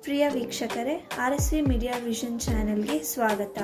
ಪ್ರಿಯ ವೀಕ್ಷಕರೇ, RSV media vision ಚಾನೆಲ್ಗೆ ಸ್ವಾಗತ.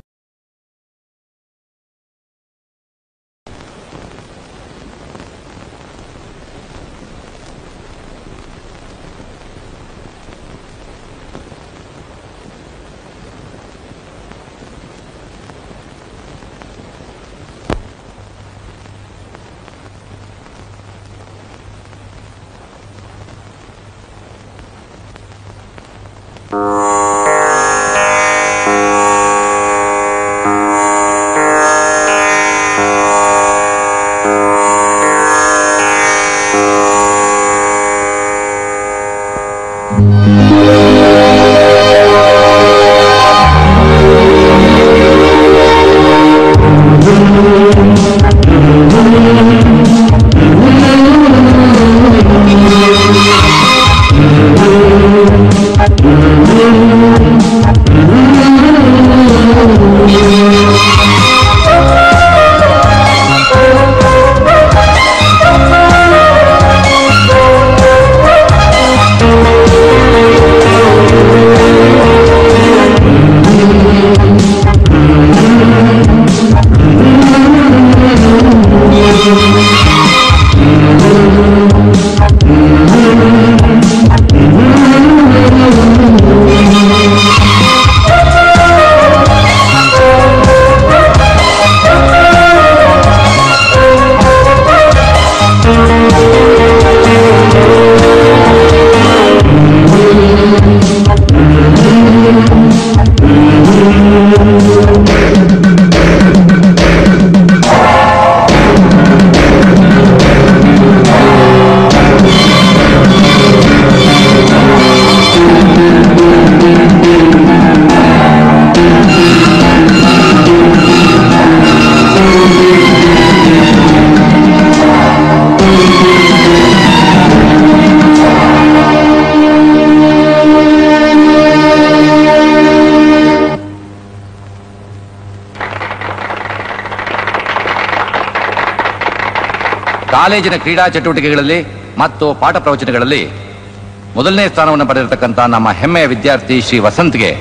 ಕಾಲೇಜಿನ ಕ್ರೀಡಾ ಚಟುವಟಿಕೆಗಳಲ್ಲಿ ಮತ್ತು ಪಾಠ ಪ್ರವಚನಗಳಲ್ಲಿ ಮೊದಲನೇ ಸ್ಥಾನವನ್ನು ಪಡೆದಿರತಕ್ಕಂಥ ನಮ್ಮ ಹೆಮ್ಮೆಯ ವಿದ್ಯಾರ್ಥಿ ಶ್ರೀ ವಸಂತ್ಗೆ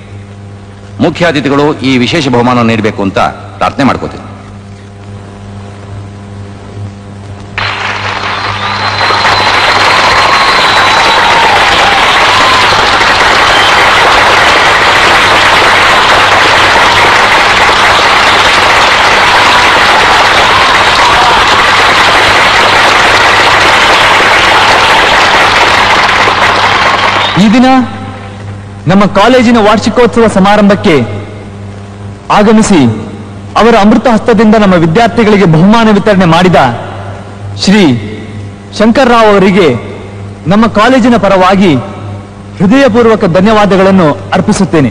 ಮುಖ್ಯ ಅತಿಥಿಗಳು ಈ ವಿಶೇಷ ಬಹುಮಾನ ನೀಡಬೇಕು ಅಂತ ಪ್ರಾರ್ಥನೆ ಮಾಡ್ಕೋತೀನಿ. ಈ ದಿನ ನಮ್ಮ ಕಾಲೇಜಿನ ವಾರ್ಷಿಕೋತ್ಸವ ಸಮಾರಂಭಕ್ಕೆ ಆಗಮಿಸಿ ಅವರ ಅಮೃತ ಹಸ್ತದಿಂದ ನಮ್ಮ ವಿದ್ಯಾರ್ಥಿಗಳಿಗೆ ಬಹುಮಾನ ವಿತರಣೆ ಮಾಡಿದ ಶ್ರೀ ಶಂಕರ್ ರಾವ್ ಅವರಿಗೆ ನಮ್ಮ ಕಾಲೇಜಿನ ಪರವಾಗಿ ಹೃದಯಪೂರ್ವಕ ಧನ್ಯವಾದಗಳನ್ನು ಅರ್ಪಿಸುತ್ತೇನೆ.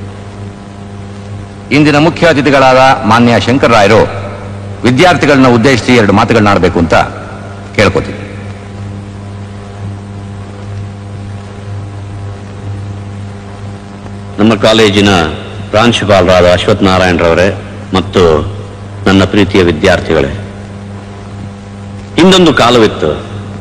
ಇಂದಿನ ಮುಖ್ಯ ಅತಿಥಿಗಳಾದ ಮಾನ್ಯ ಶಂಕರ್ ರಾಯರು ವಿದ್ಯಾರ್ಥಿಗಳನ್ನ ಉದ್ದೇಶಿಸಿ 2 ಮಾತುಗಳನ್ನಾಡಬೇಕು ಅಂತ ಕೇಳ್ಕೊತೀನಿ. ನಮ್ಮ ಕಾಲೇಜಿನ ಪ್ರಾಂಶುಪಾಲರಾದ ಅಶ್ವಥ್ ನಾರಾಯಣರವರೇ ಮತ್ತು ನನ್ನ ಪ್ರೀತಿಯ ವಿದ್ಯಾರ್ಥಿಗಳೇ, ಹಿಂದೊಂದು ಕಾಲವಿತ್ತು.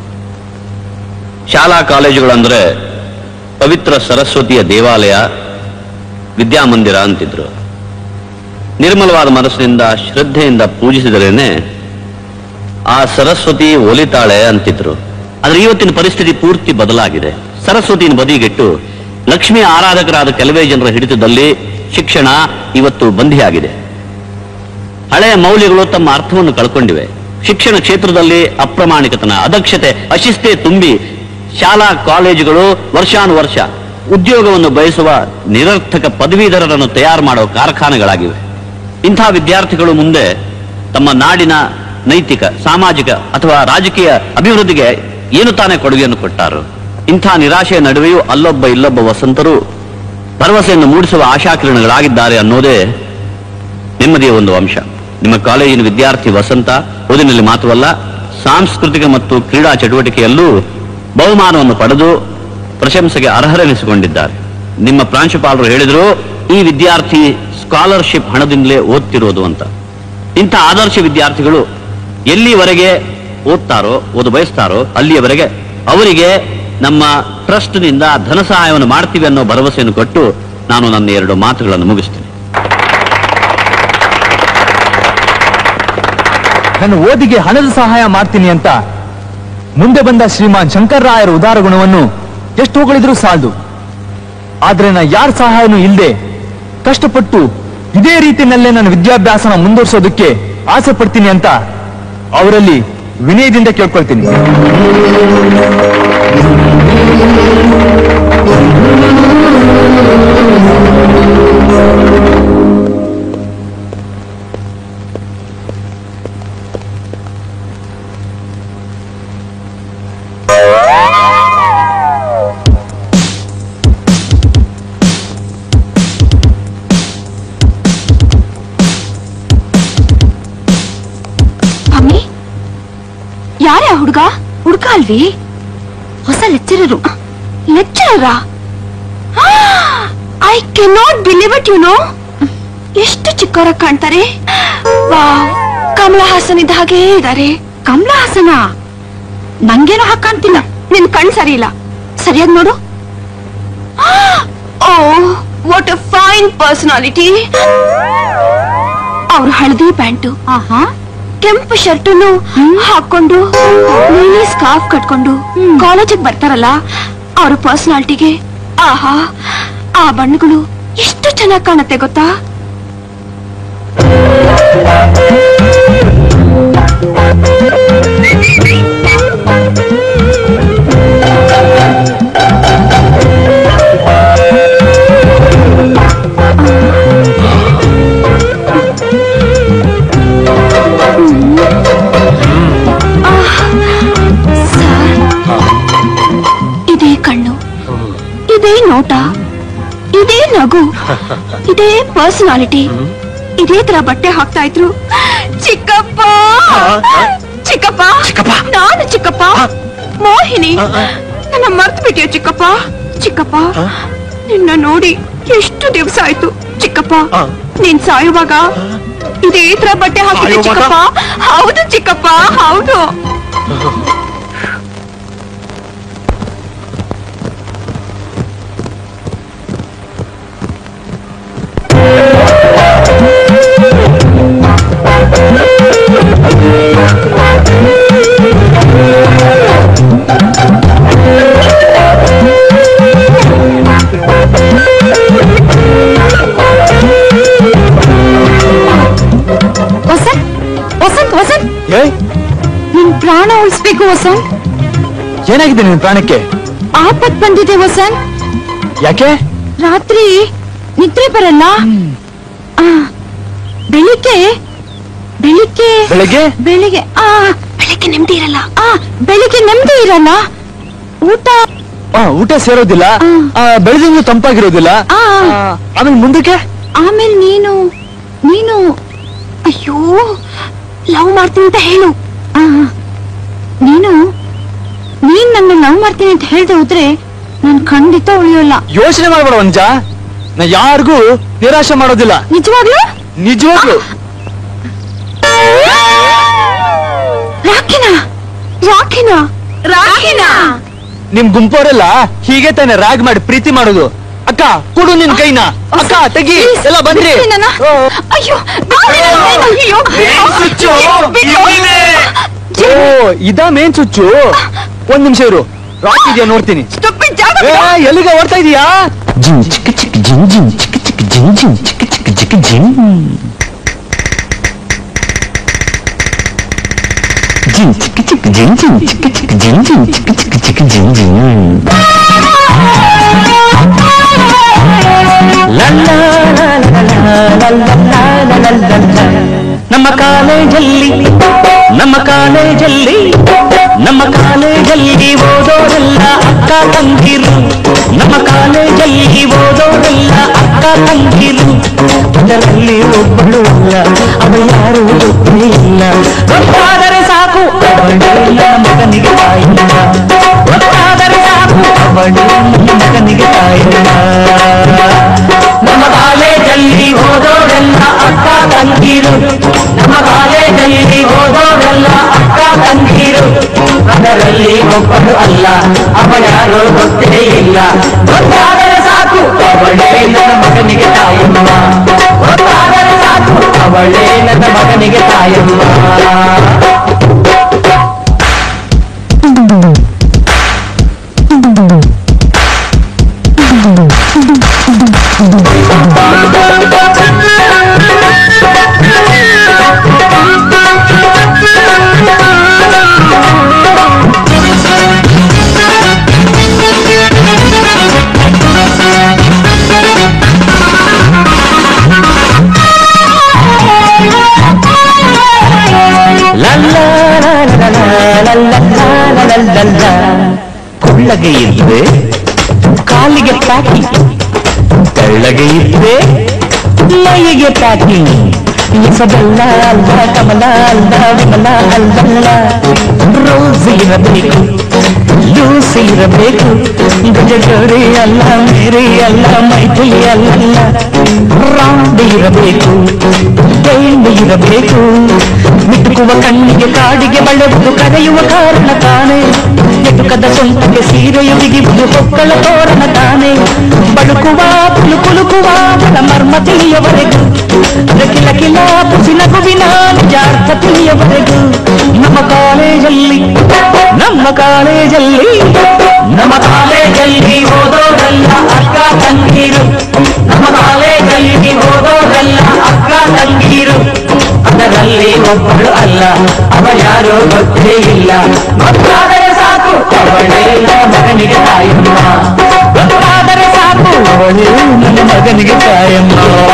ಶಾಲಾ ಕಾಲೇಜುಗಳಂದ್ರೆ ಪವಿತ್ರ ಸರಸ್ವತಿಯ ದೇವಾಲಯ, ವಿದ್ಯಾಮಂದಿರ ಅಂತಿದ್ರು. ನಿರ್ಮಲವಾದ ಮನಸ್ಸಿನಿಂದ ಶ್ರದ್ಧೆಯಿಂದ ಪೂಜಿಸಿದರೇನೆ ಆ ಸರಸ್ವತಿ ಒಲಿತಾಳೆ ಅಂತಿದ್ರು. ಆದ್ರೆ ಇವತ್ತಿನ ಪರಿಸ್ಥಿತಿ ಪೂರ್ತಿ ಬದಲಾಗಿದೆ. ಸರಸ್ವತಿನ ಬದಿಗಿಟ್ಟು ಲಕ್ಷ್ಮಿ ಆರಾಧಕರಾದ ಕೆಲವೇ ಜನರ ಹಿಡಿತದಲ್ಲಿ ಶಿಕ್ಷಣ ಇವತ್ತು ಬಂಧಿಯಾಗಿದೆ. ಹಳೆಯ ಮೌಲ್ಯಗಳು ತಮ್ಮ ಅರ್ಥವನ್ನು ಕಳ್ಕೊಂಡಿವೆ. ಶಿಕ್ಷಣ ಕ್ಷೇತ್ರದಲ್ಲಿ ಅಪ್ರಾಮಾಣಿಕತನ, ಅದಕ್ಷತೆ, ಅಶಿಸ್ತೆ ತುಂಬಿ ಶಾಲಾ ಕಾಲೇಜುಗಳು ವರ್ಷಾನುವರ್ಷ ಉದ್ಯೋಗವನ್ನು ಬಯಸುವ ನಿರರ್ಥಕ ಪದವೀಧರರನ್ನು ತಯಾರು ಮಾಡುವ ಕಾರ್ಖಾನೆಗಳಾಗಿವೆ. ಇಂಥ ವಿದ್ಯಾರ್ಥಿಗಳು ಮುಂದೆ ತಮ್ಮ ನಾಡಿನ ನೈತಿಕ, ಸಾಮಾಜಿಕ ಅಥವಾ ರಾಜಕೀಯ ಅಭಿವೃದ್ಧಿಗೆ ಏನು ತಾನೇ ಕೊಡುಗೆಯನ್ನು ಕೊಟ್ಟಾರು? ಇಂಥ ನಿರಾಶೆಯ ನಡುವೆಯೂ ಅಲ್ಲೊಬ್ಬ ಇಲ್ಲೊಬ್ಬ ವಸಂತರು ಭರವಸೆಯನ್ನು ಮೂಡಿಸುವ ಆಶಾಕಿರಣಗಳಾಗಿದ್ದಾರೆ ಅನ್ನೋದೇ ನೆಮ್ಮದಿಯ ಒಂದು ಅಂಶ. ನಿಮ್ಮ ಕಾಲೇಜಿನ ವಿದ್ಯಾರ್ಥಿ ವಸಂತ ಓದಿನಲ್ಲಿ ಮಾತ್ರವಲ್ಲ, ಸಾಂಸ್ಕೃತಿಕ ಮತ್ತು ಕ್ರೀಡಾ ಚಟುವಟಿಕೆಯಲ್ಲೂ ಬಹುಮಾನವನ್ನು ಪಡೆದು ಪ್ರಶಂಸೆಗೆ ಅರ್ಹರೆನಿಸಿಕೊಂಡಿದ್ದಾರೆ. ನಿಮ್ಮ ಪ್ರಾಂಶುಪಾಲರು ಹೇಳಿದ್ರು, ಈ ವಿದ್ಯಾರ್ಥಿ ಸ್ಕಾಲರ್ಶಿಪ್ ಹಣದಿಂದಲೇ ಓದ್ತಿರೋದು ಅಂತ. ಇಂಥ ಆದರ್ಶ ವಿದ್ಯಾರ್ಥಿಗಳು ಎಲ್ಲಿವರೆಗೆ ಓದ್ತಾರೋ, ಓದು ಬಯಸ್ತಾರೋ ಅಲ್ಲಿಯವರೆಗೆ ಅವರಿಗೆ ನಮ್ಮ ಟ್ರಸ್ಟ್ನಿಂದ ಧನ ಸಹಾಯವನ್ನು ಮಾಡ್ತೀವಿ ಅನ್ನೋ ಭರವಸೆಯನ್ನು ಕೊಟ್ಟು ನಾನು ನನ್ನ 2 ಮಾತುಗಳನ್ನು ಮುಗಿಸ್ತೇನೆ. ನನ್ನ ಓದಿಗೆ ಹಣದ ಸಹಾಯ ಮಾಡ್ತೀನಿ ಅಂತ ಮುಂದೆ ಬಂದ ಶ್ರೀಮಾನ್ ಶಂಕರ್ರಾಯರ ಉದಾರ ಗುಣವನ್ನು ಎಷ್ಟು ಹೊಗಳಿದ್ರೂ ಸಾಲದು. ಆದ್ರೆ ನಾ ಯಾರ ಸಹಾಯನೂ ಇಲ್ಲದೆ ಕಷ್ಟಪಟ್ಟು ಇದೇ ರೀತಿಯಲ್ಲೇ ನನ್ನ ವಿದ್ಯಾಭ್ಯಾಸನ ಮುಂದುವರಿಸೋದಕ್ಕೆ ಆಸೆ ಪಡ್ತೀನಿ ಅಂತ ಅವರಲ್ಲಿ ವಿನಯದಿಂದ ಕೇಳ್ಕೊಳ್ತೀನಿ. ಯಾರೇ ಹುಡುಗ ಅಲ್ವಿ? ಹೊಸ ಲೆಕ್ಚರರಾ? I can not believe it. You know, ಎಷ್ಟು ಚಿಕ್ಕವರ ಕಾಣ್ತಾರೆ. ವಾವ್, ಕಮಲಾ ಹಾಸನ್ ಇದ್ದ ಹಾಗೆ ಇದ್ದಾರೆ. ಕಮಲಾ ಹಾಸನ? ನಂಗೇನೋ ಹಾಗೆ ಕಾಣ್ತಿಲ್ಲ. ನಿನ್ ಕಣ್ ಸರಿ ಇಲ್ಲ, ಸರಿಯಾಗಿ ನೋಡು. ಓ, ವಾಟ್ ಅ ಫೈನ್ ಪರ್ಸನಾಲಿಟಿ. ಅವ್ರು ಹಳದಿ ಪ್ಯಾಂಟು, ಕೆಂಪು ಶರ್ಟ್ ಹಾಕೊಂಡು ನೀಲಿ ಸ್ಕಾರ್ಫ್ ಕಟ್ಕೊಂಡು ಕಾಲೇಜಿಗೆ ಬರ್ತಾರಲ್ಲ, ಅವ್ರ ಪರ್ಸನಾಲಿಟಿಗೆ ಆಹಾ, ಆ ಬಣ್ಣಗಳು ಎಷ್ಟು ಚೆನ್ನಾಗಿ ಕಾಣುತ್ತೆ ಗೊತ್ತಾ? ಇದೇ ಕಣ್ಣು, ಇದೇ ನೋಟ, ಇದೇ ನಗು, ಇದೇ ಪರ್ಸನಾಲಿಟಿ, ಇದೇ ತರ ಬಟ್ಟೆ ಹಾಕ್ತಾ ಇದ್ರು. ಚಿಕ್ಕಪ್ಪ, ಚಿಕ್ಕಪ್ಪ, ನಾನು ಚಿಕ್ಕಪ್ಪ, ಮೋಹಿನಿ, ನನ್ನ ಮರ್ತು ಬಿಟ್ಟಿಯ ಚಿಕ್ಕಪ್ಪ. ಚಿಕ್ಕಪ್ಪ, ನಿನ್ನ ನೋಡಿ ಎಷ್ಟು ದಿವಸ ಆಯ್ತು ಚಿಕ್ಕಪ್ಪ. ನೀನ್ ಸಾಯುವಾಗ ಇದೇ ತರ ಬಟ್ಟೆ ಹಾಕಿದ್ದೆ ಚಿಕ್ಕಪ್ಪ. ಹೌದು ಚಿಕ್ಕಪ್ಪ, ಹೌದು. ನಿನ್ ಪ್ರಾಣ ಉಳಿಸ್ಬೇಕು ವಸಂತ್. ಏನಾಗಿದೆ ನಿನ್ ಪ್ರಾಣಕ್ಕೆ? ಆಪತ್ ಬಂದಿದೆ ವಸಂತ್. ಯಾಕೆ? ರಾತ್ರಿ ನಿದ್ರೆ ಬರಲ್ಲ. ಬೆಳಿಗ್ಗೆ ಬೆಳಿಗ್ಗೆ ಬೆಳಿಗ್ಗೆ ಬೆಳಿಗ್ಗೆ ಬೆಳಿಗ್ಗೆ ನೆಮ್ಮದಿ ಇರಲ್ಲ. ಬೆಳಿಗ್ಗೆ ನೆಮ್ಮದಿ ಇರಲ್ಲ. ಊಟ ಸೇರೋದಿಲ್ಲ, ಬೆಳೆದಿಂದು ತಂಪಾಗಿರೋದಿಲ್ಲ. ಆಮೇಲೆ ಮುಂದಕ್ಕೆ ಆಮೇಲೆ ನೀನು ಅಯ್ಯೋ ಲವ್ ಮಾಡ್ತೀನಿ ಅಂತ ಹೇಳು. ನೀನ್ ನನ್ನ ಲವ್ ಮಾಡ್ತೀನಿ ಅಂತ ಹೇಳ್ದೆ ಹೋದ್ರೆ ನಾನು ಖಂಡಿತ ಉಳಿಯೋಲ್ಲ. ಯೋಚನೆ ಮಾಡ್ಬೇಡ ವಂಜ, ನಾ ಯಾರಿಗೂ ನಿರಾಶೆ ಮಾಡೋದಿಲ್ಲ. ನಿಜವಾಗ್ಲೂ? ನಿಜವಾಗ್ಲೂ. ರಾಖಿನಾ ರಾಖಿನಾ ರಾಖಿನಾ ನಿಮ್ ಗುಂಪವರೆಲ್ಲ ಹೀಗೆ ತಾನೆ ರಾಗ್ ಮಾಡಿ ಪ್ರೀತಿ ಮಾಡೋದು. ಅಕ್ಕ ಕೊಡು ನಿನ್ ಕೈನ. ಅಕ್ಕ ತೆಗಿ, ಎಲ್ಲ ಬನ್ರಿ. ಇದಾ ಮೇನ್ ಸ್ವಿಚ್ಚು. ಒಂದ್ ನಿಮಿಷ ಇರು, ರಾಕ್ ಇದೆಯಾ ನೋಡ್ತೀನಿ. ಎಲ್ಲಿಗೆ ಓಡ್ತಾ ಇದೀಯಾ? ಜಿನ್ ಚಿಕ್ಕ ಚಿಕ್ಕ ಜಿನ್ ಜಿನ್ ಚಿಕ್ಕ ಚಿಕ್ಕ ಜಿನ್ ಜಿನ್ ಚಿಕ್ಕ ಚಿಕ್ಕ ಚಿಕ್ಕ ಜಿನ್ ಜಿನ್ ಚಿಕ್ಕ ಚಿಕ್ಕ ಜಿನ್ ಜಿನ್ ಚಿಕ್ಕ ಚಿಕ್ಕ ಜಿನ್ ಜಿನ್ ಚಿಕ್ಕ ಚಿಕ್ಕ ಚಿಕ್ಕ ಜಿನ್ ಜಿನ್. ನಮ್ಮ ಕಾಲೇಜಲ್ಲಿ ಓದೋರೆಲ್ಲ ಅಕ್ಕ ತಂಗಿರು. ನಮ್ಮ ಕಾಲೇಜಲ್ಲಿ ಓದೋರೆಲ್ಲ ಅಕ್ಕ ತಂಗಿರು. ಅದರಲ್ಲಿ ಒಬ್ಬಳು ಇಲ್ಲ, ಅವಳು ಯಾರು ಗೊತ್ತೇ ಇಲ್ಲ. ಗೊತ್ತಾದರೆ ಸಾಕು ಅವಳು ನನ್ನ ಮಗನಿಗೆ ತಾಯಿಲ್ಲ. ಗೊತ್ತಾದರೆ ಸಾಕು ಅವಳು ನನ್ನ ಮಗನಿಗೆ ತಾಯಿಲ್ಲ. ನಮ್ಮ ಕಾಲೇಜಲ್ಲಿ ಓದೋರೆಲ್ಲ ಅಕ್ಕ ತಂಗಿರು. ನಮ್ಮ ಕಾಲೇಜಲ್ಲಿ ಓದೋರೆಲ್ಲ ಅಕ್ಕ ತಂಗಿರು. ಅದರಲ್ಲಿ ಒಬ್ಬಳು ಅಲ್ಲ ಅವಳ್ಯಾರೋ ಗೊತ್ತೇ ಇಲ್ಲ ಗೊತ್ತಾದರೆ ಸಾಕು ಅವಳೇ ನನ್ನ ಮಗನಿಗೆ ತಾಯಮ್ಮ ಗೊತ್ತಾದರೆ ಸಾಕು ಅವಳೇ ನನ್ನ ಮಗನಿಗೆ ತಾಯಮ್ಮ ಕುಳ್ಳಗೆ ಇದ್ರೆ ಕಾಲಿಗೆ ಪ್ಯಾಕಿ ತೆಳ್ಳಗೆ ಇದ್ರೆ ಮೈಗೆ ಪ್ಯಾಕಿ ಇಸಬಲ್ಲ ಅಲ್ಲ ಕಮಲ ಅಲ್ಲ ವಿಮಲ ಅಲ್ಲಲ್ಲ ರೋಸ್ ಇರಬೇಕು ಲೂಸ್ ಇರಬೇಕು ಗಜಗೌರಿ ಅಲ್ಲ ಮೇರಿ ಅಲ್ಲ ಮೈಥಿಲಿ ಅಲ್ಲಲ್ಲ ರಾಂಡ್ ಇರಬೇಕು ಗೈಂಡ್ ಇರಬೇಕು ಮಿಟುಕುವ ಕಣ್ಣಿಗೆ ಕಾಡಿಗೆ ಬಳೆದು ಕರೆಯುವ ಕಾರಣ ತಾನೇ ಎಟುಕದ ಸೊಂಟಕ್ಕೆ ಸೀರೆಯು ಬಿಗಿಬುದು ಹೊಕ್ಕಳ ತೋರಣ ತಾನೇ ಬಳುಕುವ ಕುಲುಕುಲುಕುವ ಮರ್ಮ ತಿಳಿಯವರೆಗೂ ಕಿಲ ಕಿಲ ಪುಸಿ ನಗುವಿನ ನಿಜಾರ್ಥ ತಿಳಿಯವರೆಗೂ ನಮ್ಮ ಕಾಲೇಜಲ್ಲಿ ಓದೋದಲ್ಲ ಅಕ್ಕ ತಂಗೀರು ನಮ್ಮ ಕಾಲೇಜಲ್ಲಿ ಓದೋದಲ್ಲ ಅಕ್ಕ ತಂಗೀರು ಅದರಲ್ಲಿ ಒಬ್ಬಳು ಅಲ್ಲ ಅವಳ್ಯಾರೋ ಗೊತ್ತೇ ಇಲ್ಲ ಗೊತ್ತಾದರೆ ಸಾಕು ಅವಳೇ ನನ್ನ ಮಗನಿಗೆ ತಾಯಮ್ಮ ಗೊತ್ತಾದರೆ ಸಾಕು ಅವಳೇ ನನ್ನ ಮಗನಿಗೆ ತಾಯಮ್ಮ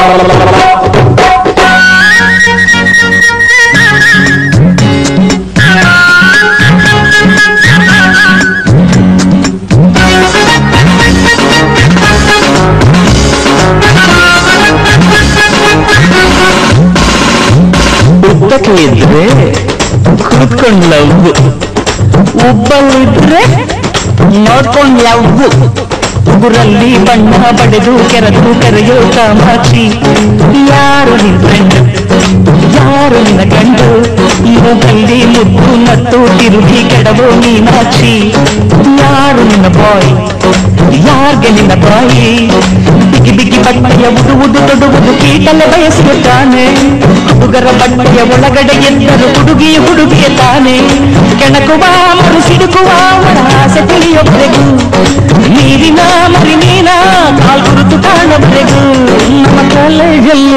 ಉದ್ದಕ್ಕೆ ಇದ್ರೆ ಕೂತ್ಕೊಂಡು ಲವ್ ಒಬ್ಬಳಿದ್ರೆ ನೋಡ್ಕೊಂಡು ಲವ್ ಉಗುರಲ್ಲಿ ಬಣ್ಣ ಬಡೆದು ಕೆರೆದು ಕರೆಯೋ ಕಾಮಾಕ್ಷಿ ಯಾರು ನಿನ್ ಫ್ರೆಂಡ್ ಯಾರು ನಿನ್ನ ಗಂಡು ಮೂಗಲ್ಲಿ ಮುದ್ದು ಮತ್ತು ತಿರುಗಿ ಕೆಡವೋ ಮೀನಾಕ್ಷಿ ಯಾರು ನಿನ್ನ ಬಾಯ್ ಯಾರ್ಗೆ ನಿನ್ನ ಬಾಯಿ ಬಿಗಿ ಬಿಗಿ ಬಟ್ಟೆಯ ಉಡುವುದು ತೊಡುವುದು ಕೀಟಲೆ ಬಯಸುತ್ತಾನೆ ಹುಡುಗರ ಬಟ್ಟೆಯ ಒಳಗಡೆ ಎಂದರು ಹುಡುಗಿಯ ತಾನೆ ಕೆಣಕುವ ಮರು ಸಿಡುಕುವ ಆಸೆ ತಿಳಿಯೊಬ್ಬರೆಗೂ ನೀರಿನ ಮರಿ ಮೀನ ಕಾಲ್ಗುರುತು ಕಾಣಬರೆಗೂ ನಮ್ಮ ಕಾಲೇಜಲ್ಲಿ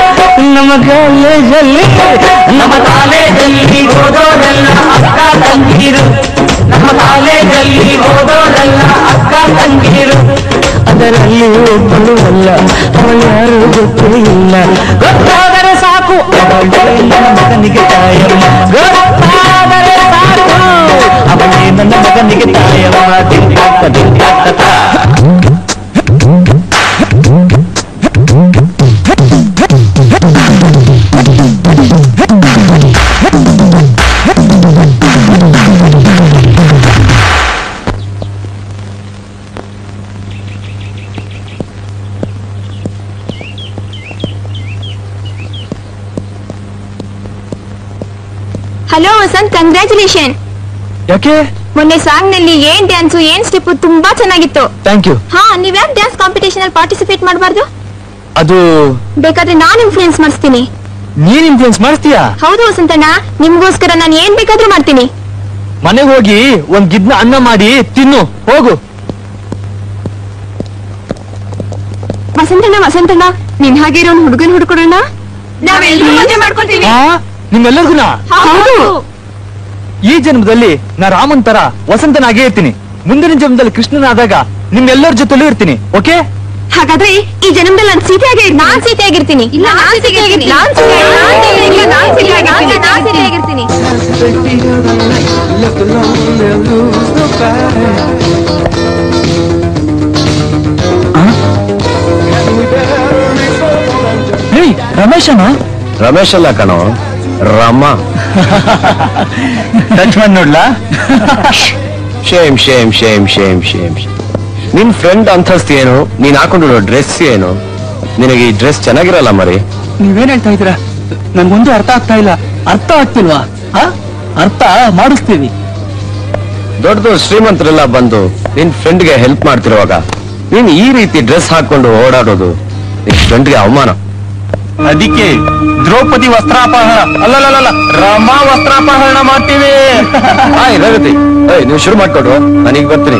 ಓದೋದಲ್ಲ ಅಕ್ಕ ತಂಗೀರು ನಮ್ಮ ಕಾಲೇಜಲ್ಲಿ ಓದೋದಲ್ಲ ಅಕ್ಕ ತಂಗೀರು ಅದರಲ್ಲಿ ಒಬ್ಬಳು ಅಲ್ಲ ಅವಳ್ಯಾರು ಗೊತ್ತೇ ಇಲ್ಲ ಗೊತ್ತಾದರೆ ಸಾಕು ಅವಳೇ ನನ್ನ ಮಗನಿಗೆ ತಾಯಮ್ಮ ಗೊತ್ತಾದರೆ ಸಾಕು ಅವಳೇ ನನ್ನ ಮಗನಿಗೆ ತಾಯಮ್ಮ ದಿಂಕಾಕ ದಿಂಕಾಕ ಹಲೋ ವಸಂತ್, ಕಂಗ್ರ್ಯಾಚುಲೇಷನ್. ಯಾಕೆ? ಮೊನ್ನೆ ಸಾಂಗ್ ನಲ್ಲಿ ಏನ್ ಡ್ಯಾನ್ಸು ಏನ್ ಸ್ಟೆಪ್ ತುಂಬಾ ಚೆನ್ನಾಗಿತ್ತು. Thank you. ಹಾ, ನೀವ್ಯಾಕ್ ಡ್ಯಾನ್ಸ್ ಕಾಂಪಿಟೇಷನ್ ಅಲ್ಲಿ ಪಾರ್ಟಿಸಿಪೇಟ್ ಮಾಡಬಾರ್ದು? ಅದು ಬೇಕಾದ್ರೆ ನಾನು ಇನ್ಫ್ಲೂಯೆನ್ಸ್ ಮಾಡಿಸ್ತೀನಿ. ನೀನ್ ಇನ್ಫ್ಲೂಯೆನ್ಸ್ ಮಾಡಿಸ್ತೀಯಾ? ಹೌದು ವಸಂತಣ್ಣ, ನಿಮ್ಗೋಸ್ಕರ ನಾನು ಏನ್ ಬೇಕಾದ್ರೂ ಮಾಡ್ತೀನಿ. ಮನೆಗೆ ಹೋಗಿ ಒಂದ್ ಗಿದ್ನ ಅನ್ನ ಮಾಡಿ ತಿನ್ನು, ಹೋಗು. ವಸಂತಣ್ಣ ನಿನ್ ಹಾಗೆ ಇರೋ ಹುಡುಗನ್ ಹುಡ್ಕೊಡೋಣ. ನಾವೆಲ್ಲರೂ ಮಜಾ ಮಾಡ್ಕೊತೀವಿ. ನಿಮ್ಮೆಲ್ಲರಿಗೂ ಹೌದು. ಈ ಜನ್ಮದಲ್ಲಿ ನಾ ರಾಮನ್ ತರ ವಸಂತನಾಗೇ ಇರ್ತೀನಿ. ಮುಂದಿನ ಜನ್ಮದಲ್ಲಿ ಕೃಷ್ಣನಾದಾಗ ನಿಮ್ಮೆಲ್ಲರ ಜೊತೆಲೂ ಇರ್ತೀನಿ. ಓಕೆ? ಹಾಗಾದ್ರೆ ಈ ಜನ್ಮದಲ್ಲಿ ನಾನು ಸೀತೆಯಾಗಿರ್ತೀನಿ. ರಮೇಶ್ ಅಲ್ಲ ಕಣೋ, ರಾಮ. ಟಚ್ ಮಾಡಿ ನೋಡ್ಲಾ? Shame shame shame shame shame. ನಿನ್ ಫ್ರೆಂಡ್ ಅಂತಸ್ತಿ ಏನು, ನೀನ್ ಹಾಕೊಂಡಿರೋ ಡ್ರೆಸ್ ಏನು? ನಿನಗೆ ಈ ಡ್ರೆಸ್ ಚೆನ್ನಾಗಿರಲ್ಲ ಮರಿ. ನೀವೇನ್ ಹೇಳ್ತಾ ಇದ್ದೀರಾ? ನನ್ಗೊಂದು ಅರ್ಥ ಆಗ್ತಾ ಇಲ್ಲ. ಅರ್ಥ ಆಗ್ತಿಲ್ವಾ? ಅರ್ಥ ಮಾಡಿಸ್ತೀವಿ. ದೊಡ್ಡ ಶ್ರೀಮಂತರೆಲ್ಲ ಬಂದು ನಿನ್ ಫ್ರೆಂಡ್ಗೆ ಹೆಲ್ಪ್ ಮಾಡ್ತಿರುವಾಗ ನೀನ್ ಈ ರೀತಿ ಡ್ರೆಸ್ ಹಾಕೊಂಡು ಓಡಾಡೋದು ನಿನ್ ಫ್ರೆಂಡ್ಗೆ ಅವಮಾನ. ಅದಕ್ಕೆ ದ್ರೌಪದಿ ವಸ್ತ್ರಾಪಹರಣ ಅಲ್ಲಲ್ಲ ರಮಾ ವಸ್ತ್ರಾಪಹರಣ ಮಾಡ್ತೀವಿ. ರಗತಿ ನೀವು ಶುರು ಮಾಡ್ಕೊಡು, ನಾನೀಗ ಬರ್ತೀನಿ.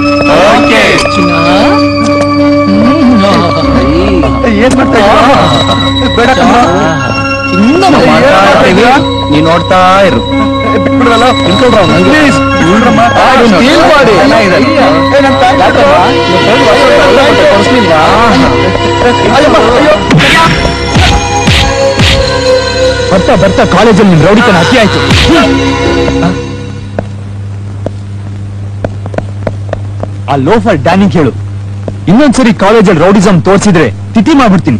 ಏನ್ ಮಾಡ್ತಾ ಬೇಡ ನೀ ನೋಡ್ತಾ ಇರು. ಬರ್ತಾ ಬರ್ತಾ ಕಾಲೇಜಲ್ಲಿ ನಿಮ್ ರೌಡಿತನ ಅತಿ ಆಯ್ತು. ಆ ಲೋಫರ್ ಡ್ಯಾನಿಂಗ್ ಹೇಳು, ಇನ್ನೊಂದ್ಸರಿ ಕಾಲೇಜಲ್ಲಿ ರೌಡಿಸಮ್ ತೋರಿಸಿದ್ರೆ ತಿಥಿ ಮಾಡ್ಬಿಡ್ತೀನಿ.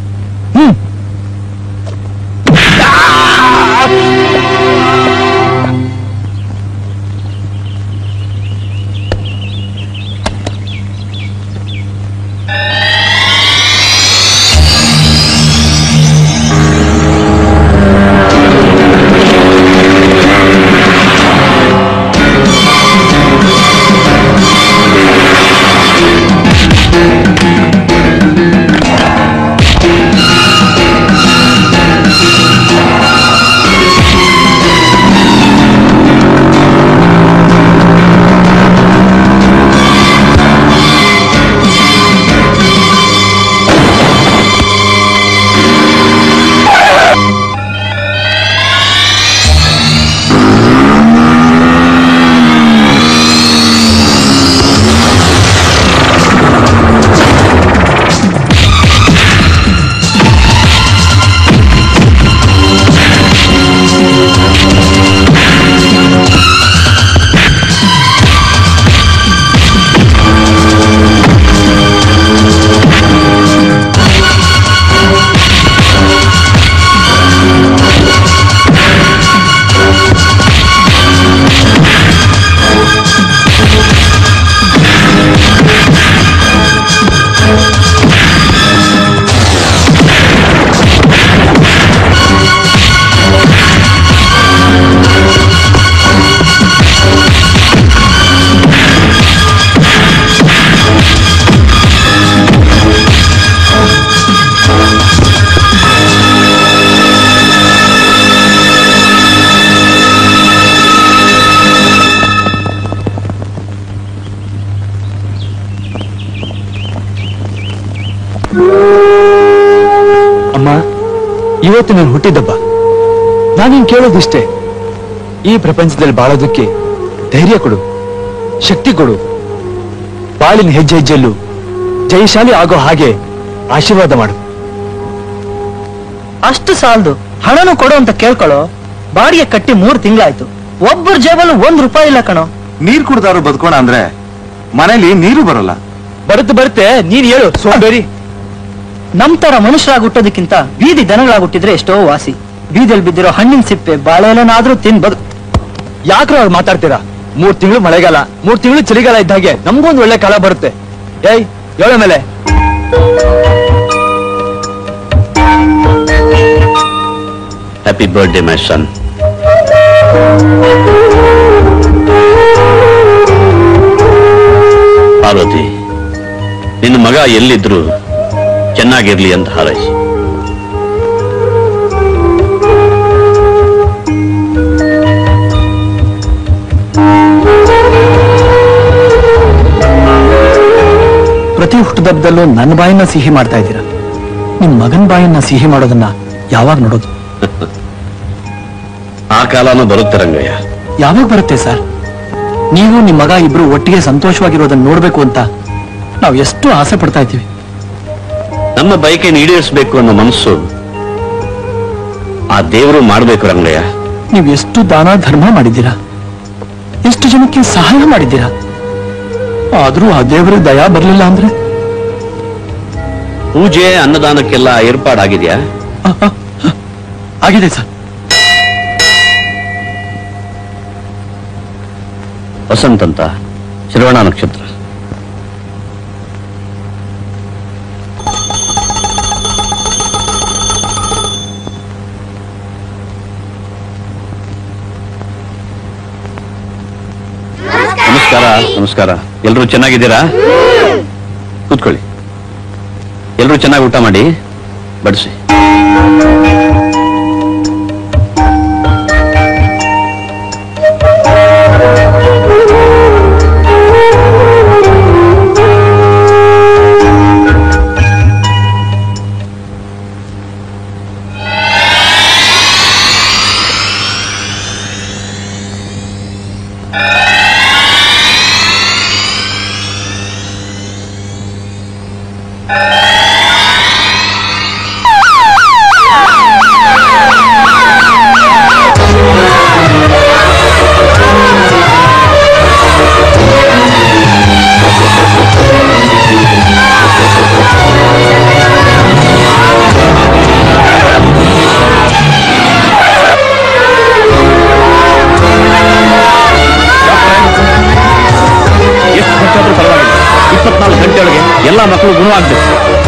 ಅಮ್ಮ, ಇವತ್ತು ನಾನು ಹುಟ್ಟಿದ್ದಬ್ಬ. ನಾನೇನ್ ಕೇಳೋದಿಷ್ಟೇ, ಈ ಪ್ರಪಂಚದಲ್ಲಿ ಬಾಳೋದಕ್ಕೆ ಧೈರ್ಯ ಕೊಡು, ಶಕ್ತಿ ಕೊಡು. ಬಾಳಿನ ಹೆಜ್ಜೆ ಹೆಜ್ಜೆಲ್ಲೂ ಜಯಶಾಲಿ ಆಗೋ ಹಾಗೆ ಆಶೀರ್ವಾದ ಮಾಡು. ಅಷ್ಟು ಸಾಲದು, ಹಣನು ಕೊಡು ಅಂತ ಕೇಳ್ಕೊಳ್ಳೋ. ಬಾಡಿಗೆ ಕಟ್ಟಿ 3 ತಿಂಗಳಾಯ್ತು, ಒಬ್ಬರ ಜೇಬಲ್ಲೂ ₹1 ಇಲ್ಲ ಕಣೋ. ನೀರ್ ಕುಡ್ದಾರು ಬದುಕೋಣ ಅಂದ್ರೆ ಮನೇಲಿ ನೀರು ಬರೋಲ್ಲ. ಬರುತ್ತೆ ನೀನ್ ಹೇಳು ಸೋಂಬೇರಿ. ನಮ್ ತರ ಮನುಷ್ಯರಾಗಿ ಹುಟ್ಟೋದಕ್ಕಿಂತ ಬೀದಿ ದನಗಳಾಗುಟ್ಟಿದ್ರೆ ಎಷ್ಟೋ ವಾಸಿ. ಬೀದಿಯಲ್ಲಿ ಬಿದ್ದಿರೋ ಹಣ್ಣಿನ ಸಿಪ್ಪೆ ಬಾಳೆ ಎಲೆನಾದ್ರೂ ತಿನ್ಬೋದು. ಯಾಕ್ರ ಅವ್ರು ಮಾತಾಡ್ತೀರಾ? 3 ತಿಂಗಳು ಮಳೆಗಾಲ, 3 ತಿಂಗಳು ಚಳಿಗಾಲ ಇದ್ದಾಗೆ ನಮ್ಗೊಂದು ಒಳ್ಳೆ ಕಾಲ ಬರುತ್ತೆ. ಏಯ್ ಹೇಳ ಮೇಲೆ. Happy birthday my son. Parvati, ನಿನ್ನ ಮಗ ಎಲ್ಲಿದ್ರು ಚೆನ್ನಾಗಿರ್ಲಿ ಅಂತ ಹಾರೈಸಿ. ಪ್ರತಿ ಹುಟ್ಟುದಬ್ಬದಲ್ಲೂ ನನ್ನ ಬಾಯನ್ನ ಸಿಹಿ ಮಾಡ್ತಾ ಇದ್ದೀರಾ. ನಿಮ್ ಮಗನ್ ಬಾಯನ್ನ ಸಿಹಿ ಮಾಡೋದನ್ನ ಯಾವಾಗ ನೋಡೋದು? ಆ ಕಾಲನೂ ಬರುತ್ತೆ ರಂಗಯ್ಯ. ಯಾವಾಗ ಬರುತ್ತೆ ಸರ್? ನೀವು ನಿಮ್ ಮಗ ಇಬ್ರು ಒಟ್ಟಿಗೆ ಸಂತೋಷವಾಗಿರೋದನ್ನ ನೋಡ್ಬೇಕು ಅಂತ ನಾವು ಎಷ್ಟು ಆಸೆ ಪಡ್ತಾ ಇದ್ದೀವಿ. ನಮ್ಮ ಬಯಕೆಯನ್ನು ಈಡೇರಿಸಬೇಕು ಅನ್ನೋ ಮನಸ್ಸು ಆ ದೇವರು ಮಾಡಬೇಕು ರಂಗಯ್ಯ. ನೀವು ಎಷ್ಟು ದಾನ ಧರ್ಮ ಮಾಡಿದ್ದೀರಾ, ಎಷ್ಟು ಜನಕ್ಕೆ ಸಹಾಯ ಮಾಡಿದ್ದೀರಾ. ಆದ್ರೂ ಆ ದೇವರಿಗೆ ದಯಾ ಬರಲಿಲ್ಲ ಅಂದ್ರೆ? ಪೂಜೆ ಅನ್ನದಾನಕ್ಕೆಲ್ಲ ಏರ್ಪಾಡಾಗಿದೆಯಾ? ಆಗಿದೆ ಸರ್. ವಸಂತ ಅಂತ, ಶ್ರವಣ ನಕ್ಷತ್ರ. ನಮಸ್ಕಾರ ನಮಸ್ಕಾರ. ನಮಸ್ಕಾರ. ಎಲ್ಲರೂ ಚೆನ್ನಾಗಿದ್ದೀರಾ? ಕೂತ್ಕೊಳ್ಳಿ. ಎಲ್ಲರೂ ಚೆನ್ನಾಗಿ ಊಟ ಮಾಡಿ ಬಡಿಸಿ. ಎಲ್ಲ ಮಕ್ಕಳು ಗುಣವಾಗಬೇಕು.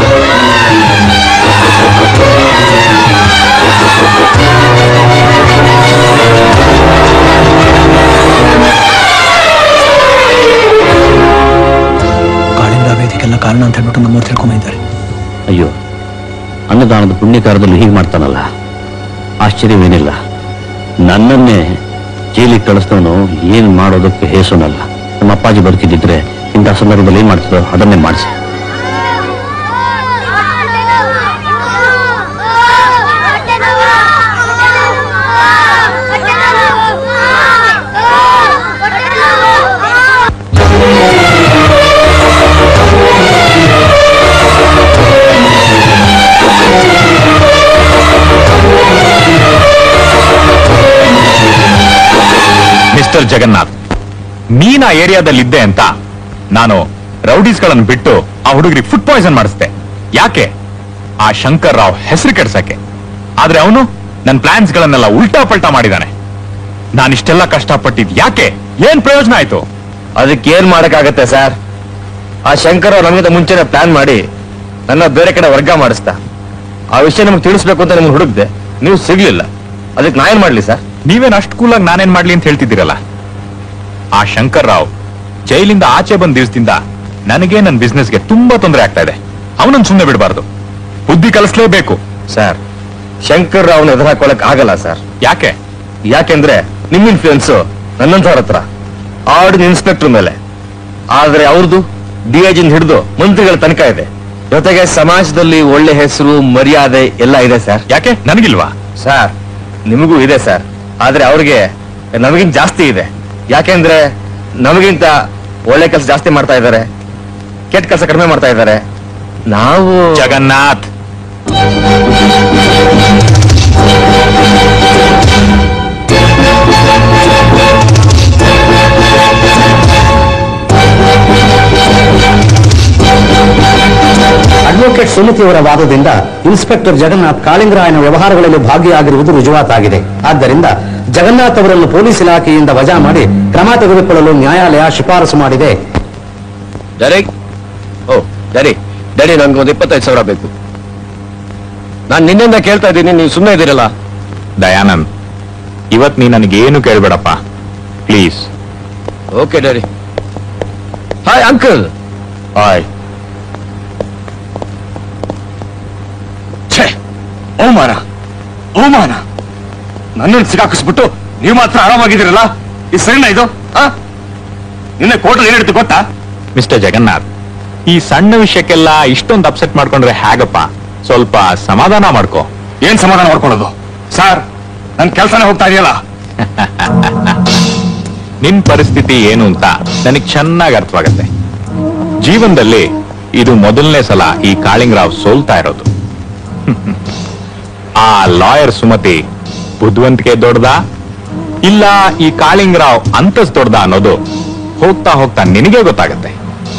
ಕಾಳಿಂಗ ವೇದಿಕೆಲ್ಲ ಕಾರಣ ಅಂತ ಹೇಳ್ಬಿಟ್ಟು ನಮ್ಮವ್ರು ತಿಳ್ಕೊಂಬಂದಿದ್ದಾರೆ. ಅಯ್ಯೋ, ಅನ್ನದಾನದ ಪುಣ್ಯಕಾರದಲ್ಲಿ ಹೀಗೆ ಮಾಡ್ತಾನಲ್ಲ, ಆಶ್ಚರ್ಯವೇನಿಲ್ಲ. ನನ್ನನ್ನೇ ಜೈಲಿಗೆ ಕಳಿಸ್ತವನು ಏನ್ ಮಾಡೋದಕ್ಕೆ ಹೇಸೋನಲ್ಲ. ನಮ್ಮ ಅಪ್ಪಾಜಿ ಬದುಕಿದ್ದಿದ್ರೆ ಇಂಥ ಸಂದರ್ಭದಲ್ಲಿ ಏನ್ ಮಾಡ್ತಿದ್ದೋ ಅದನ್ನೇ ಮಾಡಿಸಿ. ಮಿಸ್ಟರ್ ಜಗನ್ನಾಥ್, ನೀನ್ ಆ ಏರಿಯಾದಲ್ಲಿದ್ದೆ ಅಂತ ನಾನು ರೌಡೀಸ್ಗಳನ್ನು ಬಿಟ್ಟು ಆ ಹುಡುಗರಿಗೆ ಫುಡ್ ಪಾಯ್ಸನ್ ಮಾಡಿಸ್ದೆ. ಯಾಕೆ? ಆ ಶಂಕರ್ ರಾವ್ ಹೆಸರು ಕೆಡ್ಸಕ್ಕೆ. ಆದ್ರೆ ಅವನು ನನ್ನ ಪ್ಲಾನ್ಸ್ ಗಳನ್ನೆಲ್ಲ ಉಲ್ಟಾ ಪಲ್ಟಾ ಮಾಡಿದಾನೆ. ನಾನಿಷ್ಟೆಲ್ಲ ಕಷ್ಟಪಟ್ಟಿದ್ ಯಾಕೆ? ಏನ್ ಪ್ರಯೋಜನ ಆಯ್ತು? ಅದಕ್ಕೆ ಏನ್ ಮಾಡಕ್ಕಾಗತ್ತೆ ಸರ್? ಆ ಶಂಕರ್ ರಾವ್ ನಮಗಿಂತ ಮುಂಚೆನೆ ಪ್ಲಾನ್ ಮಾಡಿ ನನ್ನ ಬೇರೆ ಕಡೆ ವರ್ಗ ಮಾಡಿಸ್ತಾ. ಆ ವಿಷಯ ನಮ್ಗೆ ತಿಳಿಸ್ಬೇಕು ಅಂತ ನಿಮ್ಗೆ ಹುಡುಕ್ದೆ, ನೀವು ಸಿಗ್ಲಿಲ್ಲ. ಅದಕ್ಕೆ ನಾ ಏನ್ ಮಾಡ್ಲಿ ಸರ್? ನೀವೇನ್ ಅಷ್ಟು ಕೂಲಾಗಿ ನಾನೇನ್ ಮಾಡ್ಲಿ ಅಂತ ಹೇಳ್ತಿದ್ದೀರಲ್ಲ. ಆ ಶಂಕರ್ ರಾವ್ ಜೈಲಿಂದ ಆಚೆ ಬಂದ ದಿವಸದಿಂದ ನನಗೆ ನನ್ನ ಬಿಸ್ನೆಸ್ಗೆ ತುಂಬಾ ತೊಂದರೆ ಆಗ್ತಾ ಇದೆ. ಅವನನ್ನು ಸುಮ್ಮನೆ ಬಿಡಬಾರ್ದು, ಬುದ್ಧಿ ಕಲಿಸ್ಲೇಬೇಕು. ಸರ್, ಶಂಕರ್ ರಾವ್ನ ಎದುರು ಹಾಕೊಳಕ್ ಆಗಲ್ಲ ಸರ್. ಯಾಕೆ? ಯಾಕೆಂದ್ರೆ ನಿಮ್ ಇನ್ಫ್ಲೂಯೆನ್ಸ್ ನನ್ನಂತವ್ರ ಹತ್ರ, ಆರ್ಡಿನ ಇನ್ಸ್ಪೆಕ್ಟರ್ ಮೇಲೆ. ಆದ್ರೆ ಅವ್ರದ್ದು ಡಿಐಜಿಂದ ಹಿಡಿದು ಮಂತ್ರಿಗಳ ತನಕ ಇದೆ. ಜೊತೆಗೆ ಸಮಾಜದಲ್ಲಿ ಒಳ್ಳೆ ಹೆಸರು, ಮರ್ಯಾದೆ ಎಲ್ಲ ಇದೆ ಸರ್. ಯಾಕೆ ನನಗಿಲ್ವಾ? ಸರ್, ನಿಮಗೂ ಇದೆ ಸರ್. ಆದ್ರೆ ಅವ್ರಿಗೆ ನಮಗಿಂತ ಜಾಸ್ತಿ ಇದೆ. ಯಾಕೆಂದ್ರೆ ನಮಗಿಂತ ಒಳ್ಳೆ ಕೆಲಸ ಜಾಸ್ತಿ ಮಾಡ್ತಾ ಇದ್ದಾರೆ, ಕೆಟ್ಟ ಕೆಲಸ ಕಡಿಮೆ ಮಾಡ್ತಾ ಇದ್ದಾರೆ. ನಾವು ಜಗನ್ನಾಥ್, ಅಡ್ವೊಕೇಟ್ ಸುಮತಿಯವರ ವಾದದಿಂದ ಇನ್ಸ್ಪೆಕ್ಟರ್ ಜಗನ್ನಾಥ್ ಕಾಳಿಂಗರಾಯನ ವ್ಯವಹಾರಗಳಲ್ಲಿ ಭಾಗಿಯಾಗಿರುವುದು ರುಜುವಾತಾಗಿದೆ. ಆದ್ದರಿಂದ ಜಗನ್ನಾಥ್ ಅವರನ್ನು ಪೊಲೀಸ್ ಇಲಾಖೆಯಿಂದ ವಜಾ ಮಾಡಿ ಕ್ರಮ ತೆಗೆದುಕೊಳ್ಳಲು ನ್ಯಾಯಾಲಯ ಶಿಫಾರಸು ಮಾಡಿದೆ. ಡ್ಯಾಡಿ, ನನ್ಗೆ ಒಂದು 25,000 ಬೇಕು. ನಾನು ನಿನ್ನೆಯಿಂದ ಕೇಳ್ತಾ ಇದ್ದೀನಿ, ನೀವು ಸುಮ್ಮನೆ ಇದ್ದೀರಲ್ಲ. ದಯಾನಂದ್, ಇವತ್ ನೀ ನನಗೇನು ಕೇಳ್ಬೇಡಪ್ಪ please. Okay daddy. Hi uncle. Hi. ಅವಮಾನ, ಅವಮಾನ. ನನ್ನನ್ನು ಸಿಗಾಕಿಸ್ಬಿಟ್ಟು ನೀವು ಮಾತ್ರ ಆರಾಮಾಗಿದ್ದೀರಲ್ಲ, ಇದು ಸರಿನಾ? ಇದು ನಿನ್ನೆ ಕೋರ್ಟ್ ಏನ್ ಹೇಳ್ತು ಗೊತ್ತಾ? ಮಿಸ್ಟರ್ ಜಗನ್ನಾಥ್, ಈ ಸಣ್ಣ ವಿಷಯಕ್ಕೆಲ್ಲ ಇಷ್ಟೊಂದು ಅಪ್ಸೆಟ್ ಮಾಡ್ಕೊಂಡ್ರೆ ಹೇಗಪ್ಪ? ಸ್ವಲ್ಪ ಸಮಾಧಾನ ಮಾಡ್ಕೋ. ಏನ್ ಸಮಾಧಾನ ಮಾಡ್ಕೊಳ್ಳೋದು ಸರ್? ನನ್ ಕೆಲ್ಸನೇ ಹೋಗ್ತಾ ಇದೆಯಲ್ಲ. ನಿನ್ ಪರಿಸ್ಥಿತಿ ಏನು ಅಂತ ನನಗ್ ಚೆನ್ನಾಗಿ ಅರ್ಥವಾಗತ್ತೆ. ಜೀವನದಲ್ಲಿ ಇದು ಮೊದಲನೇ ಸಲ ಈ ಕಾಳಿಂಗರಾವ್ ಸೋಲ್ತಾ ಇರೋದು. ಆ ಲಾಯರ್ ಸುಮತಿ ಬುದ್ಧಿವಂತಿಕೆ ದೊಡ್ಡದ ಇಲ್ಲ ಈ ಕಾಳಿಂಗರಾವ್ ಅಂತಸ್ ದೊಡ್ಡದ ಅನ್ನೋದು ಹೋಗ್ತಾ ಹೋಗ್ತಾ ನಿನಗೆ ಗೊತ್ತಾಗತ್ತೆ.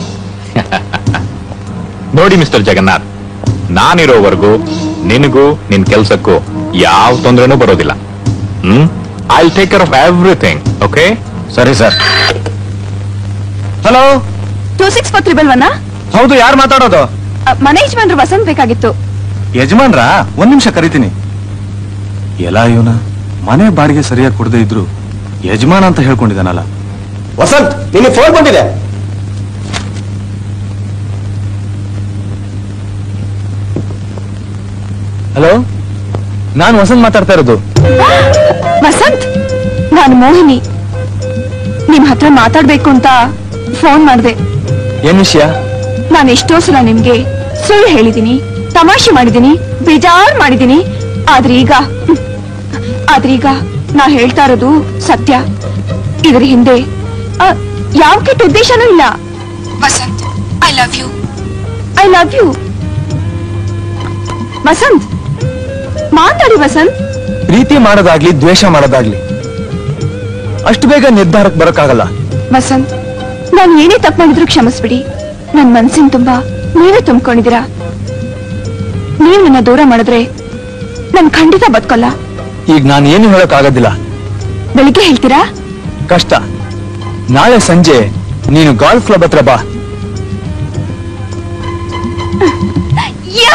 ನೋಡಿ ಮಿಸ್ಟರ್ ಜಗನ್ನಾಥ್, ನಾನಿರೋವರೆಗೂ ನಿನಗೂ ನಿನ್ ಕೆಲ್ಸಕ್ಕೂ ಯಾವ ತೊಂದರೆನೂ ಬರೋದಿಲ್ಲ. I will take care of everything. Okay? ಸರಿ ಸರ್. ಹಲೋ, 2641. ಹೌದು, ಯಾರು ಮಾತಾಡೋದು? ಮನೆ ಯಜಮಾನ್ರು ವಸಂತ್ ಬೇಕಾಗಿತ್ತು. ಯಜಮಾನ್ರ? ಒಂದ್ ನಿಮಿಷ ಕರಿತೀನಿ. ಎಲ್ಲ ಇವನ ಮನೆ ಬಾಡಿಗೆ ಸರಿಯಾಗಿ ಕೊಡದೇ ಇದ್ರು ಯಜಮಾನ ಅಂತ ಹೇಳ್ಕೊಂಡಿದ್ದಾನಲ್ಲ. ವಸಂತ್, ನಿನಗೆ ಫೋನ್ ಬಂದಿದೆ. ಹಲೋ, ನಾನು ವಸಂತ್ ಮಾತಾಡ್ತಾ ಇರೋದು. ವಸಂತ್, ನಾನು ಮೋಹಿನಿ. ನಿಮ್ ಹತ್ರ ಮಾತಾಡ್ಬೇಕು ಅಂತ ಫೋನ್ ಮಾಡಿದೆ. ಏನ್ ವಿಷಯ? ನಾನು ಎಷ್ಟೋ ಸಲ ನಿಮ್ಗೆ ಸುಳ್ಳು ಹೇಳಿದೀನಿ, ತಮಾಷೆ ಮಾಡಿದೀನಿ, ಬೇಜಾರ್ ಮಾಡಿದೀನಿ. ಆದ್ರೀಗ ನಾ ಹೇಳ್ತಾ ಇರೋದು ಸತ್ಯ. ಇದ್ರ ಹಿಂದೆ ಯಾವ ಕೆಟ್ಟ ಉದ್ದೇಶನೂ ಇಲ್ಲ. Vasant, I love you. I love you. Vasant, ಮಾತಾಡಿ ವಸಂತ್. ಪ್ರೀತಿ ಮಾಡೋದಾಗ್ಲಿ ದ್ವೇಷ ಮಾಡೋದಾಗ್ಲಿ ಅಷ್ಟು ಬೇಗ ನಿರ್ಧಾರಕ್ಕೆ ಬರೋಕ್ಕಾಗಲ್ಲ. ವಸಂತ್, ನಾನು ಏನೇ ತಪ್ಪು ಮಾಡಿದ್ರು ಕ್ಷಮಿಸ್ಬಿಡಿ. ನನ್ ಮನ್ಸಿನ ತುಂಬಾ ನೀವೇ ತುಂಬಿಕೊಂಡಿದ್ದೀರಾ. ನೀವು ನನ್ನ ದೂರ ಮಾಡಿದ್ರೆ ನನ್ ಖಂಡಿತ ಬದುಕಲ್ಲ. ಈಗ ನಾನು ಏನು ಹೇಳೋಕ್ಕಾಗೋದಿಲ್ಲ. ಬೆಳಿಗ್ಗೆ ಹೇಳ್ತೀರಾ? ಕಷ್ಟ. ನಾಳೆ ಸಂಜೆ ನೀನು ಗಾಲ್ಫ್ ಕ್ಲಬ್ ಹತ್ರ ಬಾ. ಯಾ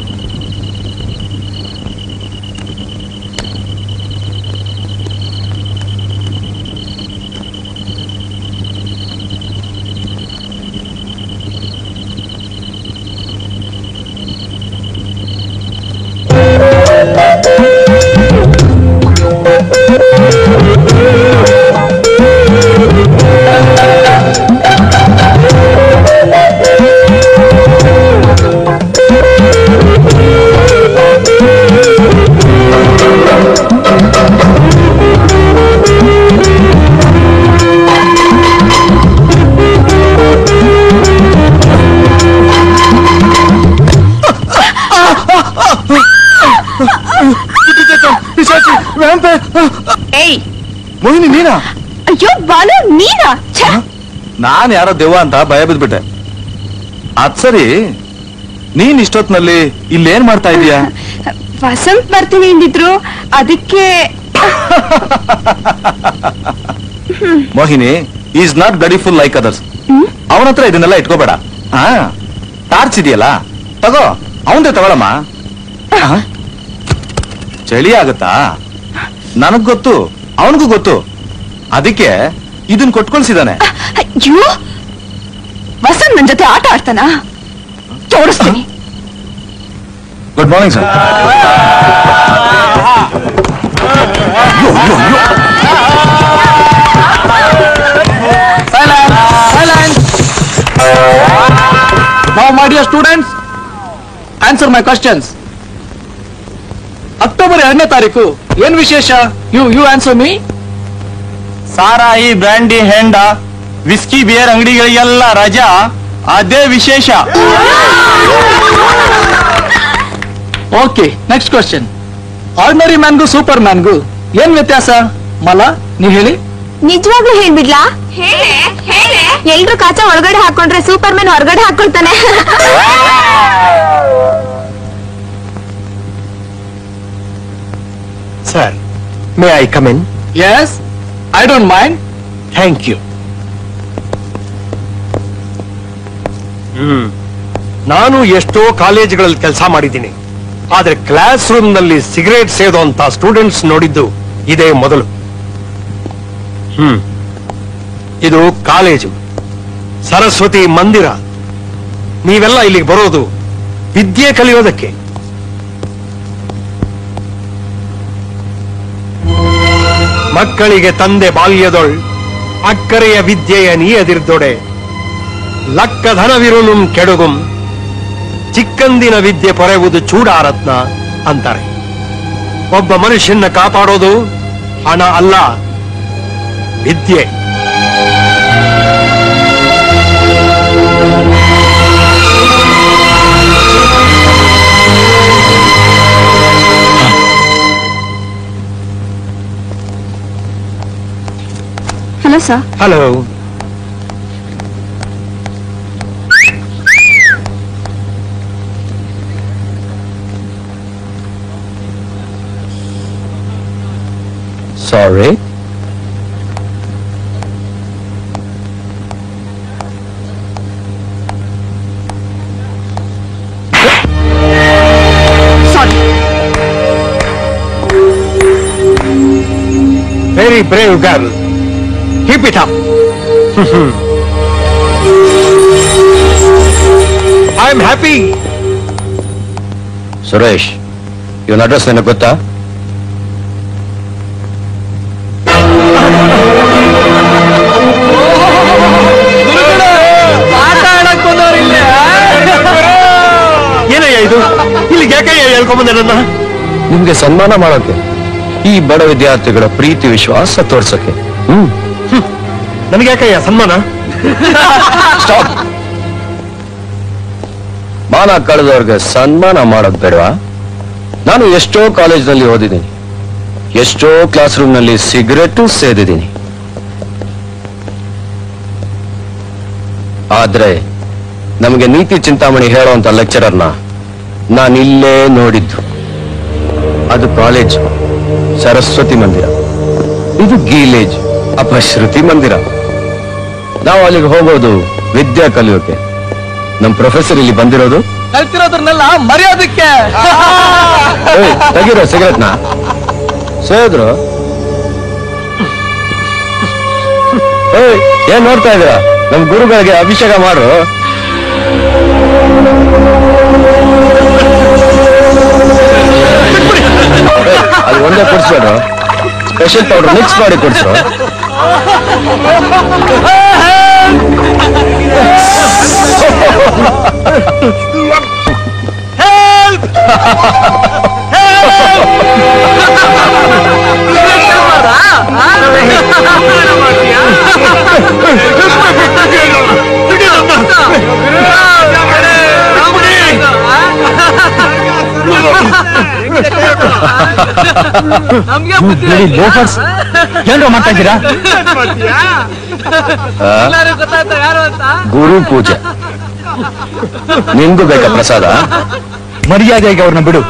ಮೋಹಿನಿ, ನೀನಾ? ಅಯ್ಯೋ ಬಾಲು, ನೀನಾ? ನಾನ್ ಯಾರೋ ದೆವ್ವ ಅಂತ ಭಯ ಬಿದ್ಬಿಟ್ಟೆ. ಅದ್ ಸರಿ, ನೀನ್ ಇಷ್ಟೊತ್ನಲ್ಲಿ ಇಲ್ಲೇನ್ ಮಾಡ್ತಾ ಇದೀಯಾ? ವಸಂತ್ ಬರ್ತೀನಿ ಎಂದಿದ್ರು, ಅದಕ್ಕೆ. Mohini is not beautiful like others. ಅವನ ಹತ್ರ ಇದನ್ನೆಲ್ಲ ಇಟ್ಕೋಬೇಡ. ಟಾರ್ಚ್ ಇದೆಯಲ್ಲ, ತಗೋ, ಅವಂದೇ ತಗೊಳಮ್ಮ. ಚಳಿ ಆಗತ್ತಾ? ನನಗ್ ಗೊತ್ತು, ಅವನಿಗೂ ಗೊತ್ತು. ಅದಕ್ಕೆ ಇದನ್ ಕೊಟ್ಕೊಳ್ಸಿದಾನೆ. ಅಯ್ಯೋ, ವಸಂತ್ ನನ್ ಜೊತೆ ಆಟ ಆಡ್ತಾನ? ತೋರಿಸ್ತೀನಿ. Good morning sir. Now, my dear students, answer my questions. October 2ನೇ ತಾರೀಕು ಏನ್ ವಿಶೇಷ? You answer me. ಸಾರಾಯಿ, ಬ್ರ್ಯಾಂಡಿ, ಹೆಂಡ, ವಿಸ್ಕಿ, ಬಿಯರ್ ಅಂಗಡಿಗಳಿಗೆಲ್ಲ ರಜಾ, ಅದೇ ವಿಶೇಷ. Okay, next question. ಆರ್ಡಿನರಿ ಮ್ಯಾನ್ಗೂ ಸೂಪರ್ ಮ್ಯಾನ್ಗೂ ಏನ್ ವ್ಯತ್ಯಾಸ? ಮಲ, ನೀವ್ ಹೇಳಿ. ನಿಜವಾಗ್ಲೂ ಹೇಳ್ಬಿಡ್ಲಾ? ಎಲ್ರು ಕಾಚ ಒಳಗಡೆ ಹಾಕೊಂಡ್ರೆ ಸೂಪರ್ ಮ್ಯಾನ್ ಹೊರಗಡೆ ಹಾಕೊಳ್ತಾನೆ. Sir, may I come in? Yes, I don't mind. Thank you. ನಾನು ಎಷ್ಟೋ ಕಾಲೇಜುಗಳಲ್ಲಿ ಕೆಲಸ ಮಾಡಿದ್ದೀನಿ, ಆದ್ರೆ ಕ್ಲಾಸ್ ರೂಮ್ ನಲ್ಲಿ ಸಿಗರೇಟ್ ಸೇದೋಂತ ಸ್ಟೂಡೆಂಟ್ಸ್ ನೋಡಿದ್ದು ಇದೇ ಮೊದಲು. ಇದು ಕಾಲೇಜು, ಸರಸ್ವತಿ ಮಂದಿರ. ನೀವೆಲ್ಲ ಇಲ್ಲಿಗೆ ಬರೋದು ವಿದ್ಯೆ ಕಲಿಯೋದಕ್ಕೆ. ಮಕ್ಕಳಿಗೆ ತಂದೆ ಬಾಲ್ಯದೊಳ್ ಅಕ್ಕರೆಯ ವಿದ್ಯೆಯ ನೀಯದಿರ್ದೊಡೆ ಲಕ್ಕಧನವಿರುನು ಕೆಡುಗುಂ ಚಿಕ್ಕಂದಿನ ವಿದ್ಯೆ ಪೊರೆಯುವುದು ಚೂಡಾರತ್ನ ಅಂತಾರೆ. ಒಬ್ಬ ಮನುಷ್ಯನ ಕಾಪಾಡೋದು ಹಣ ಅಲ್ಲ, ವಿದ್ಯೆ. Hello sir. Hello. Sorry. Very brave girl. Keep it up. I am happy. Suresh, ಇವನ್ ಅಡ್ರೆಸ್ ನಿನಗೆ ಗೊತ್ತಾ? ಏನಯ್ಯ ಇದು? ಇಲ್ಲಿಗೆ ಯಾಕಯ್ಯ ಹೇಳ್ಕೊಂಬಂದೆ ನನ್ನ? ನಿಮ್ಗೆ ಸನ್ಮಾನ ಮಾಡೋಕೆ, ಈ ಬಡ ವಿದ್ಯಾರ್ಥಿಗಳ ಪ್ರೀತಿ ವಿಶ್ವಾಸ ತೋರ್ಸಕ್ಕೆ. ನನಗೆ ಯಾಕಯ್ಯ ಸನ್ಮಾನ? ಸ್ಟಾಪ್. ಮಾನ ಕಳೆದವ್ರಿಗೆ ಸನ್ಮಾನ ಮಾಡೋದ್ ಬೇಡವಾ? ನಾನು ಎಷ್ಟೋ ಕಾಲೇಜ್ನಲ್ಲಿ ಓದಿದ್ದೀನಿ, ಎಷ್ಟೋ ಕ್ಲಾಸ್ ರೂಮ್ ನಲ್ಲಿ ಸಿಗರೆಟ್ ಸೇದಿದ್ದೀನಿ. ಆದ್ರೆ ನಮಗೆ ನೀತಿ ಚಿಂತಾಮಣಿ ಹೇಳುವಂತ ಲೆಕ್ಚರರ್ನ ನಾನಿಲ್ಲೇ ನೋಡಿದ್ದು. ಅದು ಕಾಲೇಜ್, ಸರಸ್ವತಿ ಮಂದಿರ. ಇದು ಗೀಲೇಜ್, ಅಪಶ್ರುತಿ ಮಂದಿರ. ನಾವು ಅಲ್ಲಿಗೆ ಹೋಗೋದು ವಿದ್ಯಾ ಕಲಿಯೋಕೆ. ನಮ್ ಪ್ರೊಫೆಸರ್ ಇಲ್ಲಿ ಬಂದಿರೋದು ಕಲ್ತಿರೋದ್ರನ್ನೆಲ್ಲ ಮರೆಯೋದಕ್ಕೆ. ತೆಗಿರೋ ಸಿಗರೆಟ್ನ. ಸೇದ್ರು ಏನ್ ನೋಡ್ತಾ ಇದ್ದೀರಾ? ನಮ್ ಗುರುಗಳಿಗೆ ಅಭಿಷೇಕ ಮಾಡು. ಅದು ಒಂದೇ ಕೊಡ್ಸ್ಬೇಡ್ರು, ಸ್ಪೆಷಲ್ ಪೌಡರ್ ಮಿಕ್ಸ್ ಮಾಡಿ ಕೊಡ್ಸ್ರು. ಏನ್ರ ಮಾಡ್ತಾ ಇದ್ದೀರಾ? ಗುರು ಪೂಜೆ. ನಿಮ್ಗೂ ಬೇಕಾ ಪ್ರಸಾದ? ಮರ್ಯಾದೆಗೆ ಅವ್ರನ್ನ ಬಿಡು.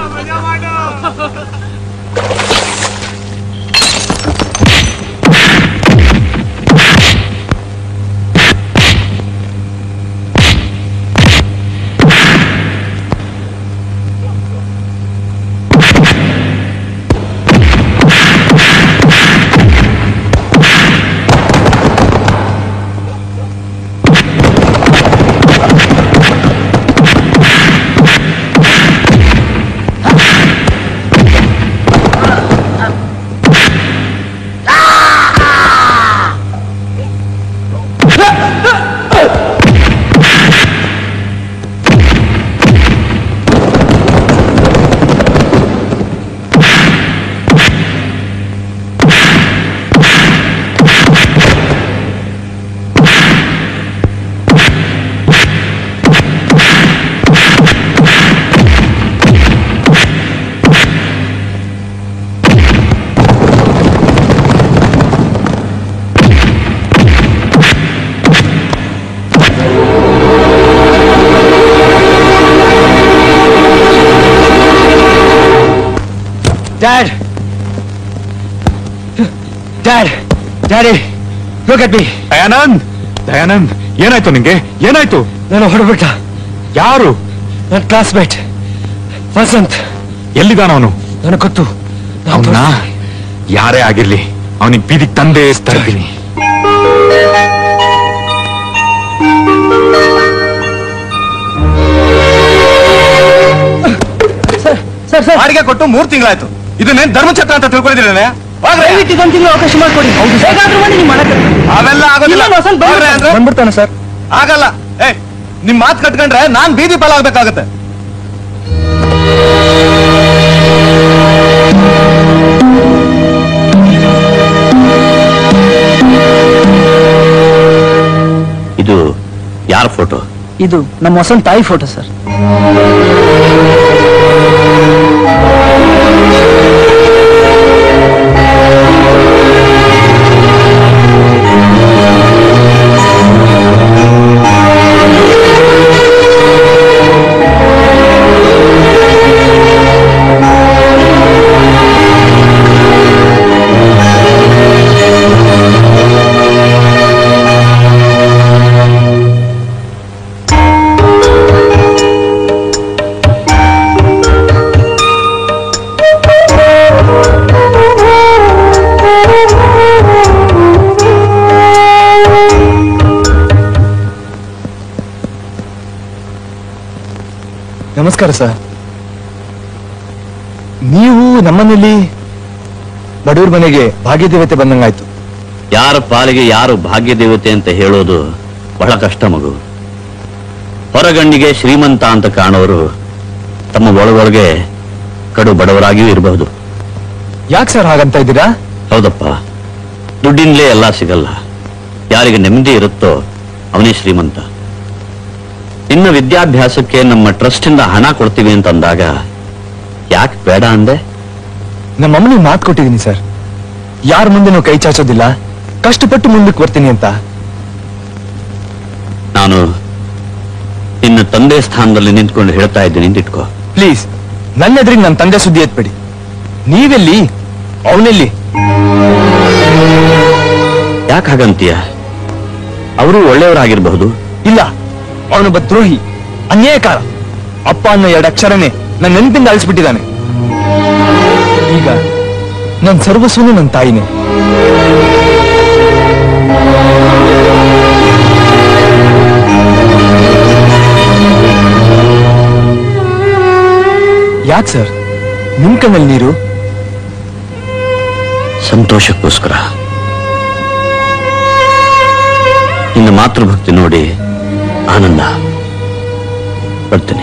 Dad! Dad! Daddy! Look at me! Dayanand, ಏನಾಯ್ತು ನಿಂಗೆ? ಏನಾಯ್ತು? ನಾನು ಹೊರಬಿಟ್ಟ. ಯಾರು? ನನ್ನ ಕ್ಲಾಸ್ಮೇಟ್ ವಸಂತ್. ಎಲ್ಲಿದ್ದಾನ ಅವನು? ನನಗೆ ಗೊತ್ತು. ಅವನ್ನ ಯಾರೇ ಆಗಿರ್ಲಿ ಅವನಿಗೆ ಬೀದಿಗೆ ತಂದೆ ತರ್ತೀನಿ. ಬಾಡಿಗೆ ಕೊಟ್ಟು 3 ತಿಂಗಳಾಯ್ತು. ಇದನ್ನೇನ್ ಧರ್ಮಛತ್ರ ಅಂತ ತಿಳ್ಕೊಂಡಿದ್ದೀರೇನೆ? ಇದೊಂದು ತಿಂಗಳು ಅವಕಾಶ ಮಾಡ್ಕೊಡಿ. ಅವೆಲ್ಲ ಆಗೋದಿಲ್ಲ. ಬಂದ್ಬಿಡ್ತಾನೆ ಸರ್. ಆಗಲ್ಲ. ನಿಮ್ ಮಾತು ಕಟ್ಕೊಂಡ್ರೆ ನಾನ್ ಬೀದಿ ಪಾಲಾಗಬೇಕಾಗತ್ತೆ. ಇದು ಯಾರ ಫೋಟೋ? ಇದು ನಮ್ಮ ವಸಂತ್ ತಾಯಿ ಫೋಟೋ ಸರ್. ನಮಸ್ಕಾರ ಸರ್. ನೀವು ನಮ್ಮನೇಲಿ ಬಡವ್ರ ಮನೆಗೆ ಭಾಗ್ಯದೇವತೆ ಬಂದಂಗಾಯ್ತು. ಯಾರ ಪಾಲಿಗೆ ಯಾರು ಭಾಗ್ಯ ದೇವತೆ ಅಂತ ಹೇಳೋದು ಬಹಳ ಕಷ್ಟ ಮಗು. ಹೊರಗಣ್ಣಿಗೆ ಶ್ರೀಮಂತ ಅಂತ ಕಾಣೋರು ತಮ್ಮ ಒಳಗೊಳಗೆ ಕಡು ಬಡವರಾಗಿಯೂ ಇರಬಹುದು. ಯಾಕೆ ಸರ್ ಹಾಗಂತ ಇದ್ದೀರಾ? ಹೌದಪ್ಪ, ದುಡ್ಡಿಂದಲೇ ಎಲ್ಲ ಸಿಗಲ್ಲ. ಯಾರಿಗೆ ನೆಮ್ಮದಿ ಇರುತ್ತೋ ಅವನೇ ಶ್ರೀಮಂತ. ಇನ್ನು ವಿದ್ಯಾಭ್ಯಾಸಕ್ಕೆ ನಮ್ಮ ಟ್ರಸ್ಟ್ ಇಂದ ಹಣ ಕೊಡ್ತೀವಿ ಅಂತಂದಾಗ ಯಾಕೆ ಬೇಡ ಅಂದೆ? ನಮ್ಮಮ್ಮನಿಗೆ ಮಾತು ಕೊಟ್ಟಿದ್ದೀನಿ ಸರ್, ಯಾರ ಮುಂದೆನೂ ಕೈ ಚಾಚೋದಿಲ್ಲ, ಕಷ್ಟಪಟ್ಟು ಮುಂದಕ್ಕೆ ಬರ್ತೀನಿ ಅಂತ. ನಾನು ನಿನ್ನ ತಂದೆ ಸ್ಥಾನದಲ್ಲಿ ನಿಂತ್ಕೊಂಡು ಹೇಳ್ತಾ ಇದ್ದೀನಿ ಅಂತ ಇಟ್ಕೋ. ಪ್ಲೀಸ್, ನನ್ನ ಎದುರಿಗೆ ನನ್ನ ತಂದೆ ಸುದ್ದಿ ಎತ್ಬೇಡಿ. ನೀವೆಲ್ಲಿ, ಅವನೆಲ್ಲಿ? ಯಾಕೆ ಹಾಗಂತೀಯ? ಅವರು ಒಳ್ಳೆಯವರಾಗಿರಬಹುದು. ಇಲ್ಲ, ಅವನೊಬ್ಬ ದ್ರೋಹಿ, ಅನ್ಯಾಯಕಾರ. ಅಪ್ಪ ಅನ್ನೋ 2 ಅಕ್ಷರನೇ ನನ್ನ ನೆನಪಿಂದ ಅಳಿಸ್ಬಿಟ್ಟಿದ್ದಾನೆ. ಈಗ ನನ್ನ ಸರ್ವಸ್ವನೇ ನನ್ನ ತಾಯಿನೇ. ಯಾಕೆ ಸರ್ ನಿಮ್ ಕಣ್ಣಲ್ಲಿ ನೀರು? ಸಂತೋಷಕ್ಕೋಸ್ಕರ. ನಿನ್ನ ಮಾತೃಭಕ್ತಿ ನೋಡಿ ಆನಂದ. ಬರ್ತೀನಿ.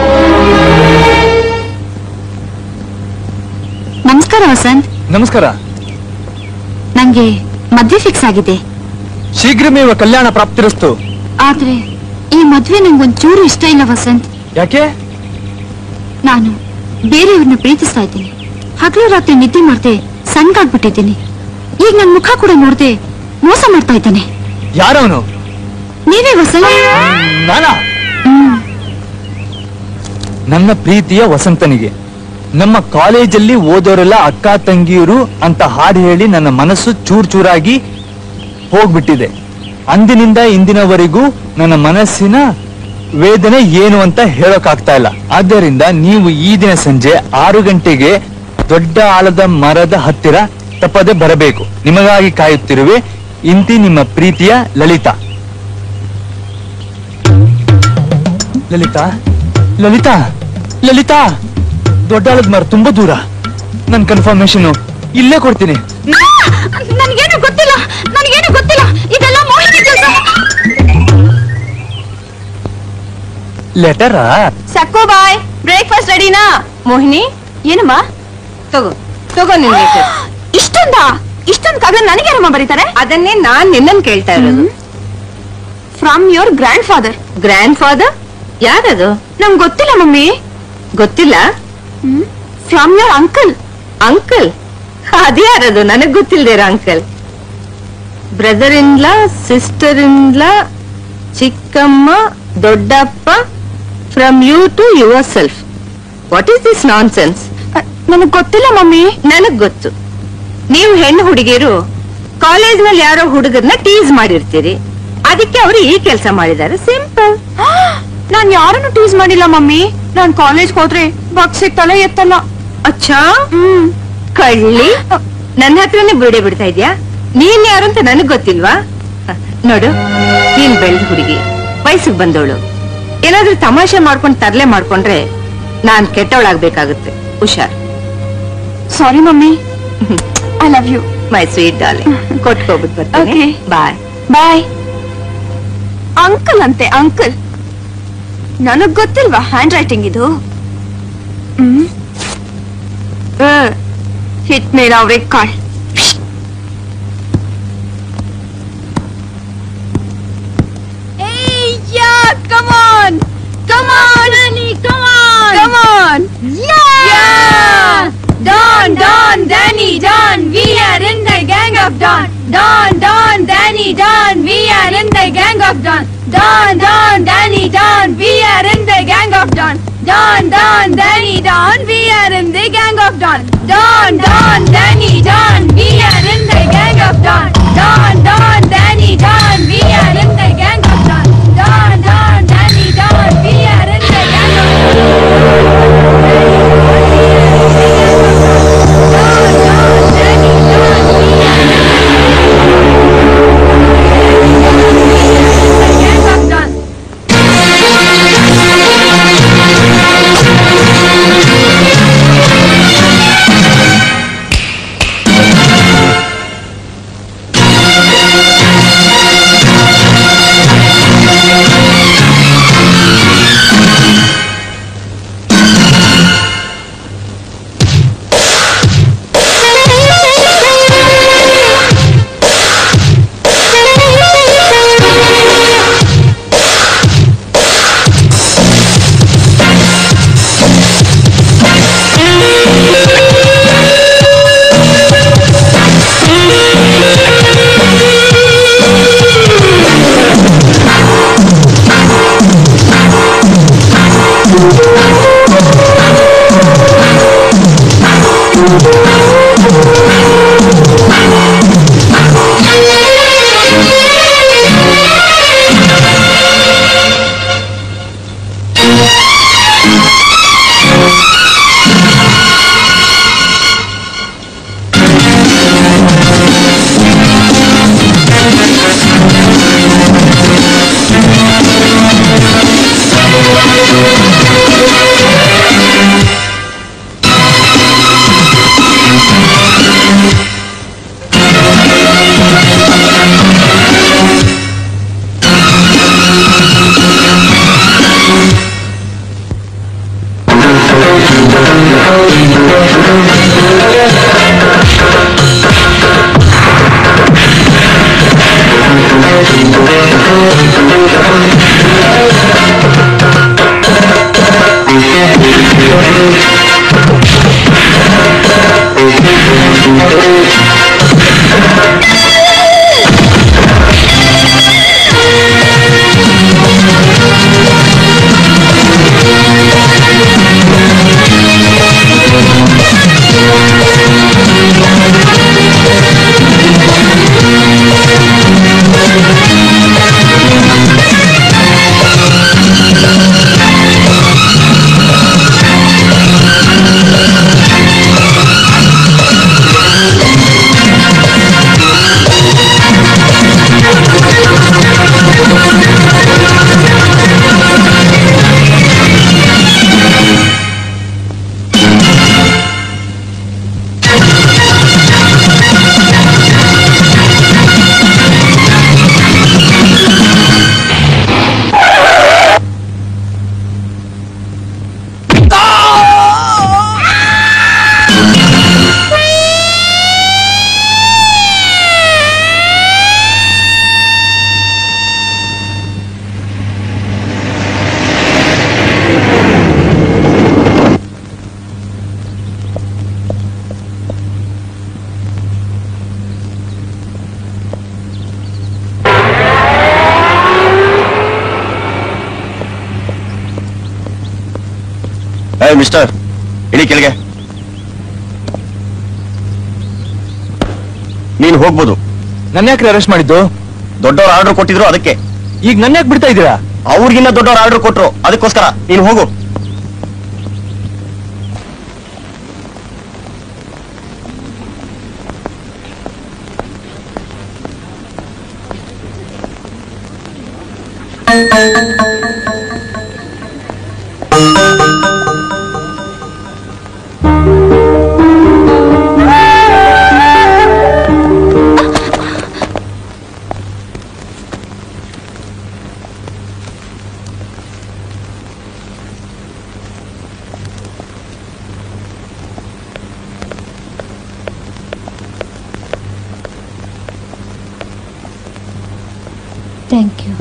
ನಮಸ್ಕಾರ ವಸಂತ್. ನಮಸ್ಕಾರ. ನಂಗೆ ಮದ್ವೆ ಫಿಕ್ಸ್ ಆಗಿದೆ. ಶೀಘ್ರಮೇವ ಕಲ್ಯಾಣ ಪ್ರಾಪ್ತಿರಸ್ತು. ಆದ್ರೆ ಈ ಮದ್ವೆ ನಂಗೊಂಚೂರು ಇಷ್ಟ ಇಲ್ಲ ವಸಂತ್. ಯಾಕೆ? ನಾನು ಬೇರೆಯವ್ರನ್ನ ಪ್ರೀತಿಸ್ತಾ ಇದ್ದೀನಿ. ಹಗಲು ರಾತ್ರಿ ನಿದ್ದೆ ಮಾಡ್ದೆ ಸಣ್ಣಗಾಗ್ಬಿಟ್ಟಿದ್ದೀನಿ. ಈಗ ನನ್ ಮುಖ ಕೂಡ ನೋಡ್ದೆ ಮೋಸ ಮಾಡ್ತಾ ಇದ್ದಾನೆ. ಯಾರವನು? ನೀವೇ ವಸಂತ್. ನಾನಾ? ನನ್ನ ಪ್ರೀತಿಯ ವಸಂತನಿಗೆ ನಮ್ಮ ಕಾಲೇಜಲ್ಲಿ ಓದೋರೆಲ್ಲ ಅಕ್ಕ ತಂಗಿಯರು ಅಂತ ಹಾಡು ಹೇಳಿ ನನ್ನ ಮನಸ್ಸು ಚೂರ್ ಚೂರಾಗಿ ಹೋಗ್ಬಿಟ್ಟಿದೆ. ಅಂದಿನಿಂದ ಇಂದಿನವರೆಗೂ ನನ್ನ ಮನಸ್ಸಿನ ವೇದನೆ ಏನು ಅಂತ ಹೇಳೋಕಾಗ್ತಾ ಇಲ್ಲ. ಆದ್ದರಿಂದ ನೀವು ಈ ದಿನ ಸಂಜೆ 6 ಗಂಟೆಗೆ ದೊಡ್ಡ ಆಲದ ಮರದ ಹತ್ತಿರ ತಪ್ಪದೆ ಬರಬೇಕು. ನಿಮಗಾಗಿ ಕಾಯುತ್ತಿರುವೆ. ಇಂತಿ ನಿಮ್ಮ ಪ್ರೀತಿಯ ಲಲಿತಾ. ಲಲಿತಾ, ಲಲಿತಾ, ಲಲಿತಾ. ದೊಡ್ಡ ಆಲದ ಮರ ತುಂಬಾ ದೂರ. ನನ್ ಕನ್ಫರ್ಮೇಶನ್ ಇಲ್ಲೇ ಕೊಡ್ತೀನಿ. ನನಗೇನು ಗೊತ್ತಿಲ್ಲ, ನನಗೇನು ಗೊತ್ತಿಲ್ಲ. ಇದೆಲ್ಲ ಮೋಹಿನಿ ಕೆಲಸ. ಲೆಟರಾ? ಸಕ್ಕೋ ಬಾಯ್, ಬ್ರೇಕ್ಫಾಸ್ಟ್ ರೆಡಿನಾ? ಮೋಹಿನಿ, ಏನಮ್ಮ? ತಗೋ ತಗೋ ನಿನ್ ಲೆಟರ್. ಇಷ್ಟೊಂದು ಕಾಗದ ನನಗೆ ಯಾರಮ್ಮ ಬರೀತಾರೆ? ಅದನ್ನೇ ನಾನ್ ನಿನ್ನನ್ ಕೇಳ್ತಾ ಇರೋದು. From your grandfather. Grandfather? ಯಾರದು? ನಂಗೆ ಗೊತ್ತಿಲ್ಲ ಮಮ್ಮಿ. ಗೊತ್ತಿಲ್ಲ? From your uncle. ಅಂಕಲ್? ಅದ್ಯಾರದು ನನಗ್ ಗೊತ್ತಿಲ್ದೇರ uncle? Brother in law, sister in law, ಚಿಕ್ಕಮ್ಮ, ದೊಡ್ಡಪ್ಪ, from you to yourself. What is this nonsense? ನನಗ್ ಗೊತ್ತಿಲ್ಲ ಮಮ್ಮಿ. ನನಗ್ ಗೊತ್ತು. ನೀವು ಹೆಣ್ಣು ಹುಡುಗಿಯರು ಕಾಲೇಜ್ ನಲ್ಲಿ ಯಾರೋ ಹುಡುಗರನ್ನ ಟೀಸ್ ಮಾಡಿರ್ತೀರಿ. ಅದಕ್ಕೆ ಅವರು ಈ ಕೆಲಸ ಮಾಡಿದ್ದಾರೆ. ಸಿಂಪಲ್. ನಾನ್ ಯಾರನ್ನು ಟೀಸ್ ಮಾಡಿಲ್ಲ ಮಮ್ಮಿ. ನಾನ್ ಕಾಲೇಜ್ ಹೋದ್ರೆ ಬಕ್ಸಿಗೆ ತಲೆ ಎತ್ತಲ್ಲ. ಅಚ್ಚಾ, ಕಳ್ಳಿ. ನನ್ನ ಹತ್ರನೇ ಬಿಡೆ ಬಿಡ್ತಾ ಇದ್ಯಾ? ನೀನ್ ಯಾರು ಅಂತ ನನಗ್ ಗೊತ್ತಿಲ್ವಾ? ನೋಡು, ನೀನ್ ಬೆಳೆದ ಹುಡುಗಿ, ವಯಸ್ಸಿಗೆ ಬಂದವಳು. ಏನಾದ್ರೂ ತಮಾಷೆ ಮಾಡ್ಕೊಂಡು ತರ್ಲೆ ಮಾಡ್ಕೊಂಡ್ರೆ ನಾನ್ ಕೆಟ್ಟವಳಾಗ್ಬೇಕಾಗುತ್ತೆ. ಹುಷಾರ್. Sorry mummy. I love you my sweet darling. ಕೊಟ್ಕೋಬಿಟ್ಟು ಬರ್ತೀನಿ. Bye bye. ಅಂಕಲ್ ಅಂತೆ, ಅಂಕಲ್. ನನಗ್ ಗೊತ್ತಿಲ್ವಾ ಹ್ಯಾಂಡ್ ರೈಟಿಂಗ್ ಇದು? ಹಿಟ್ ಮೇಲೆ ಅವ್ರೆ ಕಾಳ್. Come on! Come on! Danny, come on! Come on! Yeah! Don, Don, Danny, Don, we are in the gang of Don. Don, Don, Danny, Don, we are in the gang of Don. Don, Don, Danny, Don, we are in the gang of Don. Don, Don, Danny, Don, we are in the gang of Don. Don, Don, Danny, Don, we are in the gang of Don. Don, Don, Danny, Don, we are in the gang of Don. Don, Don, Danny, Don, we are in the gang of Don. Don, Don, Danny, Don, we are in the gang of Don. Mister, ಇಳಿ ಕೆಳಗೆ. ನೀನು ಹೋಗ್ಬೋದು. ನನ್ನ ಯಾಕೆ arrest ಮಾಡಿದ್ದು? ದೊಡ್ಡವ್ರು order ಕೊಟ್ಟಿದ್ರು ಅದಕ್ಕೆ. ಈಗ ನನ್ನ ಯಾಕೆ ಬಿಡ್ತಾ ಇದ್ದೀರಾ? ಅವ್ರಿಗಿನ್ನ ದೊಡ್ಡವ್ರು ಆರ್ಡರ್ ಕೊಟ್ರು ಅದಕ್ಕೋಸ್ಕರ. ನೀನು ಹೋಗು. Thank you.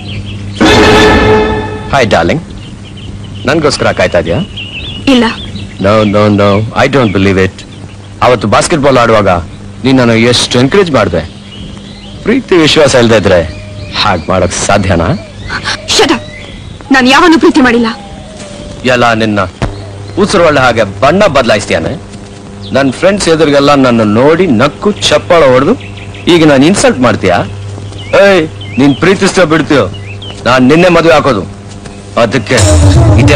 ಹಾಯ್ ಡಾರ್ಲಿಂಗ್, ನನ್ಗೋಸ್ಕರ ಕಾಯ್ತಾ ಇದೆಯಾ? ಇಲ್ಲ, no no no I don't believe it. ಅವತ್ತು ಬಾಸ್ಕೆಟ್ಬಾಲ್ ಆಡುವಾಗ ನೀನ್ ನಾನು ಎಷ್ಟು ಎನ್ಕರೇಜ್ ಮಾಡಿದೆ. ಪ್ರೀತಿ ವಿಶ್ವಾಸ ಇಲ್ಲದೆ ಇದ್ರೆ ಹಾಗೆ ಮಾಡಕ್ ಸಾಧ್ಯನಾ? ನಾನು ಯಾವನ್ನೂ ಪ್ರೀತಿ ಮಾಡಿಲ್ಲ. ಎಲ್ಲ ನಿನ್ನ ಉಸಿರು ಒಳ್ಳೆ ಹಾಗೆ ಬಣ್ಣ ಬದಲಾಯಿಸ್ತೀಯಾನೆ. ನನ್ನ ಫ್ರೆಂಡ್ಸ್ ಎದುರಿಗೆಲ್ಲ ನನ್ನ ನೋಡಿ ನಕ್ಕು ಚಪ್ಪಾಳ ಹೊಡೆದು ಈಗ ನಾನು ಇನ್ಸಲ್ಟ್ ಮಾಡ್ತೀಯಾ? ಏಯ್, ನೀನ್ ಪ್ರೀತಿಸ್ತೀಯೋ ಬಿಡ್ತೀಯೋ, ನಾನ್ ನಿನ್ನೆ ಮದುವೆ ಹಾಕೋದು. ಅದಕ್ಕೆ ಇದೆ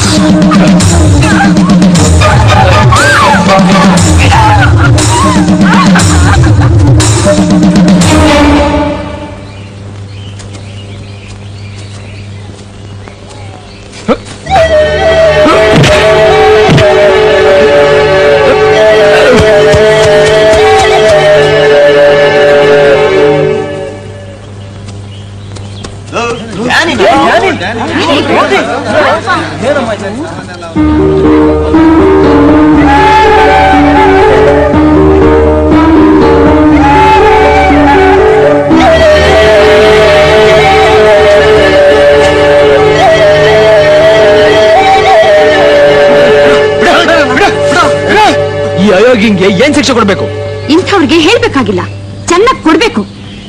ಈ ಅಯೋಗ್ಯಂಗೆ ಏನ್ ಶಿಕ್ಷೆ ಕೊಡ್ಬೇಕು? ಇಂಥವ್ರಿಗೆ ಹೇಳ್ಬೇಕಾಗಿಲ್ಲ, ಚೆನ್ನಾಗಿ ಕೊಡ್ಬೇಕು.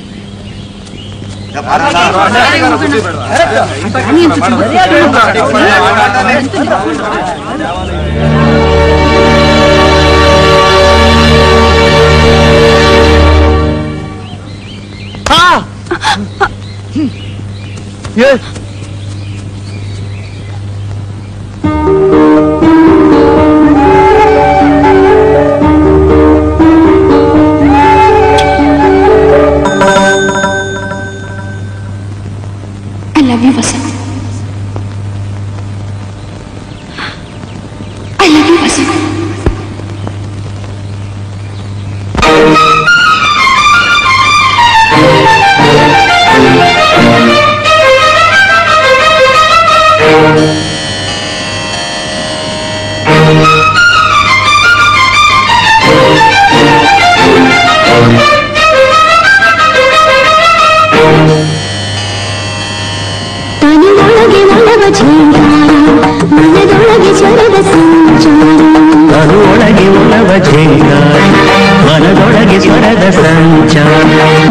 ಮನದೊಳಗೆ ಸ್ವರದ ಸಂಚಾರ,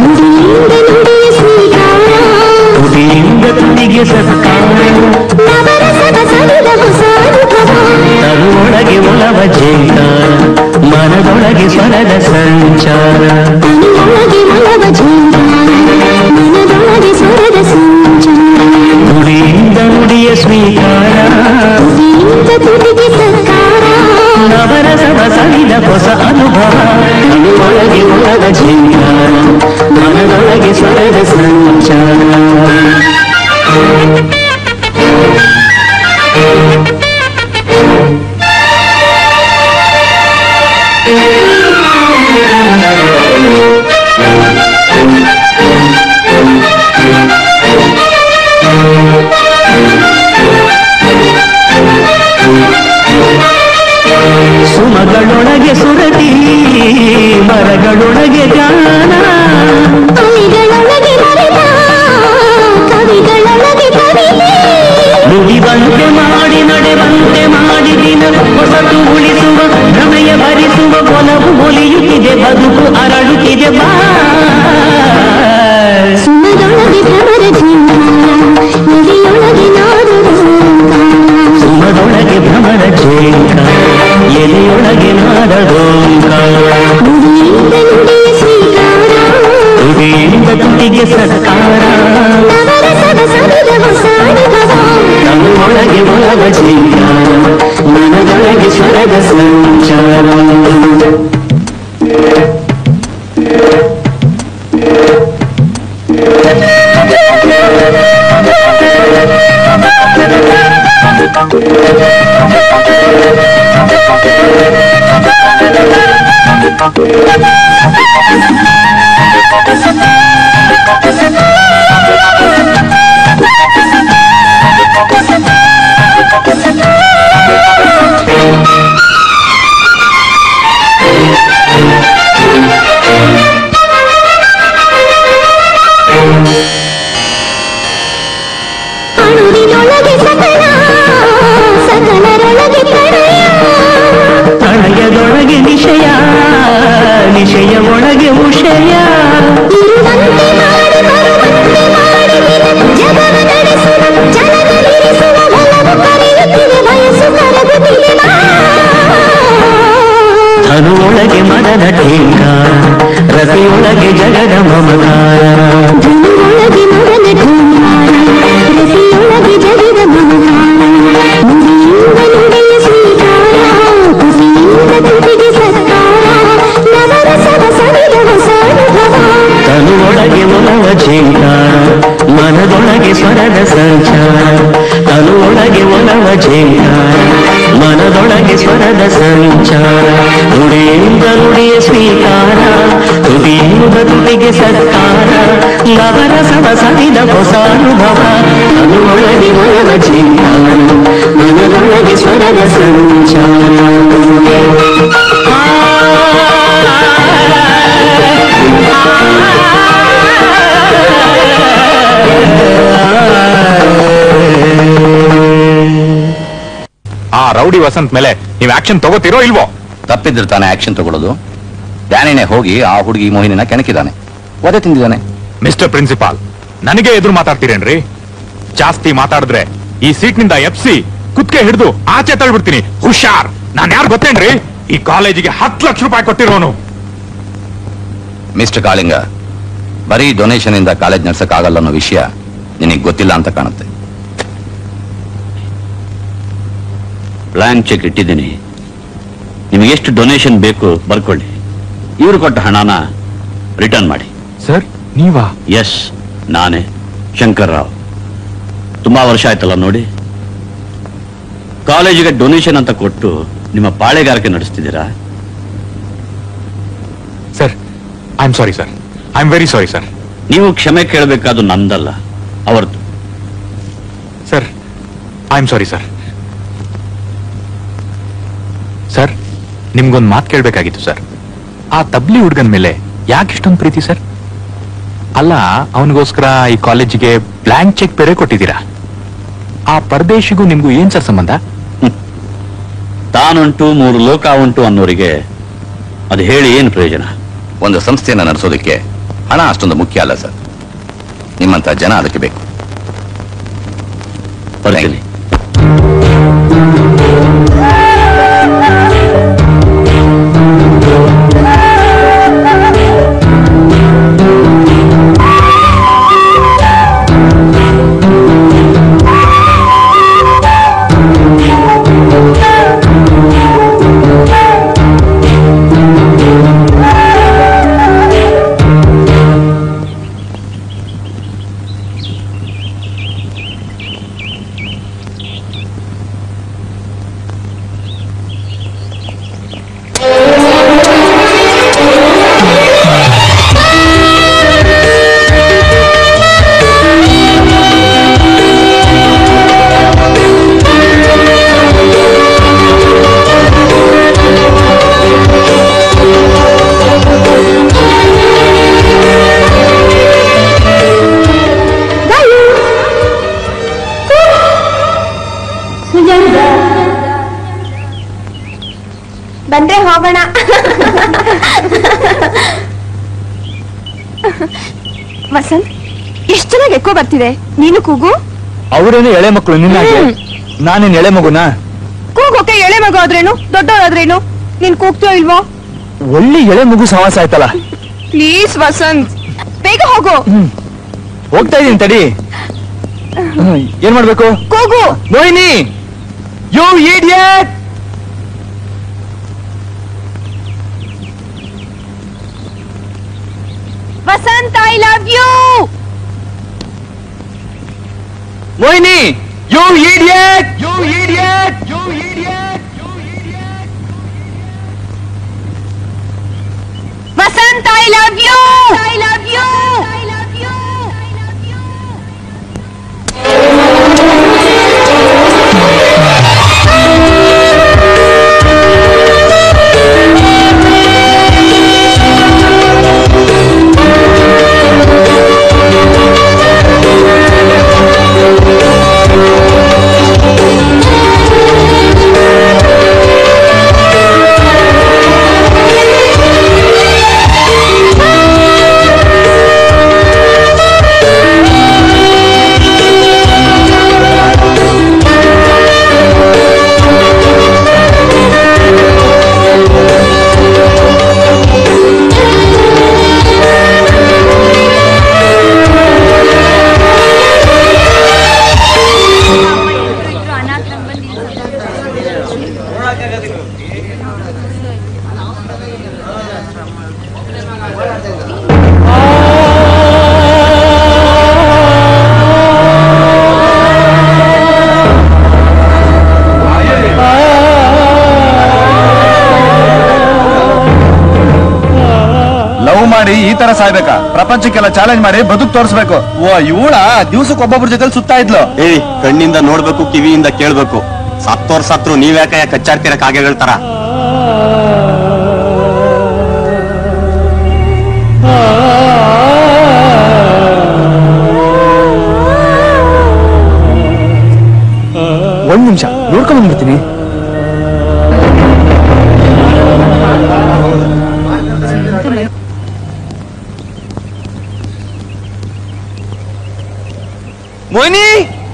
ತುದಿಯಿಂದ ತುದಿಗೆ ಸತ್ಕಾರ, ತನುವೊಳಗೆ ಒಲವ ಝೇಂಕಾರ, ಮನದೊಳಗೆ ಸ್ವರದ ಸಂಚಾರ, ನುಡಿಯಿಂದ ನುಡಿಯ ಸ್ವೀಕಾರ, ನವರಸವ ಸವಿದ ಹೊಸ ಅನುಭವ, ತನುವೊಳಗೆ ಒಲವ ಝೇಂಕಾರ, ಮನದೊಳಗೆ ಸ್ವರದ ಸಂಚಾರ. ಸುಮಗಳೊಳಗೆ ಸುರತಿ, ಮರಗಳೊಳಗೆ ಗಾನ, ನುಡಿವಂತೆ ಮಾಡಿ ನಡೆವಂತೆ ಮಾಡಿ ದಿನ ಹೊಸತು ಉಳಿಸುವ, ಭ್ರಮೆಯ ಭರಿಸುವ, ಒಲವು ಒಲಿಯುತ್ತಿದೆ, ಬದುಕು ಅರಳುತ್ತಿದೆ. ಬಾ ಸುಮದೊಳಗೆ ಭ್ರಮರ ಸುಮದೊಳಗೆ ಭ್ರಮರ ಝೇಂಕಾರ, ಎಲೆಯೊಳಗೆ ನಾದೋಂಕಾರ, ತುದಿಯಿಂದ ತುದಿಗೆ ಸತ್ಕಾರ, ತನುವೊಳಗೆ ಒಲವ ಝೇಂಕಾರ, ಮನದೊಳಗೆ ಸ್ವರದ ಸಂಚಾರ. ಅಣುವಿನೊಳಗೆ ಸಕಲ, ಸಕಲರೊಳಗೆ ಪ್ರಣಯ, ಒಳಗೆ ನಿಶಯ ನಿಶಯ ಒಳಗೆ ಉಷಯ ಧನು ಒಳಗೆ ಮದನ ಠೇಂಕಾರ ರತಿಯೊಳಗೆ ಜಗದ ಮಮಕಾರ ಧನುವೊಳಗೆ ಮದನ ಠೇಂಕಾರ ರತಿಯೊಳಗೆ ಜಗದ ಮಮಕಾರ ನುಡಿಯಿಂದ ನುಡಿಯ ಸ್ವೀಕಾರ ತುಟಿಯಿಂದ ತುಟಿಗೆ ಸತ್ಕಾರ ನವರಸವ ಸವಿದ ಹೊಸ ಅನುಭವ ಧನು ಒಳಗೆ ಒಲವ ಝೇಂಕಾರ ಮನದೊಳಗೆ ಸ್ವರದ ಸಂಚಾರ ಧನು ಒಳಗೆ ಒಲವ ಝೇಂಕಾರ ಮನದೊಳಗೆ ಸ್ವರದ ಸಂಚಾರ ನುಡಿಯಿಂದ ನುಡಿಯ ಸ್ವೀಕಾರ ತುಟಿಯಿಂದ ತುಟಿಗೆ ಸತ್ಕಾರ ನವರಸವ ಸವಿದ ಹೊಸ ಅನುಭವ ಧನು ಒಳಗೆ ಒಲವ ಝೇಂಕಾರ ಮನದೊಳಗೆ ಸ್ವರದ ಸಂಚಾರ ಆ ರೌಡಿ ವಸಂತ್ ಮೇಲೆ ನೀವು ಆಕ್ಷನ್ ತಗೋತಿರೋ ಇಲ್ವೋ? ತಪ್ಪಿದ್ರೆ ತಾನೇ ಆಕ್ಷನ್ ತಗೊಳ್ಳೋದು. ಡ್ಯಾನಿನೇ ಹೋಗಿ ಆ ಹುಡುಗಿ ಮೋಹಿನಿನ ಕೆಣಕಿದಾನೆ, ವಧೆ ತಿಂದಿದ್ದಾನೆ. ಮಿಸ್ಟರ್ ಪ್ರಿನ್ಸಿಪಾಲ್, ನನಗೆ ಎದುರು ಮಾತಾಡ್ತೀರೇನ್ರಿ? ಜಾಸ್ತಿ ಮಾತಾಡಿದ್ರೆ ಈ ಸೀಟ್ನಿಂದ ಎಫ್ಸಿ ಕುತ್ಕೆ ಹಿಡಿದು ಆಚೆ ತಳ್ಬಿಡ್ತೀನಿ. ಹುಷಾರ್! ನಾನ್ ಯಾರು ಗೊತ್ತೇನ್ರಿ? ಈ ಕಾಲೇಜಿಗೆ 10 ಲಕ್ಷ ರೂಪಾಯಿ ಕೊಟ್ಟಿರೋನು. ಮಿಸ್ಟರ್ ಕಾಳಿಂಗ, ಬರೀ ಡೊನೇಷನ್ ಇಂದ ಕಾಲೇಜ್ ನಡ್ಸಕ್ಕಾಗಲ್ಲ ಅನ್ನೋ ವಿಷಯ ನಿನಗೆ ಗೊತ್ತಿಲ್ಲ ಅಂತ ಕಾಣುತ್ತೆ. ಬ್ಲಾಂಕ್ ಚೆಕ್ ಇಟ್ಟಿದ್ದೀನಿ. ನಿಮಗೆ ಎಷ್ಟು ಡೊನೇಷನ್ ಬೇಕು ಬರ್ಕೊಳ್ಳಿ. ಇವರು ಕೊಟ್ಟ ಹಣನ ರಿಟರ್ನ್ ಮಾಡಿ. ಸರ್ ನೀವಾ? ಎಸ್, ನಾನೇ ಶಂಕರ್ ರಾವ್. ತುಂಬಾ ವರ್ಷ ಆಯ್ತಲ್ಲ ನೋಡಿ. ಕಾಲೇಜಿಗೆ ಡೊನೇಷನ್ ಅಂತ ಕೊಟ್ಟು ನಿಮ್ಮ ಪಾಳೆಗಾರಿಕೆ ನಡೆಸ್ತಿದ್ದೀರಾ? Sir I am sorry sir, I am very sorry sir. ನೀವು ಕ್ಷಮೆ ಕೇಳಬೇಕಾದ್ದು ನಂದಲ್ಲ, ಅವರದ್ದು. Sir I am sorry sir. Sir ನಿಮ್ಗೊಂದು ಮಾತು ಕೇಳಬೇಕಾಗಿತ್ತು ಸರ್. ಆ ತಬ್ಲಿ ಹುಡುಗನ ಮೇಲೆ ಯಾಕೆ ಇಷ್ಟೊಂದು ಪ್ರೀತಿ ಸರ್? ಅಲ್ಲ, ಅವನಿಗೋಸ್ಕರ ಈ ಕಾಲೇಜಿಗೆ ಬ್ಲಾಂಕ್ ಚೆಕ್ ಬೇರೆ ಕೊಟ್ಟಿದ್ದೀರಾ. ಆ ಪರದೇಶಿಗೂ ನಿಮ್ಗೂ ಏನ್ ಸರ್ ಸಂಬಂಧ? ತಾನುಂಟು 3 ಲೋಕ ಉಂಟು ಅನ್ನೋರಿಗೆ ಅದು ಹೇಳಿ ಏನು ಪ್ರಯೋಜನ? ಒಂದು ಸಂಸ್ಥೆಯನ್ನು ನಡೆಸೋದಕ್ಕೆ ಹಣ ಅಷ್ಟೊಂದು ಮುಖ್ಯ ಅಲ್ಲ ಸರ್. ನಿಮ್ಮಂತ ಜನ ಅದಕ್ಕೆ ಬೇಕು. ಬರ್ತೀನಿ. ಬಂದ್ರೆ ಹೋಗೋಣ. ವಸಂತ್, ಎಷ್ಟು ಚೆನ್ನಾಗಿ ಎಕ್ಕೋ ಬರ್ತಿದೆ. ನೀನು ಕೂಗು. ಅವರೇನು ಎಳೆ ಮಕ್ಕಳು ನಿನ್ನಾಗೆ, ನಾನೇನು ಎಳೆ ಮಗುನಾ? ಕೂಗೋಕೆ ಎಳೆ ಮಗು ಆದ್ರೇನು ದೊಡ್ಡವರಾದ್ರೇನು? ನೀನ್ ಕೂಗ್ತೀಯೋ ಇಲ್ವೋ? ಒಳ್ಳೆ ಎಳೆ ಮಗು ಸವಾಸ ಆಯ್ತಲ್ಲ. ಪ್ಲೀಸ್ ವಸಂತ್, ಬೇಗ ಹೋಗು. ಹೋಗ್ತಾ ಇದೀನಿ ತಡಿ. ಏನ್ ಮಾಡ್ಬೇಕು? ಕೂಗು. Mohini, you idiot! Vasant, I love you. Mohini, you idiot! You idiot! You idiot! You idiot! Vasant, I love you. I love you. I love you. ಮಾಡಿ ಈ ತರ ಸಾಯ್ಬೇಕಾ? ಪ್ರಪಂಚಕ್ಕೆಲ್ಲ ಚಾಲೆಂಜ್ ಮಾಡಿ ಬದುಕು ತೋರಿಸ್ಬೇಕು. ಓ ಇವಳ ದಿವ್ಸಕ್ಕೆ ಒಬ್ಬೊಬ್ರ ಜೊತೆ ಸುತ್ತಾ ಇದ್ಲು. ಕಣ್ಣಿಂದ ನೋಡ್ಬೇಕು, ಕಿವಿಯಿಂದ ಕೇಳ್ಬೇಕು. ಸತ್ತೋರ್ ಸತ್ರು ನೀವ್ಯಾಕ ಕಚ್ಚಾಡ್ತೀರ ಕಾಗೆಗಳ ತರ? ಒಂದ್ ನಿಮಿಷ ನೋಡ್ಕೊಂಡ್ ಬಂದ್ಬಿಡ್ತೀನಿ. ಮೋಹಿನಿ,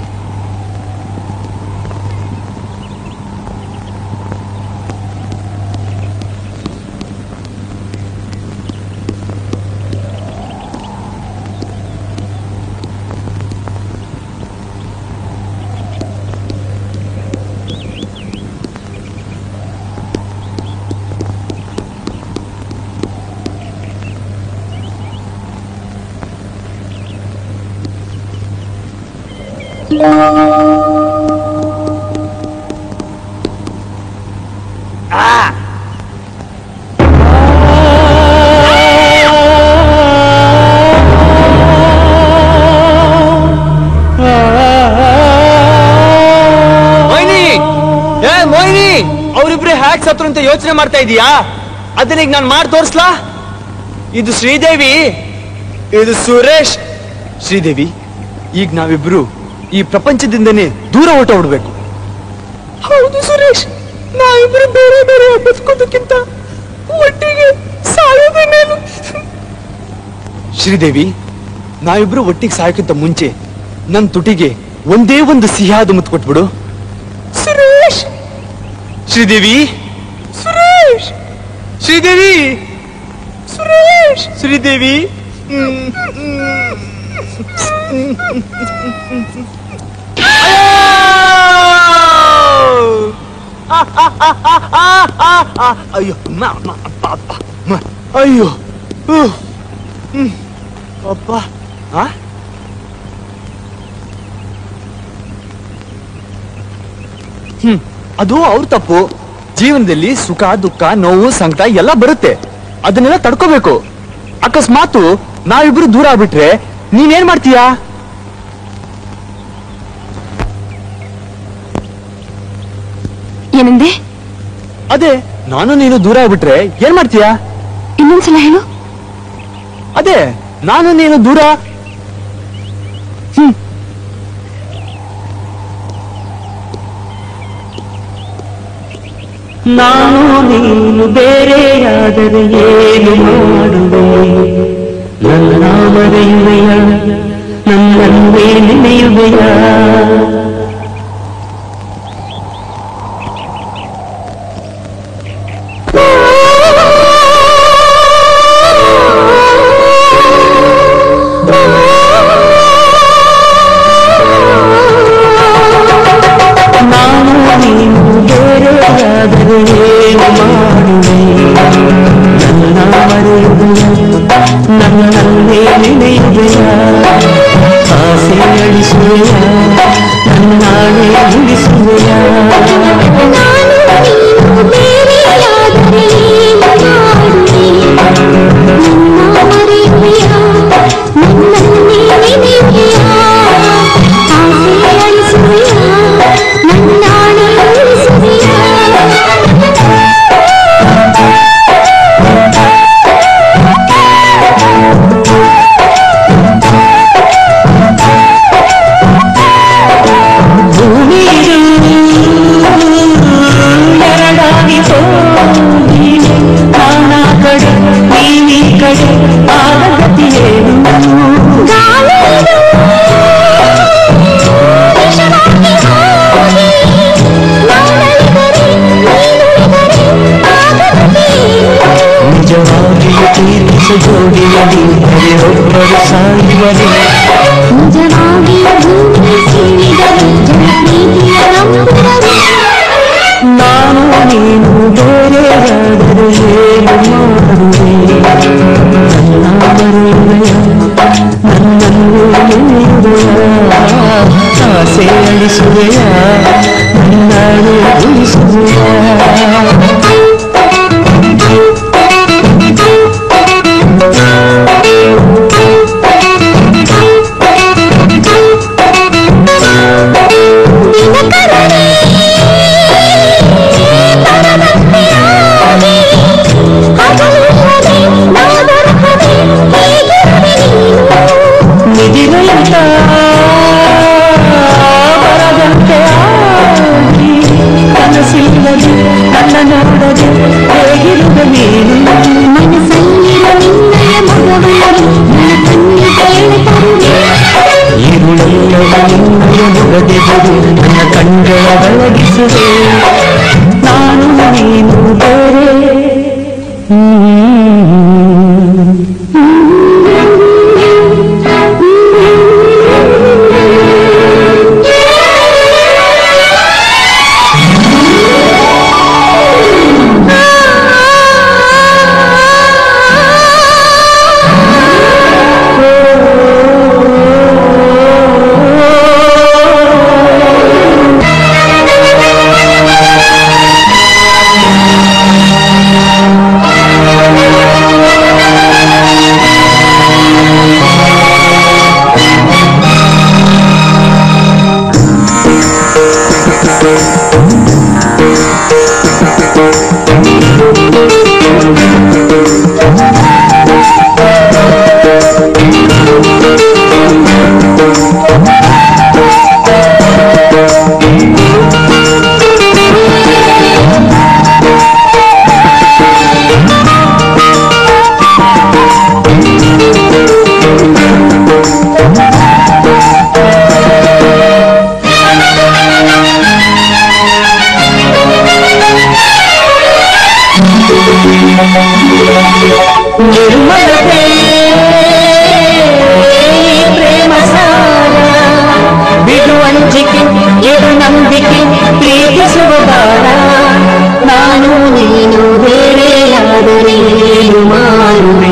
ಅವರಿಬ್ರೆ ಹ್ಯಾಕ್ ಸತ್ರು ಅಂತ ಯೋಚನೆ ಮಾಡ್ತಾ ಇದೀಯಾ? ಅದನ್ನ ಈಗ ನಾನು ಮಾಡಿ ತೋರಿಸ್ಲಾ? ಇದು ಶ್ರೀದೇವಿ, ಇದು ಸುರೇಶ್. ಶ್ರೀದೇವಿ, ಈಗ ನಾವಿಬ್ರು ಈ ಪ್ರಪಂಚದಿಂದನೇ ದೂರ ಹೊರಟೋಗ್ಬಿಡ್ಬೇಕು. ಹೌದು ಸುರೇಶ್, ನಾವಿಬ್ರು ಬೇರೆ ಬೇರೆ ಬದುಕೋದಕ್ಕಿಂತ ಒಟ್ಟಿಗೆ ಸಾಯೋದೇ ಮೇಲು. ಶ್ರೀದೇವಿ, ನಾವಿಬ್ರು ಒಟ್ಟಿಗೆ ಸಾಯೋಕ್ಕಿಂತ ಮುಂಚೆ ನನ್ನ ತುಟಿಗೆ ಒಂದೇ ಒಂದು ಸಿಹಿಯಾದ ಮುತ್ತು ಕೊಟ್ಬಿಡು. ಸುರೇಶ್, ಶ್ರೀದೇವಿ, ಸುರೇಶ್, ಶ್ರೀದೇವಿ, ಸುರೇಶ್, ಶ್ರೀದೇವಿ. ಅಯ್ಯೋ ಅಯ್ಯೋ ಅಪ್ಪ. ಅದು ಅವ್ರ ತಪ್ಪು. ಜೀವನದಲ್ಲಿ ಸುಖ ದುಃಖ ನೋವು ಸಂಕಟ ಎಲ್ಲ ಬರುತ್ತೆ, ಅದನ್ನೆಲ್ಲ ತಡ್ಕೋಬೇಕು. ಅಕಸ್ಮಾತ್ ನಾವಿಬ್ರು ದೂರ ಆಗ್ಬಿಟ್ರೆ ನೀನೇನ್ ಮಾಡ್ತೀಯಾ? ಏನಂದೆ? ಅದೇ ನಾನು ನೀನು ದೂರ ಆಗ್ಬಿಟ್ರೆ ಏನ್ ಮಾಡ್ತೀಯಾ? ಇನ್ನೊಂದ್ಸಲ ಹೇಳು. ಅದೇ ನಾನು ನೀನು ದೂರ. ನಾನು ನೀನು ಬೇರೆಯಾದರೆ ಏನು ಮಾಡುವೆ? ನನ್ನ ಮರೆಯುವೆಯ, ನನ್ನನ್ನೇ ನೆನೆಯುವೆಯ? ಆಸೆ ಒಳಗೆ ಹೇಗಿರುವ ನೀನು ಮನಸ್ಸಲ್ಲಿರೋ ನಿನ್ನಯ ಮಗವಾಗಿ ನನ್ನ ಕಣ್ಣು ಕೇಳುತ್ತರುವೆ ಇರುಳೆಲ್ಲವ ನಿನ್ನಯ ಮುಗದೆದುರು ನನ್ನ ಕಣ್ಣುಗಳ ಬೆಳಗಿಸುವೆ ನಾನು ನೀನು ಬೇರೆ ಪ್ರೇಮ ಸಾರ ಬಿಡುವಂಜಿಕೆ ಎಡು ನಂಬಿಕೆ ಪ್ರೀತಿಸುವ ಬಾರ ನಾನು ನೀನು ಬೇರೆಯಾದರೆ ಏನು ಮಾಡುವೆ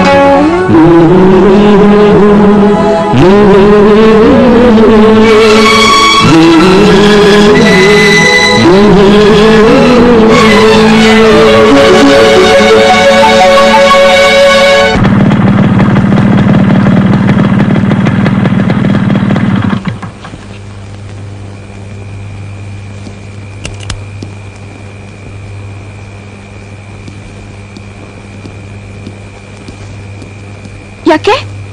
ಯಾಕೆ?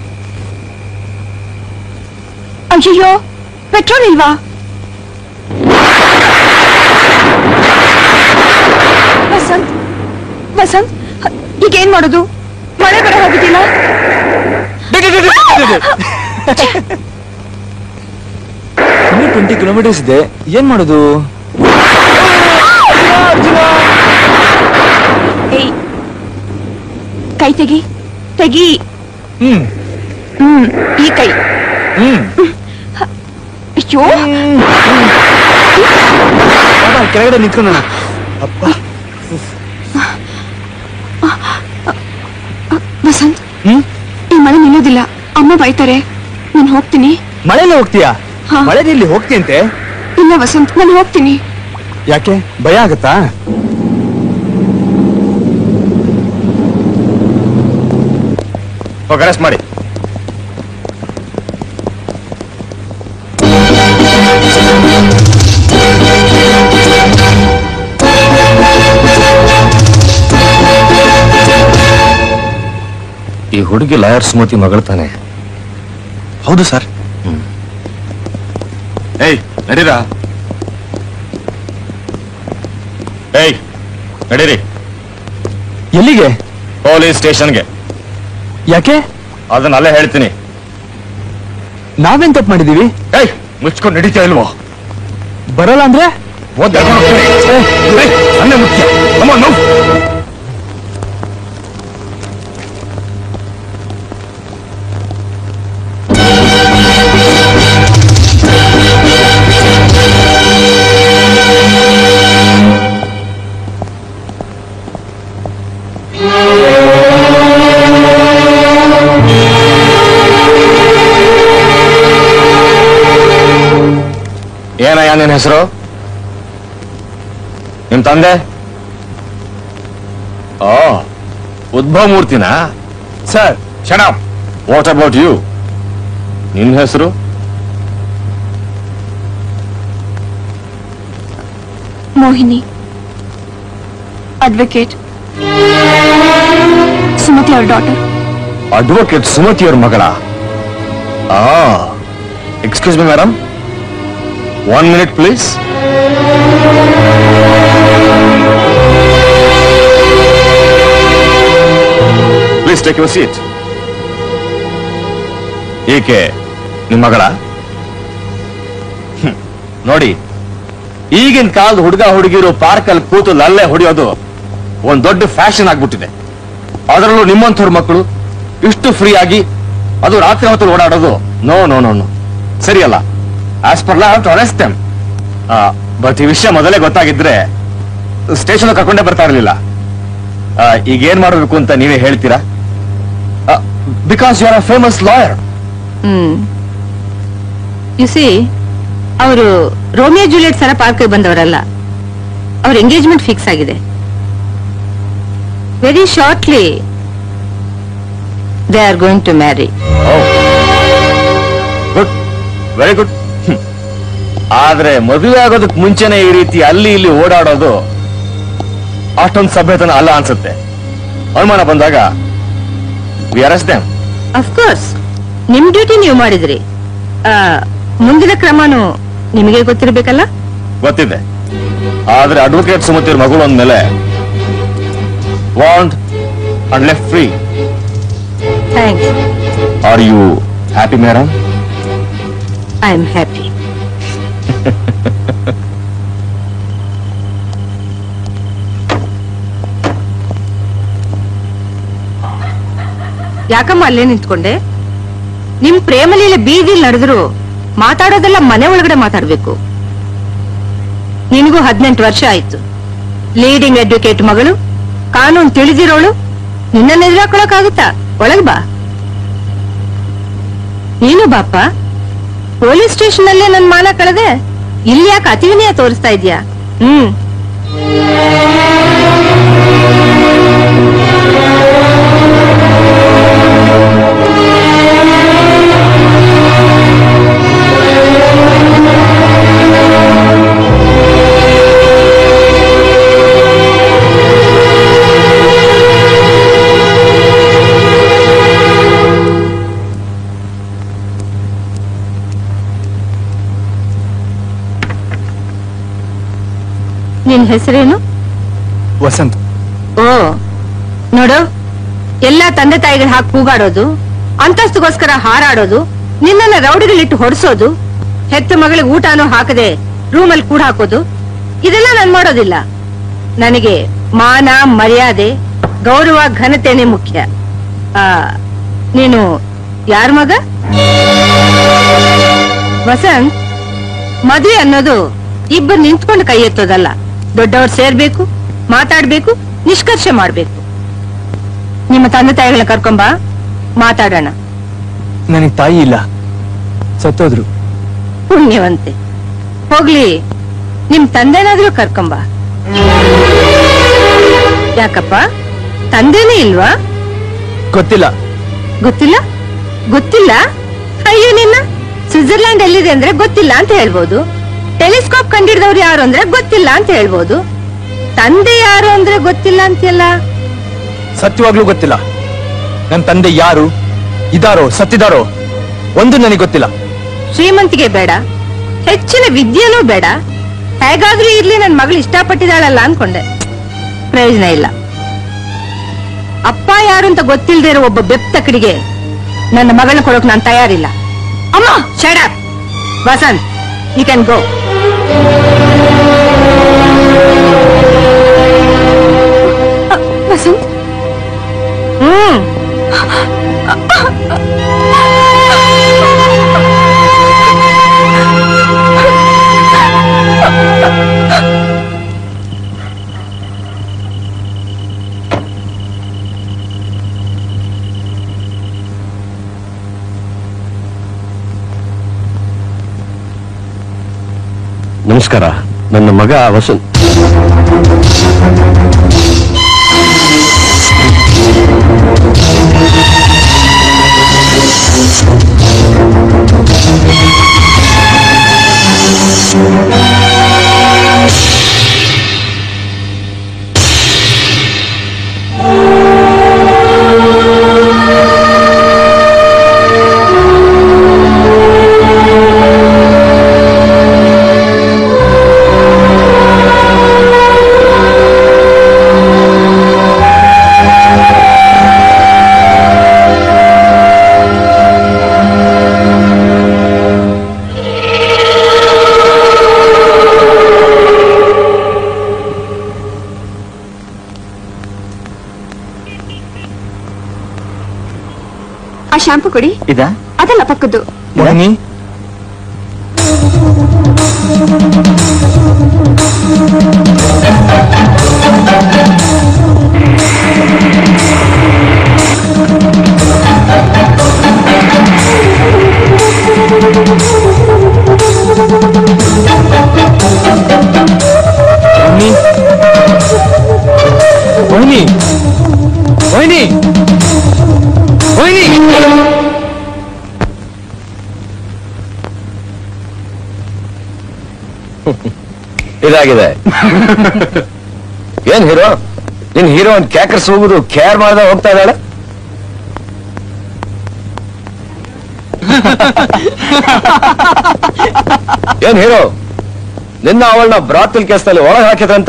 ಅಯ್ಯೋ, ಪೆಟ್ರೋಲ್ ಇಲ್ವಾ? ವಸಂತ್, ವಸಂತ್, ಈಗೇನ್ ಮಾಡೋದು? ಮಳೆ ಬರ ಹೋಗಿದ್ದಿಲ್ಲ. ಇನ್ನೂ 20 ಕಿಲೋಮೀಟರ್ಸ್ ಇದೆ, ಏನ್ ಮಾಡೋದು? ಏಯ್, ಕೈ ತೆಗಿ ತೆಗಿ. ಈ ಕೈ. ಅಯ್ಯೋ, ಕೆಳಗಡೆ ನಿಂತ್ಕೊಂಡ. ವಸಂತ್, ಈ ಮಳೆ ನಿಲ್ಲೋದಿಲ್ಲ, ಅಮ್ಮ ಬೈತಾರೆ. ನಾನು ಹೋಗ್ತೀನಿ. ಮಳೆಲ್ಲ ಹೋಗ್ತೀಯಾ? ಮಳೆಯಲ್ಲಿ ಹೋಗ್ತೀಯಂತೆ? ಇಲ್ಲ ವಸಂತ್, ನಾನು ಹೋಗ್ತೀನಿ. ಯಾಕೆ, ಭಯ ಆಗತ್ತಾ? ಅರೆಸ್ಟ್ ಮಾಡಿ. ಈ ಹುಡುಗಿ ಲಾಯರ್ ಸುಮತಿ ಮಗಳು ತಾನೆ? ಹೌದು ಸರ್. ಏಯ್ ನಡೀರಾ. ಏಯ್ ನಡೀರಿ. ಎಲ್ಲಿಗೆ? ಪೊಲೀಸ್ ಸ್ಟೇಷನ್ಗೆ. ಯಾಕೆ? ಅದನ್ನಲ್ಲೇ ಹೇಳ್ತೀನಿ. ನಾವೇನ್ ತಪ್ಪು ಮಾಡಿದೀವಿ? ಏಯ್ ಮುಚ್ಕೊಂಡು ನಡೀತಾ ಇಲ್ವೋ? ಬರಲ್ಲ ಅಂದ್ರೆ ಅನ್ನೇ ಮುಖ್ಯ. ಏನಯ್ಯ ನಿನ್ನ ಹೆಸರು? ನಿಮ್ ತಂದೆ? ಉದ್ಭವ ಮೂರ್ತಿನಾ? Sir shut up. What about you? ನಿನ್ನ ಹೆಸರು? ಮೋಹಿನಿ, ಅಡ್ವೊಕೇಟ್ ಸುಮತಿ ಅವರ ಡಾಟರ್. ಅಡ್ವೊಕೇಟ್ ಸುಮತಿ ಅವ್ರ ಮಗಳ? Excuse me madam, 1 minute please. Please take your seat. ಏಕೆ ನಿಮ್ಮ ಮಗಳ? ನೋಡಿ, ಈಗಿನ ಕಾಲದ ಹುಡುಗ ಹುಡುಗಿರು ಪಾರ್ಕಲ್ಲಿ ಕೂತು ಲಲ್ಲೆ ಹೊಡೆಯೋದು ಒಂದ್ ದೊಡ್ಡ ಫ್ಯಾಷನ್ ಆಗ್ಬಿಟ್ಟಿದೆ. ಅದರಲ್ಲೂ ನಿಮ್ಮಂಥವ್ರ ಮಕ್ಕಳು ಇಷ್ಟು ಫ್ರೀ ಆಗಿ ಅದು ರಾತ್ರಿ ಹೊತ್ತು ಓಡಾಡೋದು ನೋ ನೋ ನೋ ನೋ ಸರಿಯಲ್ಲ. As per law to arrest them. But ಈ ವಿಷಯ ಮೊದಲೇ ಗೊತ್ತಾಗಿದ್ರೆ ಸ್ಟೇಷನ್ ಕರ್ಕೊಂಡೇ ಬರ್ತಾ ಇರಲಿಲ್ಲ. ಈಗ ಏನ್ ಮಾಡಬೇಕು ಅಂತ ನೀವೇ ಹೇಳ್ತೀರಾ? Because you are a famous lawyer. You see, ಅವರು ರೋಮಿಯೋ ಜೂಲಿಯಟ್ ಸರ ಪಾರ್ಕ್ಗೆ ಬಂದವರಲ್ಲ. ಅವ್ರ ಎಂಗೇಜ್ಮೆಂಟ್ ಫಿಕ್ಸ್ ಆಗಿದೆ. Very shortly they are going to marry. Good, very good. ಆದ್ರೆ ಮದುವೆ ಆಗೋದಕ್ಕೆ ಮುಂಚೆನೆ ಈ ರೀತಿ ಅಲ್ಲಿ ಇಲ್ಲಿ ಓಡಾಡೋದು ಅಷ್ಟೊಂದು ಸಭ್ಯತನ ಅಲ್ಲ ಅನ್ಸುತ್ತೆ. ಅನುಮಾನ ಬಂದಾಗ ವಿ ಅರೆಸ್ಟ್ ದೆಮ್. ಅಫ್ಕೋರ್ಸ್, ನಿಮ್ ಡ್ಯೂಟಿ ನೀವು ಮಾಡಿದ್ರಿ. ಮುಂದಿನ ಕ್ರಮನೂ ನಿಮಗೆ ಗೊತ್ತಿರಬೇಕಲ್ಲ? ಗೊತ್ತಿದೆ. ಆದ್ರೆ ಅಡ್ವೊಕೇಟ್ ಸುಮತಿರ್ ಮಗಳು ಅಂದ್ಮೇಲೆ want and left free. Thanks. Are you happy madam? I am happy. ಯಾಕಮ್ಮ ಅಲ್ಲೇ ನಿಂತ್ಕೊಂಡೆ? ನಿಮ್ ಪ್ರೇಮಲೀಲೆ ಬೀದಿಲ್ ನಡೆದ್ರು ಮಾತಾಡೋದೆಲ್ಲ ಮನೆ ಒಳಗಡೆ ಮಾತಾಡ್ಬೇಕು. ನಿನಗೂ 18 ವರ್ಷ ಆಯ್ತು. ಲೀಡಿಂಗ್ ಅಡ್ವೊಕೇಟ್ ಮಗಳು, ಕಾನೂನು ತಿಳಿದಿರೋಳು, ನಿನ್ನ ಎದುರಾಕೊಳ್ಳೋಕಾಗುತ್ತಾ? ಒಳಗ್ ಬಾ. ನೀನು ಬಾಪ. ಪೊಲೀಸ್ ಸ್ಟೇಷನ್ ಅಲ್ಲೇ ನನ್ ಮಾನ ಕಳೆದೆ, ಇಲ್ಲಿ ಯಾಕೆ ಅತಿವಿನಯ ತೋರಿಸ್ತಾ ಇದ್ಯಾ? ನಿನ್ ಹೆಸರೇನು? ವಸಂತ್. ಓ, ನೋಡು, ಎಲ್ಲಾ ತಂದೆ ತಾಯಿಗಳು ಹಾಕಿ ಕೂಗಾಡೋದು, ಅಂತಸ್ತುಗೋಸ್ಕರ ಹಾರಾಡೋದು, ನಿನ್ನನ್ನ ರೌಡಿಗಳಿಟ್ಟು ಹೊಡಿಸೋದು, ಹೆತ್ತ ಮಗಳಿಗೆ ಊಟನೂ ಹಾಕದೆ ರೂಮಲ್ಲಿ ಕೂಡ ಹಾಕೋದು, ಇದೆಲ್ಲ ನಾನ್ ಮಾಡೋದಿಲ್ಲ. ನನಗೆ ಮಾನ, ಮರ್ಯಾದೆ, ಗೌರವ, ಘನತೆನೇ ಮುಖ್ಯ. ನೀನು ಯಾರ ಮಗ? ವಸಂತ್, ಮದುವೆ ಅನ್ನೋದು ಇಬ್ಬರು ನಿಂತ್ಕೊಂಡು ಕೈ ಎತ್ತೋದಲ್ಲ. ದೊಡ್ಡವ್ರು ಸೇರ್ಬೇಕು, ಮಾತಾಡ್ಬೇಕು, ನಿಷ್ಕರ್ಷೆ ಮಾಡ್ಬೇಕು. ನಿಮ್ಮ ತಂದೆ ತಾಯಿಗಳನ್ನ ಕರ್ಕೊಂಬ, ಮಾತಾಡೋಣ. ನನಗೆ ತಾಯಿ ಇಲ್ಲ, ಸತ್ತೋದ್ರು. ಪುಣ್ಯವಂತೆ. ಹೋಗ್ಲಿ, ನಿಮ್ ತಂದೆನಾದ್ರೂ ಕರ್ಕೊಂಬ. ಯಾಕಪ್ಪ, ತಂದೆನೇ ಇಲ್ವಾ? ಗೊತ್ತಿಲ್ಲ. ಗೊತ್ತಿಲ್ಲ? ಗೊತ್ತಿಲ್ಲ? ಅಯ್ಯೋ, ನಿನ್ನ ಸ್ವಿಟ್ಜರ್ಲ್ಯಾಂಡ್ ಎಲ್ಲಿದೆ ಅಂದ್ರೆ ಗೊತ್ತಿಲ್ಲ ಅಂತ ಹೇಳ್ಬೋದು. ಟೆಲಿಸ್ಕೋಪ್ ಕಂಡಿಡಿದವ್ರು ಯಾರು ಅಂದ್ರೆ ಗೊತ್ತಿಲ್ಲ ಅಂತ ಹೇಳ್ಬೋದು. ತಂದೆ ಯಾರು ಅಂದ್ರೆ ಗೊತ್ತಿಲ್ಲ ಅಂತೆಲ್ಲ. ಸತ್ಯವಾಗ್ಲೂ ಗೊತ್ತಿಲ್ಲ. ನನ್ನ ತಂದೆ ಯಾರು, ಇದಾರೋ ಸತ್ತಿದಾರೋ ಒಂದು ನನಗೆ ಗೊತ್ತಿಲ್ಲ. ಶ್ರೀಮಂತಿಗೆ ಬೇಡ, ಹೆಚ್ಚಿನ ವಿದ್ಯೆನೂ ಬೇಡ, ಹೇಗಾದ್ರೂ ಇರ್ಲಿ ನನ್ ಮಗಳು ಇಷ್ಟಪಟ್ಟಿದ್ದಾಳಲ್ಲ ಅನ್ಕೊಂಡೆ. ಪ್ರಯೋಜನ ಇಲ್ಲ. ಅಪ್ಪ ಯಾರು ಅಂತ ಗೊತ್ತಿಲ್ಲದೆ ಇರೋ ಒಬ್ಬ ಬೆಪ್ತಕಡಿಗೆ ನನ್ನ ಮಗಳನ್ನ ಕೊಡೋಕ್ ನಾನು ತಯಾರಿಲ್ಲ. ಅಮ್ಮ, shut up. Vasant, you can go. Vasant. ನಮಸ್ಕಾರ. ನನ್ನ ಮಗ ವಸಂತ್. ಶಾಂಪು ಕೊಡಿ. ಇದಾ? ಅದಲ್ಲ ಪಕ್ಕದ್ದು. ಮೋಹಿನಿ, ಮೋಹಿನಿ, ಮೋಹಿನಿ, ಮೋಹಿನಿ, ಇದಾಗಿದೆ. ಏನ್ ಹೀರೋ, ನಿನ್ ಹೀರೋ ಒಂದು ಕ್ಯಾಕರ್ಸ್ ಹೋಗುದು ಕೇರ್ ಮಾಡ್ದ ಹೋಗ್ತಾ ಇದ್ದಾಳೆ. ಏನ್ ಹೀರೋ, ನಿನ್ನ ಅವಳನ್ನ ಬ್ರಾತಲ್ ಕೇಸ್ನಲ್ಲಿ ಒಳಗೆ ಹಾಕಿದ್ರಂತೆ.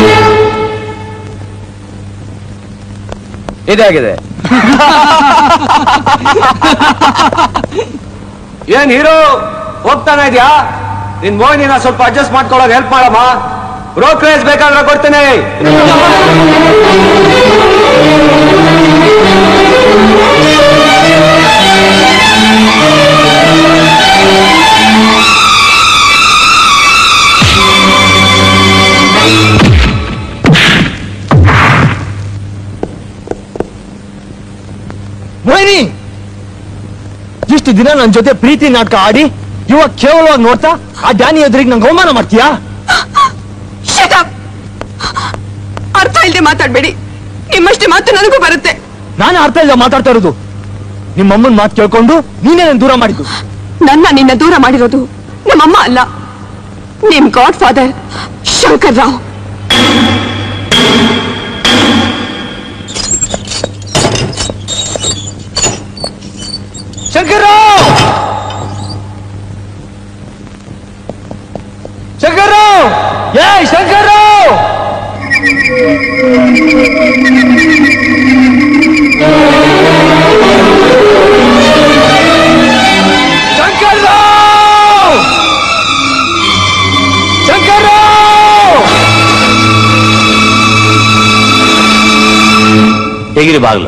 ಇದಾಗಿದೆ. ಏನ್ ಹೀರೋ, ಹೋಗ್ತಾನೆ ಇದ್ಯಾ? ನಿನ್ ಮೋಹಿನಿನ ಸ್ವಲ್ಪ ಅಡ್ಜಸ್ಟ್ ಮಾಡ್ಕೊಳ್ಳೋಕೆ ಹೆಲ್ಪ್ ಮಾಡಮ್ಮ. ಬ್ರೋಕರೇಜ್ ಬೇಕಾದ್ರೆ ಕೊಡ್ತೇನೆ. ಮೋಹಿನಿ, ಇಷ್ಟು ದಿನ ನನ್ನ ಜೊತೆ ಪ್ರೀತಿ ನಾಟಕ ಆಡಿ ಇವಾಗ ಕೇವಲವಾಗಿ ನೋಡ್ತಾ ಆ ಡ್ಯಾನಿ ಎದುರಿಗೆ ನಂಗೆ ಅವಮಾನ ಮಾಡ್ತೀಯಾ? ಅರ್ಥ ಇಲ್ಲದೆ ಮಾತಾಡ್ಬೇಡಿ. ನಿಮ್ಮಷ್ಟೇ ಮಾತು ನನಗೂ ಬರುತ್ತೆ. ನಾನೇ ಅರ್ಥ ಇಲ್ಲದೆ ಮಾತಾಡ್ತಾ ಇರೋದು. ನಿಮ್ಮಮ್ಮನ ಮಾತು ಕೇಳ್ಕೊಂಡು ನೀನೇ ನನ್ನ ದೂರ ಮಾಡಿದ್ದು. ನಿನ್ನ ದೂರ ಮಾಡಿರೋದು ನಮ್ಮಮ್ಮ ಅಲ್ಲ, ನಿಮ್ ಗಾಡ್ ಫಾದರ್ ಶಂಕರ್ ರಾವ್. ಶಂಕರ್ರಾವ್, ಶಂಕರ್ರಾವ್, ಏ ಶಂಕರ್ರಾವ್, ಶಂಕರ್ರಾವ್, ಶಂಕರ್ರಾವ್. ಹೇಗಿರಿ ಬಾಗ್ಲು?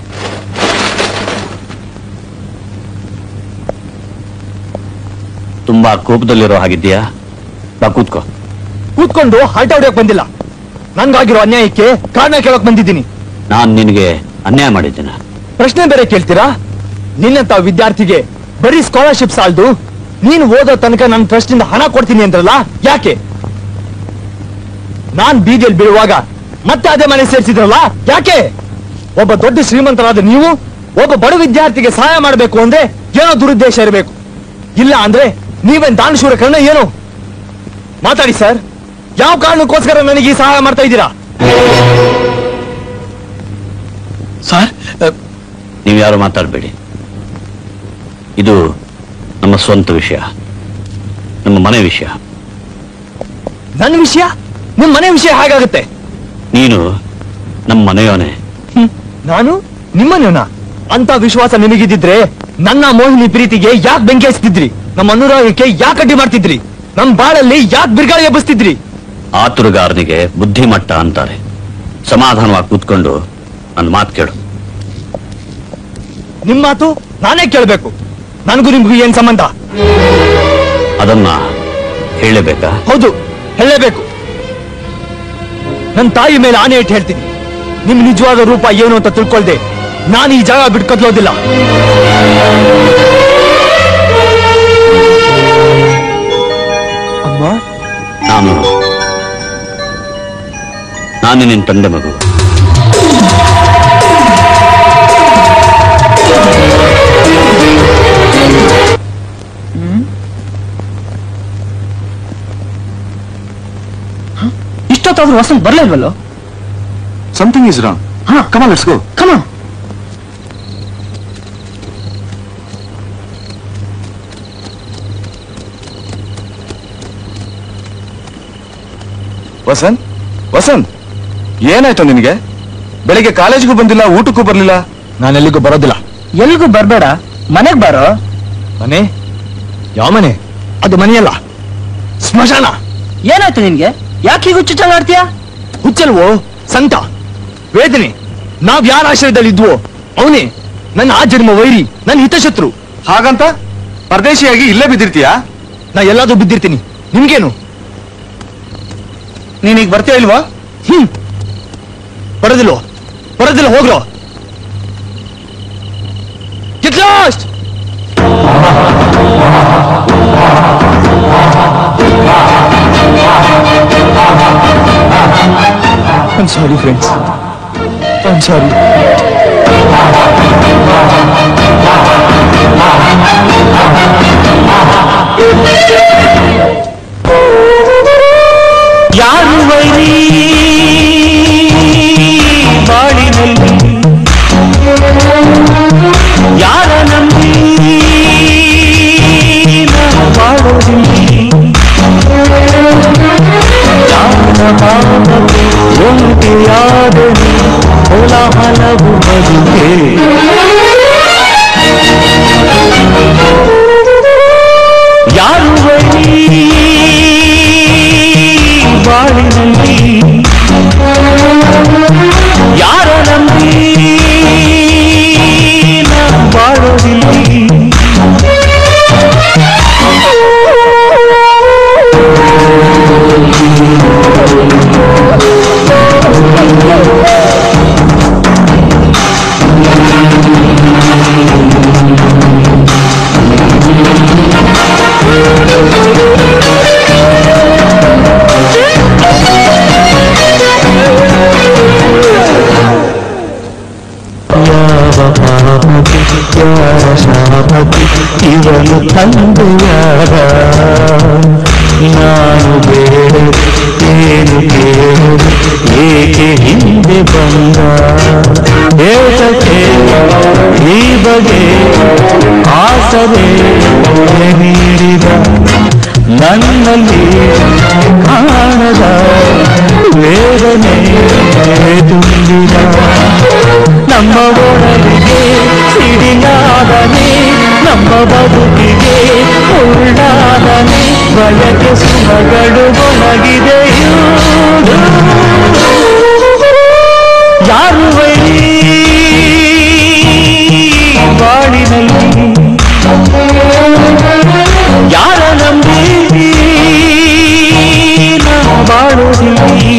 ತುಂಬಾ ಕೋಪದಲ್ಲಿರೋ ಹಾಗಿದ್ದೀಯಾ? ಬಾ ಕೂತ್ಕೋ. ಕೂತ್ಕೊಂಡು ಹಲ್ಟ ಹೊಡೆಯಕ್ ಬಂದಿಲ್ಲ, ನನ್ಗಾಗಿರೋ ಅನ್ಯಾಯಕ್ಕೆ ಕಾರಣ ಕೇಳಕ್ ಬಂದಿದ್ದೀನಿ. ನಾನ್ ನಿನಗೆ ಅನ್ಯಾಯ ಮಾಡಿದ್ದೇನೆ? ಪ್ರಶ್ನೆ ಬೇರೆ ಕೇಳ್ತೀರಾ? ನಿನ್ನಂತ ವಿದ್ಯಾರ್ಥಿಗೆ ಬರೀ ಸ್ಕಾಲರ್ಶಿಪ್ ಸಾಲದು, ನೀನು ಓದೋ ತನಕ ನನ್ನ ಟ್ರಸ್ಟ್ ಇಂದ ಹಣ ಕೊಡ್ತೀನಿ ಅಂದ್ರಲ್ಲ, ಯಾಕೆ? ನಾನ್ ಬೀದಿಯಲ್ಲಿ ಬೀಳುವಾಗ ಮತ್ತೆ ಅದೇ ಮನೆ ಸೇರಿಸಿದ್ರಲ್ಲ, ಯಾಕೆ? ಒಬ್ಬ ದೊಡ್ಡ ಶ್ರೀಮಂತರಾದ ನೀವು ಒಬ್ಬ ಬಡ ವಿದ್ಯಾರ್ಥಿಗೆ ಸಹಾಯ ಮಾಡಬೇಕು ಅಂದ್ರೆ ಏನೋ ದುರುದ್ದೇಶ ಇರಬೇಕು. ಇಲ್ಲ ಅಂದ್ರೆ ನೀವೇನ್ ದಾನಶೂರ ಕರ್ಣ ಏನು? ಮಾತಾಡಿ ಸರ್, ಯಾವ ಕಾರಣಕ್ಕೋಸ್ಕರ ನನಗೆ ಈ ಸಹಾಯ ಮಾಡ್ತಾ ಇದ್ದೀರಾ? ಸರ್, ನೀವು ಯಾರು ಮಾತಾಡಬೇಡಿ. ಇದು ನಮ್ಮ ಸ್ವಂತ ವಿಷಯ, ನಮ್ಮ ಮನೆ ವಿಷಯ. ನನ್ನ ವಿಷಯ ನಿಮ್ ಮನೆ ವಿಷಯ ಹೇಗಾಗುತ್ತೆ? ನೀನು ನಮ್ಮ ಮನೆಯವನೇ. ನಾನು ನಿಮ್ಮನೇವನ? ಅಂತ ವಿಶ್ವಾಸ ನಿಮಗಿದ್ದಿದ್ರೆ ನನ್ನ ಮೋಹಿನಿ ಪ್ರೀತಿಗೆ ಯಾಕೆ ಬೆಂಕಿ ಹಚ್ತಿದ್ರಿ? ನಮ್ಮ ಅನುರಾಗಕ್ಕೆ ಯಾಕೆ ಅಡ್ಡಿ ಮಾಡ್ತಿದ್ರಿ? ನಮ್ ಬಾಳಲ್ಲಿ ಯಾಕೆ ಬಿರುಗಾಳಿ ಎಬ್ಬಿಸ್ತಿದ್ರಿ? ಆತುರಗಾರನಿಗೆ ಬುದ್ಧಿಮಟ್ಟ ಅಂತಾರೆ. ಸಮಾಧಾನವಾಗಿ ಕೂತ್ಕೊಂಡು ನನ್ನ ಮಾತು ಕೇಳು. ನಿಮ್ ಮಾತು ನಾನೇ ಕೇಳ್ಬೇಕು? ನನಗೂ ನಿಮ್ಗೂ ಏನ್ ಸಂಬಂಧ? ಅದನ್ನ ಹೇಳಬೇಕಾ? ಹೌದು, ಹೇಳಲೇಬೇಕು. ನನ್ನ ತಾಯಿ ಮೇಲೆ ಆಣೆ ಇಟ್ಟು ಹೇಳ್ತೀನಿ, ನಿಮ್ ನಿಜವಾದ ರೂಪ ಏನು ಅಂತ ತಿಳ್ಕೊಳ್ದೆ ನಾನು ಈ ಜಾಗ ಬಿಟ್ಕೊದ್ಲೋದಿಲ್ಲ. ಅಮ್ಮ, ನಾನು ನಿನ್ನ ತಂದೆ ಮಗು. ಇಷ್ಟೊತ್ತಾದ್ರೂ ವಸಂತ್ ಬರ್ಲೇ ಇಲ್ವಲ್ಲೋ? Something is wrong. Come on, let's go. Come on. Vasant, Vasant, ಏನಾಯ್ತು ನಿನಗೆ? ಬೆಳಿಗ್ಗೆ ಕಾಲೇಜ್ಗೂ ಬಂದಿಲ್ಲ, ಊಟಕ್ಕೂ ಬರ್ಲಿಲ್ಲ. ನಾನೆಲ್ಲಿಗೂ ಬರೋದಿಲ್ಲ. ಎಲ್ಗೂ ಬರ್ಬೇಡ, ಮನೆಗ್ ಬಾರೋ. ಮನೆ? ಯಾವ ಮನೆ? ಅದು ಮನೆಯಲ್ಲ, ಸ್ಮಶಾನ. ಏನಾಯ್ತು ನಿನ್ಗೆ? ಯಾಕೆ ಹೀಗೆ ಹುಚ್ಚುಚ್ಚಾಡ್ತೀಯ? ಹುಚ್ಚಲ್ವೋ, ಸಂತ, ವೇದನೆ. ನಾವ್ ಯಾರ ಆಶ್ರಯದಲ್ಲಿ ಇದ್ವೋ ಅವನೇ ನನ್ನ ಆ ಜನ್ಮ ವೈರಿ, ನನ್ನ ಹಿತಶತ್ರು. ಹಾಗಂತ ಪರದೇಶಿಯಾಗಿ ಇಲ್ಲೇ ಬಿದ್ದಿರ್ತೀಯಾ? ನಾ ಎಲ್ಲಾದ್ರೂ ಬಿದ್ದಿರ್ತೀನಿ, ನಿಮ್ಗೇನು? ನೀನೀಗ ಬರ್ತೀಯ ಇಲ್ವಾ? ಬರೋದಿಲ್ವೋ? ಬರೋದಿಲ್ಲ, ಹೋಗ್ರೋ. Get lost! I'm sorry, friends. I'm sorry. ಯಾರು ವೈರಿ ಬಾಳಿನಲ್ಲಿ, ಯಾರ ನಂಬಿ ನಾವು ಬಾಳೋದಿಲ್ಲಿ, ಒಂಟಿಯಾದನು ಹೊಲ ಹಲವು ಬದುಕೆ. ಯಾರು ವೈರಿ ಬಾಳಿನಲ್ಲಿ, ಯಾರ ನಂಬಿ ನಾವು ಬಾಳೋದಿಲ್ಲಿ. ಯಾರ ಶಾಪತಿ ಇವನು ತಂದೆಯಾದ, ನಾನು ಬೇರೆ ಏನು ಕೇಳು, ಏಕೆ ಹಿಂದೆ ಬಂದ, ಏತಕ್ಕೆ ಈ ಬಗೆ ಆಸರೆ ನೀಡಿದ, ನನ್ನಲ್ಲಿ ಕಾಣದ ವೇದನೆ ತುಂಬಿದ, ನಮ್ಮ ಒಳಗೆ ಸಿಡಿಲಾದನೆ, ನಮ್ಮ ಬದುಕಿಗೆ ಉಳ್ಳಾದನೆ, ಬಯಕೆ ಸುಮಗಳು ಒಣಗಿದೆಯೂ. ಯಾರು ವೈರಿ ಬಾಳಿನಲ್ಲಿ, ಯಾರ ನಂಬಿ ನಾ ಬಾಳುವುದಿಲ್ಲಿ.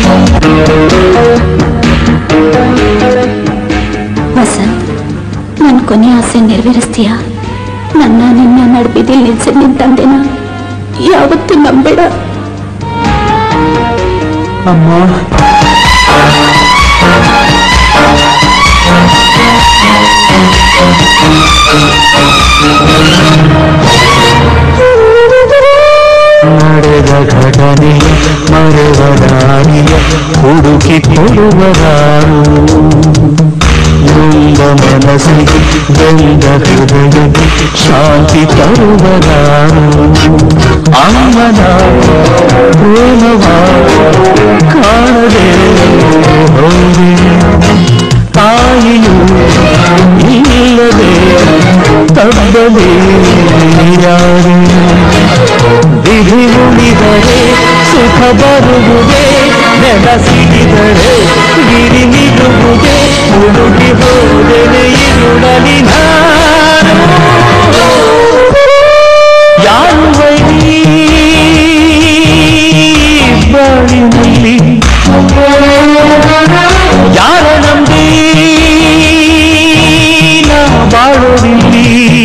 ವಸಂತ್, ನನ್ನ ಕೊನೆ ಆಸೆ ನೆರವೇರಿಸ್ತೀಯಾ? ನನ್ನ ನಿನ್ನ ನಡುಬಿದಿಲ್ ನಿಲ್ಸಿ ನಿಂತಂದೆನ ಯಾವತ್ತೂ ನಂಬೇಡ. ಅಮ್ಮ, ನಡೆದ ಘಟನೆಯ ಮರೆವ ದಾರಿಯ ಹುಡುಕಿ ಕೊಡುವರಾರು, ನೊಂದ ಮನಸ್ಸಿಗೆ ಬೆಂದ ಹೃದಯಕ್ಕೆ ಶಾಂತಿ ತರುವರಾರು, ಅಮ್ಮನ ಪ್ರೇಮವ ಕಾಣದೆ ಹೋದೆ, ತಾಯಿಯು ಇಲ್ಲದೆ ತಬ್ಬಲಿ ಯಾರು, ವಿಧಿ ಉಳಿದರೆ ಸುಖ ಬರುವುದೇ, ನೆನಸಿಡಿದರೆ ಗಿರಿ ನಿಲ್ಲುವುದೇ, ಹುಡುಗಿ ಹೋದರೆ ಇರುಳಲಿ ನಾನು. ಯಾರು ವೈರಿ ಬಾಳಿನಲ್ಲಿ, ಯಾರ ನಂಬಿ ನಾ ಬಾಳೋದಿಲ್ಲಿ.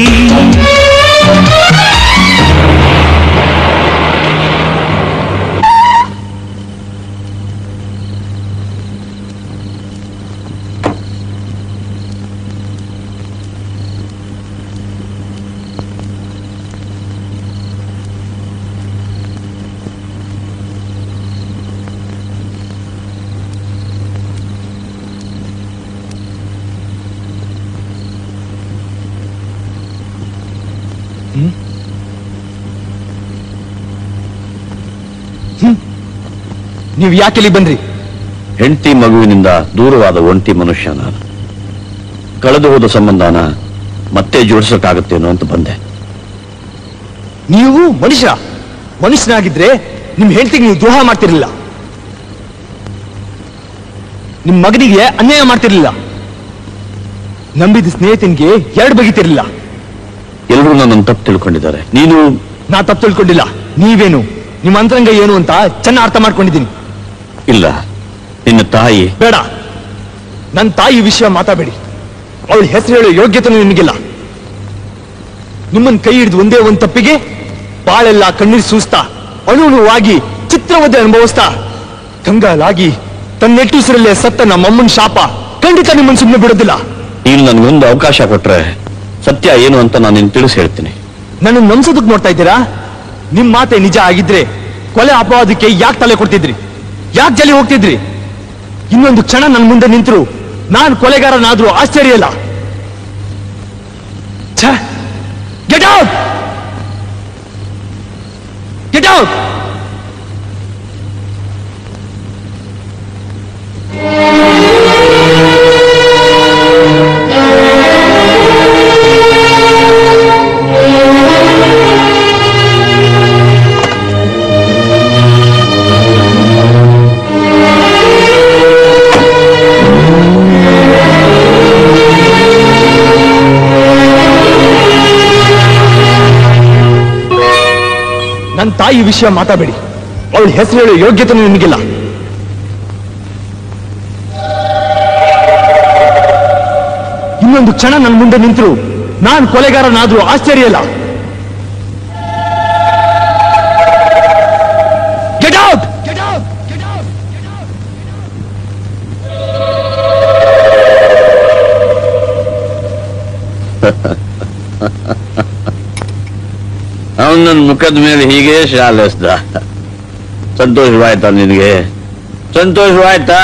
ನೀವು ಯಾಕೆ ಇಲ್ಲಿ ಬಂದ್ರಿ? ಹೆಂಡತಿ ಮಗುವಿನಿಂದ ದೂರವಾದ ಒಂಟಿ ಮನುಷ್ಯ ನಾನು. ಕಳೆದು ಹೋದ ಸಂಬಂಧನ ಮತ್ತೆ ಜೋಡಿಸಕ್ಕಾಗತ್ತೇನೋ ಅಂತ ಬಂದೆ. ನೀವು ಮನುಷ್ಯನಾಗಿದ್ರೆ ನಿಮ್ ಹೆಂಡತಿಗೆ ನೀವು ದ್ರೋಹ ಮಾಡ್ತಿರ್ಲಿಲ್ಲ, ನಿಮ್ ಮಗನಿಗೆ ಅನ್ಯಾಯ ಮಾಡ್ತಿರ್ಲಿಲ್ಲ. ನಂಬಿದ ಸ್ನೇಹಿತನಿಗೆ ಎರಡು ಬಗೆತಿರ್ಲಿಲ್ಲ. ಎಲ್ಲರೂ ನನ್ನನ್ನು ತಪ್ಪು ತಿಳ್ಕೊಂಡಿದ್ದಾರೆ. ನೀನು? ನಾ ತಪ್ಪು ತಿಳ್ಕೊಂಡಿಲ್ಲ. ನೀವೇನು ನಿಮ್ಮ ಅಂತರಂಗ ಏನು ಅಂತ ಚೆನ್ನಾಗಿ ಅರ್ಥ ಮಾಡ್ಕೊಂಡಿದ್ದೀನಿ. ಇಲ್ಲ, ನಿನ್ನ ತಾಯಿ. ಬೇಡ, ನನ್ನ ತಾಯಿ ವಿಷಯ ಮಾತಾಬೇಡಿ. ಅವಳ ಹೆಸರು ಹೇಳೋ ಯೋಗ್ಯತೆ ನಿಮಗಿಲ್ಲ. ನಿಮ್ಮನ್ನ ಕೈ ಹಿಡಿದು ಒಂದೇ ಒಂದು ತಪ್ಪಿಗೆ ಬಾಳೆಲ್ಲ ಕಣ್ಣೀರು ಸೂಸ್ತಾ ಅಣುವಾಗಿ ಚಿತ್ರವದೆ ಅನುಭವಿಸ್ತಾ ಕಂಗಾಲಾಗಿ ತನ್ನ ನೆಟ್ಟುಸಿರಲ್ಲೇ ಸತ್ತ ನಮ್ಮಮ್ಮನ ಶಾಪ ಖಂಡಿತ ನಿಮ್ಮನ್ನು ಸುಮ್ಮನೆ ಬಿಡೋದಿಲ್ಲ. ನೀನು ನನ್ಗೊಂದು ಅವಕಾಶ ಕೊಟ್ರೆ ಸತ್ಯ ಏನು ಅಂತ ನಾನು ನಿನ್ ತಿಳಿಸಿ ಹೇಳ್ತೀನಿ. ನನ್ನ ನಂಬಿಸೋದಕ್ಕೆ ನೋಡ್ತಾ ಇದ್ದೀರಾ? ನಿಮ್ ಮಾತೆ ನಿಜ ಆಗಿದ್ರೆ ಕೊಲೆ ಅಪವಾದಕ್ಕೆ ಯಾಕೆ ತಲೆ ಕೊಡ್ತಿದ್ರಿ? ಯಾಕೆ ಜಲಿ ಹೋಗ್ತಿದ್ರಿ? ಇನ್ನೊಂದು ಕ್ಷಣ ನನ್ನ ಮುಂದೆ ನಿಂತರು ನಾನು ಕೊಲೆಗಾರನಾದ್ರೂ ಆಶ್ಚರ್ಯ ಇಲ್ಲ. Get out! Get out! ನನ್ನ ತಾಯಿ ವಿಷಯ ಮಾತಾಬೇಡಿ. ಅವಳ ಹೆಸರು ಹೇಳೋ ಯೋಗ್ಯತೆ ನಿಮಗಿಲ್ಲ. ಇನ್ನೊಂದು ಕ್ಷಣ ನನ್ನ ಮುಂದೆ ನಿಂತರು ನಾನು ಕೊಲೆಗಾರನಾದ್ರೂ ಆಶ್ಚರ್ಯ ಇಲ್ಲ. Get out! ಅವನು ನನ್ನ ಮುಖದ ಮೇಲೆ ಹೀಗೆ ಶಾಲಿಸ್ದ. ಸಂತೋಷವಾಯ್ತಾ ನಿನಗೆ? ಸಂತೋಷವಾಯ್ತಾ?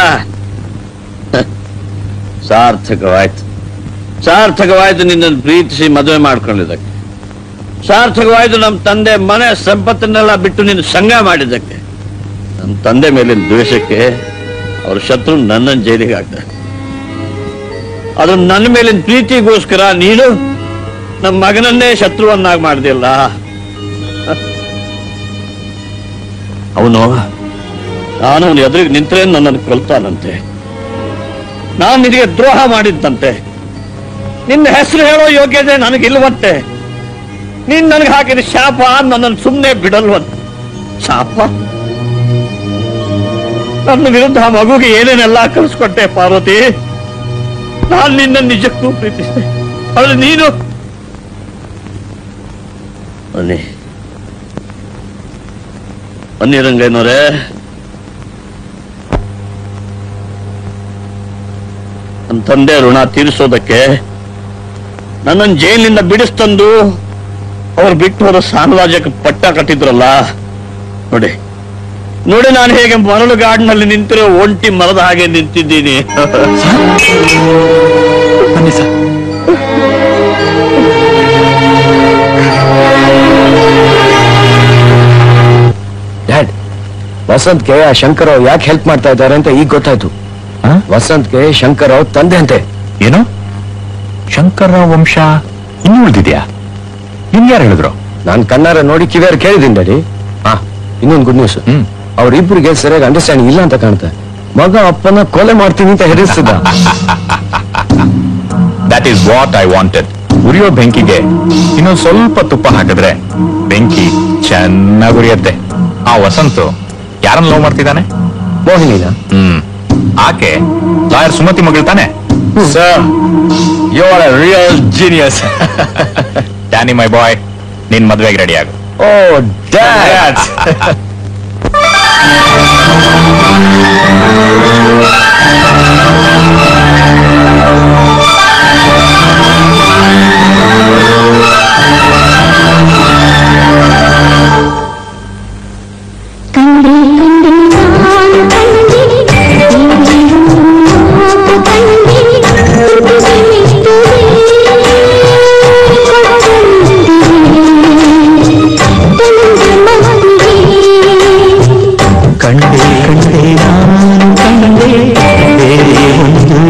ಸಾರ್ಥಕವಾಯ್ತು. ಸಾರ್ಥಕವಾಯ್ತು ನಿನ್ನನ್ನು ಪ್ರೀತಿಸಿ ಮದುವೆ ಮಾಡ್ಕೊಂಡಿದ್ದಕ್ಕೆ. ಸಾರ್ಥಕವಾಯ್ತು ನಮ್ಮ ತಂದೆ ಮನೆ ಸಂಪತ್ತನ್ನೆಲ್ಲ ಬಿಟ್ಟು ನಿನ್ನ ಸಂಗ ಮಾಡಿದ್ದಕ್ಕೆ. ನಮ್ಮ ತಂದೆ ಮೇಲಿನ ದ್ವೇಷಕ್ಕೆ ಅವ್ರ ಶತ್ರು ನನ್ನನ್ನು ಜೈಲಿಗೆ ಹಾಕ್ತಾರೆ. ಅದು ನನ್ನ ಮೇಲಿನ ಪ್ರೀತಿಗೋಸ್ಕರ ನೀನು ನಮ್ಮ ಮಗನನ್ನೇ ಶತ್ರುವನ್ನಾಗಿ ಮಾಡ್ದಿಲ್ಲ. ಅವನು ನಾನು ಅವನು ಎದುರಿಗೆ ನಿಂತರೆ ನನ್ನನ್ನು ಕೊಲ್ತಾನಂತೆ. ನಾನು ನಿನಗೆ ದ್ರೋಹ ಮಾಡಿದ್ದಂತೆ. ನಿನ್ನ ಹೆಸರು ಹೇಳೋ ಯೋಗ್ಯತೆ ನನಗಿಲ್ವಂತೆ. ನೀನ್ ನನಗೆ ಹಾಕಿದ ಶಾಪ ನನ್ನನ್ನು ಸುಮ್ಮನೆ ಬಿಡಲ್ವಂತೆ. ಶಾಪ? ನನ್ನ ವಿರುದ್ಧ ಆ ಮಗುಗೆ ಏನೇನೆಲ್ಲ ಕಲಿಸ್ಕೊಟ್ಟೆ ಪಾರ್ವತಿ. ನಾನು ನಿನ್ನ ನಿಜಕ್ಕೂ ಪ್ರೀತಿಸಿದೆ. ಅವಳು ನೀನು ಬನ್ನಿ ರಂಗಯ್ಯನವರೇ. ನನ್ನ ತಂದೆ ಋಣ ತೀರಿಸೋದಕ್ಕೆ ನನ್ನನ್ನು ಜೈಲಿನಿಂದ ಬಿಡಿಸ್ತಂದು ಅವ್ರು ಬಿಟ್ಟು ಹೋದ ಸಾಮ್ರಾಜ್ಯಕ್ಕೆ ಪಟ್ಟ ಕಟ್ಟಿದ್ರಲ್ಲ, ನೋಡಿ ನೋಡಿ ನಾನು ಹೇಗೆ ಮರಳುಗಾಡಿನಲ್ಲಿ ನಿಂತಿರೋ ಒಂಟಿ ಮರದ ಹಾಗೆ ನಿಂತಿದ್ದೀನಿ. ಬನ್ನಿ ಸರ್. ಡ್ಯಾಡ್, ವಸಂತ್ಗೆ ಆ ಶಂಕರರಾವ್ ಯಾಕೆ ಹೆಲ್ಪ್ ಮಾಡ್ತಾ ಇದ್ದಾರೆ ಅಂತ ಈಗ ಗೊತ್ತಾಯ್ತು. ವಸಂತ್ಗೆ ಶಂಕರರಾವ್ ತಂದೆ ಅಂತೆ. ಏನು? ಶಂಕರರಾವ್ ವಂಶ ಇನ್ನೂ ಉಳಿದಿದ್ಯಾ? ನಿಮ್ಗೆ ಯಾರು ಹೇಳಿದ್ರು? ನಾನು ಕಣ್ಣಾರ ನೋಡಿ ಕಿವಿಯಾರ ಕೇಳಿದ್ದೀನಿ ಡ್ಯಾಡಿ. ಇನ್ನೊಂದು ಗುಡ್ ನ್ಯೂಸ್. ಅವ್ರಿಬ್ರಿಗೆ ಸರಿಯಾಗಿ ಅಂಡರ್ಸ್ಟ್ಯಾಂಡಿಂಗ್ ಇಲ್ಲ ಅಂತ ಕಾಣುತ್ತೆ. ಮಗ ಅಪ್ಪನ ಕೊಲೆ ಮಾಡ್ತೀನಿ ಅಂತ ಹೆದರಿಸಿದ. That is what I wanted. ಉರಿಯೋ ಬೆಂಕಿಗೆ ಇನ್ನೊಂದು ಸ್ವಲ್ಪ ತುಪ್ಪ ಹಾಕಿದ್ರೆ ಬೆಂಕಿ ಚೆನ್ನಾಗಿ ಉರಿಯತ್ತೆ. ಆ ವಸಂತು ಯಾರನ್ನ ಲವ್ ಮಾಡ್ತಿದ್ದಾನೆ? ಮೋಹಿನಿನ. ಆಕೆ ಲಾಯರ್ ಸುಮತಿ ಮಗಳು ತಾನೆ? Sir, you are a real genius. Danny my boy, ನಿನ್ ಮದ್ವೆಗೆ ರೆಡಿ ಆಗು. Oh dad. ಕಂಡೆ ಕಂಡೆ ನಾನು ಕಂಡೆ ಬೇರೆ ಒಂದು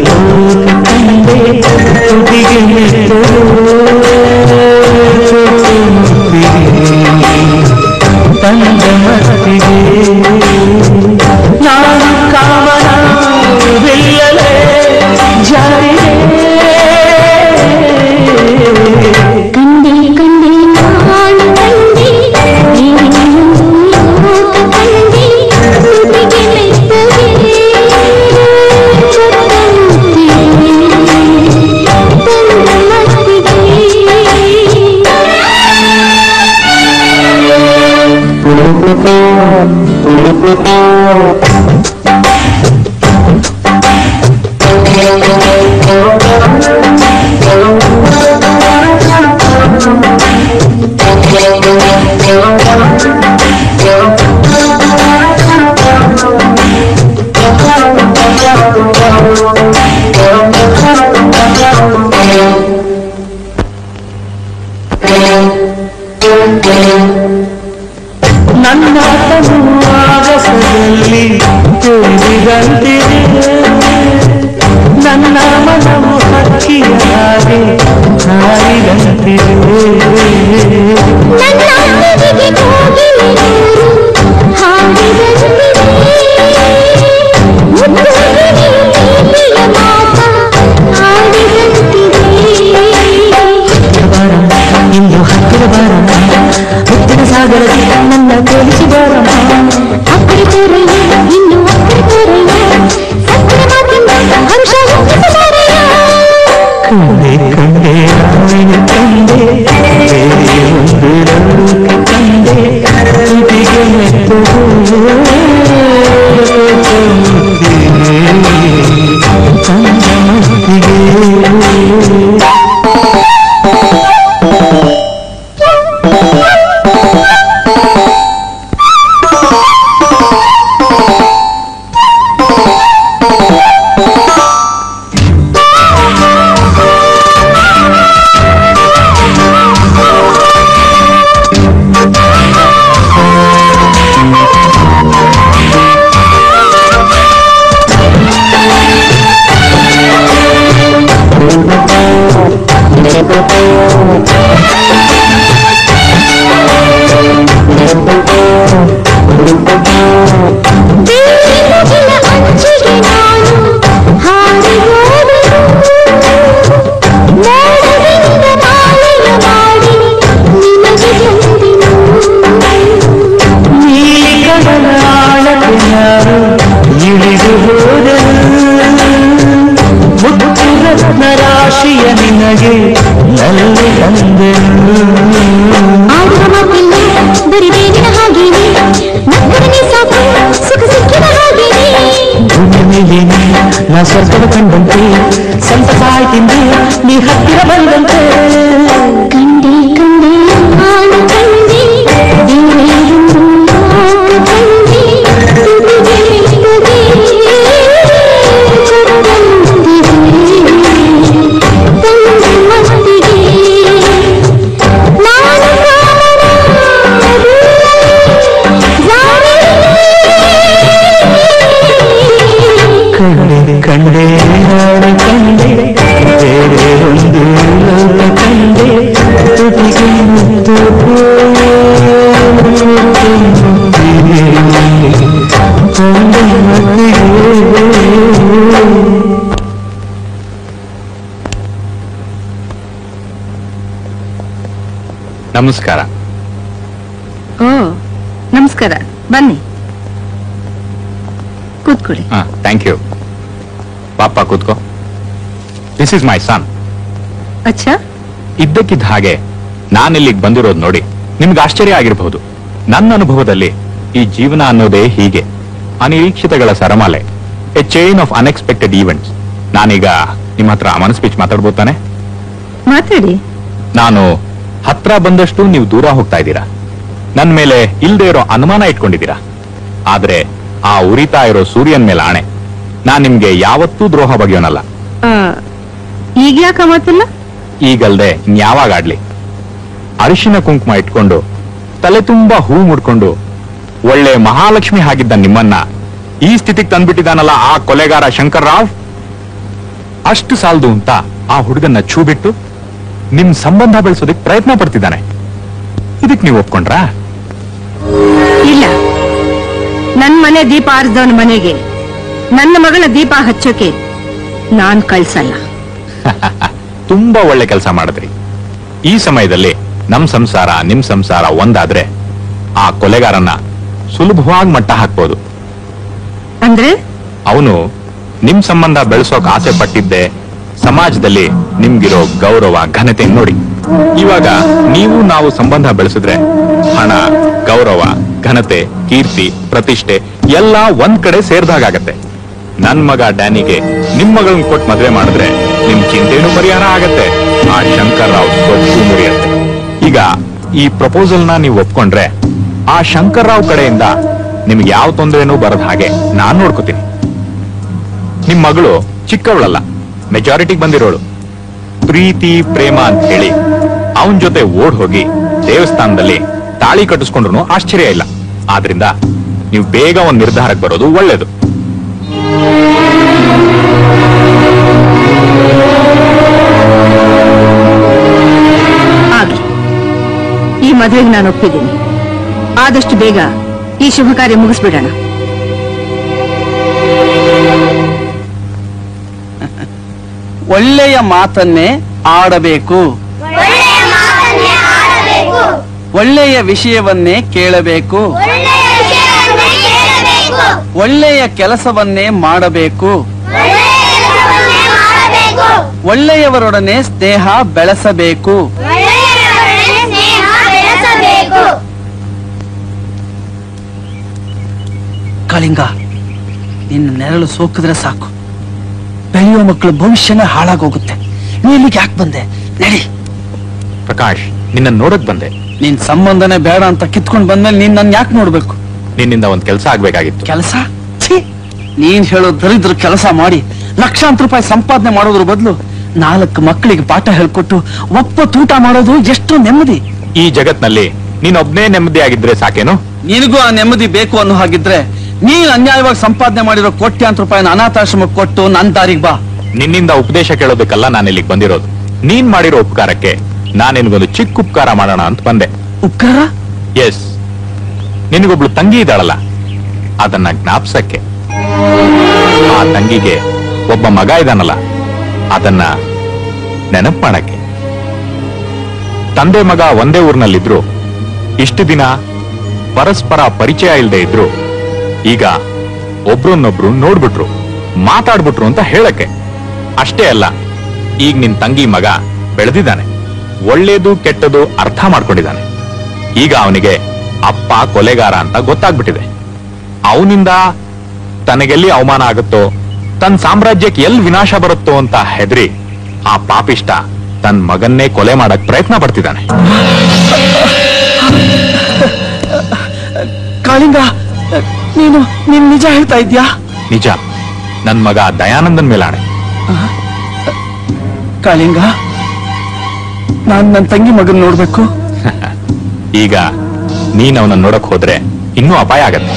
ನನ್ನ ಆಗಸದಲ್ಲಿ ತೇಲಿದಂತಿದೆ ನನ್ನ ಮನವು ಹಕ್ಕಿಯ ಹಾಗೆ ಹಾರಿದಂತಿದೆ ಇಂದು ಹತ್ತಿರ ಬಾರ ಮುತ್ತಿನ ಸಾಗರಕ್ಕೆ ನನ್ನ ತೋರಿಸಿ ಬಾರಮ್ಮ ಅಕ್ಕರೆ ತೋರಯ್ಯ ಇನ್ನು ಅಕ್ಕರೆ ತೋರಯ್ಯ ಸಕ್ಕರೆ ಮಾತಿಂದ ಹರುಷ ಹೆಚ್ಚಿಸಿದಾರಯ್ಯ ಕಂಡೆ ಕಂಡೆ ಕಂಡೆ ಬೇರೆ ಒಂದು ಲೋಕ ಕಂಡೆ ತುಟಿಗೆ ಮೆತ್ತು ನಾ ಸ್ವರ್ಗದ ಕಂಡಂತೆ ಸಂತಸಾಯ್ತಿಂದೆ ನೀ ಹತ್ತಿರ ಬಂದಂತೆ ಕಂಡೆ ಕಂಡೆ ನಾನು ಕಂಡೆ ದೇವರೊಂದು ಕಂಡೆ ಕಂಡೆ ನಾನು ಕಂಡೆ ಬೇರೆ ಒಂದು ಲೋಕ ಕಂಡೆ ತುಟಿಗೆ ಮುತ್ತು ಕಂಡೆ ಮತ್ತಿಗೆ ನಮಸ್ಕಾರ. ಓ ನಮಸ್ಕಾರ, ಬನ್ನಿ ಕೂತ್ಕೊಳ್ಳಿ. Thank you. ಪಾಪ ಕೂತ್ಕೋ. ದಿಸ್ ಇಸ್ ಮೈ ಸನ್. ಅಚ್ಚಾ, ಇದ್ದಕ್ಕಿದ್ದ ಹಾಗೆ ನಾನಿಲ್ಲಿಗೆ ಬಂದಿರೋದು ನೋಡಿ ನಿಮ್ಗೆ ಆಶ್ಚರ್ಯ ಆಗಿರಬಹುದು. ನನ್ನ ಅನುಭವದಲ್ಲಿ ಈ ಜೀವನ ಅನ್ನೋದೇ ಹೀಗೆ, ಅನಿರೀಕ್ಷಿತಗಳ ಸರಮಾಲೆ, a chain of unexpected events. ನಾನೀಗ ನಿಮ್ಮ ಹತ್ರ ಮನಸ್ಪೀಚ್ ಮಾತಾಡ್ಬೋದು ತಾನೆ? ಮಾತಾಡಿ. ನಾನು ಹತ್ರ ಬಂದಷ್ಟು ನೀವು ದೂರ ಹೋಗ್ತಾ ಇದ್ದೀರಾ. ನನ್ ಮೇಲೆ ಇಲ್ದೇ ಇರೋ ಅನುಮಾನ ಇಟ್ಕೊಂಡಿದ್ದೀರಾ. ಆದ್ರೆ ಆ ಉರಿತಾ ಇರೋ ಸೂರ್ಯನ್ ಮೇಲೆ ಆಣೆ, ನಾನ್ ನಿಮ್ಗೆ ಯಾವತ್ತೂ ದ್ರೋಹ ಬಗೆಯೋನಲ್ಲ. ಈಗ ಯಾಕೆ ಮಾತಿಲ್ಲ? ಈಗಲ್ದೆ ಇನ್ಯಾವಾಗ ಆಡ್ಲಿ. ಅರಿಶಿನ ಕುಂಕುಮ ಇಟ್ಕೊಂಡು ತಲೆ ತುಂಬಾ ಹೂ ಮುಡ್ಕೊಂಡು ಒಳ್ಳೆ ಮಹಾಲಕ್ಷ್ಮಿ ಆಗಿದ್ದ ನಿಮ್ಮನ್ನ ಈ ಸ್ಥಿತಿಗೆ ತಂದ್ಬಿಟ್ಟಿದಾನಲ್ಲ ಆ ಕೊಲೆಗಾರ ಶಂಕರ್ ರಾವ್. ಅಷ್ಟು ಸಾಲದು ಅಂತ ಆ ಹುಡುಗನ್ನ ಛೂ ಬಿಟ್ಟು ನಿಮ್ ಸಂಬಂಧ ಬೆಳೆಸೋದಕ್ಕೆ ಪ್ರಯತ್ನ ಪಡ್ತಿದ್ದಾನೆ. ಇದಕ್ ನೀವು ಒಪ್ಕೊಂಡ್ರಾ? ಇಲ್ಲ, ನನ್ ಮನೆ ದೀಪ ಆರಿಸಿದವನ ಮನೆಗೆ ನನ್ನ ಮಗಳ ದೀಪ ಹಚ್ಚೋಕೆ ನಾನ್ ಕಳ್ಸಲ್ಲ. ತುಂಬಾ ಒಳ್ಳೆ ಕೆಲಸ ಮಾಡಿದ್ರಿ. ಈ ಸಮಯದಲ್ಲಿ ನಮ್ ಸಂಸಾರ ನಿಮ್ ಸಂಸಾರ ಒಂದಾದ್ರೆ ಆ ಕೊಲೆಗಾರನ್ನ ಸುಲಭವಾಗಿ ಮಟ್ಟ ಹಾಕ್ಬೋದು. ಅಂದ್ರೆ ಅವನು ನಿಮ್ ಸಂಬಂಧ ಬೆಳೆಸೋಕ್ ಆಸೆ ಪಟ್ಟಿದ್ದೆ ಸಮಾಜದಲ್ಲಿ ನಿಮ್ಗಿರೋ ಗೌರವ ಘನತೆ ನೋಡಿ. ಇವಾಗ ನೀವು ನಾವು ಸಂಬಂಧ ಬೆಳೆಸಿದ್ರೆ ಹಣ, ಗೌರವ, ಘನತೆ, ಕೀರ್ತಿ, ಪ್ರತಿಷ್ಠೆ ಎಲ್ಲ ಒಂದ್ ಕಡೆ ಸೇರ್ದಾಗತ್ತೆ. ನನ್ ಮಗ ಡ್ಯಾನಿಗೆ ನಿಮ್ ಮಗಳನ್ನ ಕೊಟ್ಟು ಮದ್ವೆ ಮಾಡಿದ್ರೆ ನಿಮ್ ಚಿಂತೆನೂ ಪರಿಹಾರ ಆಗತ್ತೆ, ಆ ಶಂಕರ್ ರಾವ್ ಸೊಪ್ಪು ಮುರಿಯತ್ತೆ. ಈಗ ಈ ಪ್ರಪೋಸಲ್ನ ನೀವು ಒಪ್ಕೊಂಡ್ರೆ ಆ ಶಂಕರ್ ರಾವ್ ಕಡೆಯಿಂದ ನಿಮ್ಗೆ ಯಾವ ತೊಂದರೆನೂ ಬರದ ಹಾಗೆ ನಾನ್ ನೋಡ್ಕೋತೀನಿ. ನಿಮ್ ಮಗಳು ಚಿಕ್ಕವಳಲ್ಲ, ಮೆಜಾರಿಟಿಗೆ ಬಂದಿರೋಳು. ಪ್ರೀತಿ ಪ್ರೇಮ ಅಂತ ಹೇಳಿ ಅವನ್ ಜೊತೆ ಓಡ್ ಹೋಗಿ ದೇವಸ್ಥಾನದಲ್ಲಿ ತಾಳಿ ಕಟ್ಟಿಸ್ಕೊಂಡ್ರು ಆಶ್ಚರ್ಯ ಇಲ್ಲ. ಆದ್ರಿಂದ ನೀವು ಬೇಗ ಒಂದ್ ನಿರ್ಧಾರಕ್ಕೆ ಬರೋದು ಒಳ್ಳೇದು. ಆಗ್ಲಿ, ಈ ಮದುವೆಗೆ ನಾನು ಒಪ್ಪಿದ್ದೀನಿ. ಆದಷ್ಟು ಬೇಗ ಈ ಶುಭ ಕಾರ್ಯ ಮುಗಿಸ್ಬಿಡೋಣ. ಒಳ್ಳೆಯ ಮಾತನ್ನೇ ಆಡಬೇಕು, ಒಳ್ಳೆಯ ವಿಷಯವನ್ನೇ ಕೇಳಬೇಕು, ಒಳ್ಳೆಯ ಕೆಲಸವನ್ನೇ ಮಾಡಬೇಕು, ಒಳ್ಳೆಯವರೊಡನೆ ಸ್ನೇಹ ಬೆಳೆಸಬೇಕು. ಕಾಳಿಂಗ, ನಿನ್ನ ನೆರಳು ಸೋಕಿದ್ರೆ ಸಾಕು, ಬೆಳೆಯುವ ಮಕ್ಕಳ ಭವಿಷ್ಯನೇ ಹಾಳಾಗೋಗುತ್ತೆ. ನೀ ಇಲ್ಲಿಗೆ ಯಾಕೆ ಬಂದೆ? ನಡಿ. ಪ್ರಕಾಶ್, ನಿನ್ನ ನೋಡಕ್ ಬಂದೆ. ನಿನ್ ಸಂಬಂಧನೇ ಬೇಡ ಅಂತ ಕಿತ್ಕೊಂಡ್ ಬಂದ್ಮೇಲೆ ನೀನ್ ನನ್ ಯಾಕೆ ನೋಡ್ಬೇಕು? ನಿನ್ನಿಂದ ಒಂದ್ ಕೆಲಸ ಆಗ್ಬೇಕಾಗಿತ್ತು. ಕೆಲಸ? ನೀನ್ ಹೇಳೋ ದರಿದ್ರ ಕೆಲಸ ಮಾಡಿ ಲಕ್ಷಾಂತರ ರೂಪಾಯಿ ಸಂಪಾದನೆ ಮಾಡೋದ್ರ ಬದಲು 4 ಮಕ್ಕಳಿಗೆ ಪಾಠ ಹೇಳ್ಕೊಟ್ಟು ಒಪ್ಪತ್ತು ಊಟ ಮಾಡೋದು ಎಷ್ಟು ನೆಮ್ಮದಿ. ಈ ಜಗತ್ನಲ್ಲಿ ನೀನೊಬ್ನೇ ನೆಮ್ಮದಿ ಆಗಿದ್ರೆ ಸಾಕೇನು? ನಿನಗೂ ಆ ನೆಮ್ಮದಿ ಬೇಕು ಅನ್ನೋ ಹಾಗಿದ್ರೆ ನೀನ್ ಅನ್ಯಾಯವಾಗಿ ಸಂಪಾದನೆ ಮಾಡಿರೋ ಕೋಟ್ಯಾಂತರ ರೂಪಾಯಿನ ಅನಾಥಾಶ್ರಮಕ್ಕೆ ಕೊಟ್ಟು ನನ್ ದಾರಿಗೆ ಬಾ. ನಿನ್ನಿಂದ ಉಪದೇಶ ಕೇಳೋದಕ್ಕಲ್ಲ ನಾನು ಇಲ್ಲಿಗೆ ಬಂದಿರೋದು. ನೀನ್ ಮಾಡಿರೋ ಉಪಕಾರಕ್ಕೆ ನಾನು ನಿನಗೊಂದು ಚಿಕ್ಕ ಉಪಕಾರ ಮಾಡೋಣ ಅಂತ ಬಂದೆ. ಉಪಕಾರ? ಎಸ್, ನಿನಗೊಬ್ಳು ತಂಗಿ ಇದ್ದಾಳಲ್ಲ, ಅದನ್ನ ಜ್ಞಾಪ್ಸಕ್ಕೆ. ಆ ತಂಗಿಗೆ ಒಬ್ಬ ಮಗ ಇದ್ದಾನಲ್ಲ, ಅದನ್ನ ನೆನಪು ಮಾಡಕ್ಕೆ. ತಂದೆ ಮಗ ಒಂದೇ ಊರಿನಲ್ಲಿದ್ರು, ಇಷ್ಟು ದಿನ ಪರಸ್ಪರ ಪರಿಚಯ ಇಲ್ಲದೆ ಇದ್ರು, ಈಗ ಒಬ್ರನ್ನೊಬ್ರು ನೋಡ್ಬಿಟ್ರು, ಮಾತಾಡ್ಬಿಟ್ರು ಅಂತ ಹೇಳಕ್ಕೆ. ಅಷ್ಟೇ ಅಲ್ಲ, ಈಗ ನಿನ್ ತಂಗಿ ಮಗ ಬೆಳೆದಿದ್ದಾನೆ, ಒಳ್ಳೇದು ಕೆಟ್ಟದು ಅರ್ಥ ಮಾಡ್ಕೊಂಡಿದ್ದಾನೆ. ಈಗ ಅವನಿಗೆ ಅಪ್ಪ ಕೊಲೆಗಾರ ಅಂತ ಗೊತ್ತಾಗ್ಬಿಟ್ಟಿದೆ. ಅವನಿಂದ ತನಗೆಲ್ಲಿ ಅವಮಾನ ಆಗುತ್ತೋ, ತನ್ನ ಸಾಮ್ರಾಜ್ಯಕ್ಕೆ ಎಲ್ಲಿ ವಿನಾಶ ಬರುತ್ತೋ ಅಂತ ಹೆದರಿ ಆ ಪಾಪಿಷ್ಟ ತನ್ನ ಮಗನ್ನೇ ಕೊಲೆ ಮಾಡಕ್ ಪ್ರಯತ್ನ ಪಡ್ತಿದ್ದಾನೆ. ಕಾಳಿಂಗ, ನೀನು ನಿಜ ಹೇಳ್ತಾ ಇದ್ಯಾ? ನಿಜ, ನನ್ ಮಗ ದಯಾನಂದನ್ ಮೇಲಾಣೆ. ಕಾಳಿಂಗ, ನಾನ್ ನನ್ನ ತಂಗಿ ಮಗನ್ ನೋಡ್ಬೇಕು. ಈಗ ನೀನ್ ಅವನ ನೋಡಕ್ ಹೋದ್ರೆ ಇನ್ನೂ ಅಪಾಯ ಆಗತ್ತೆ.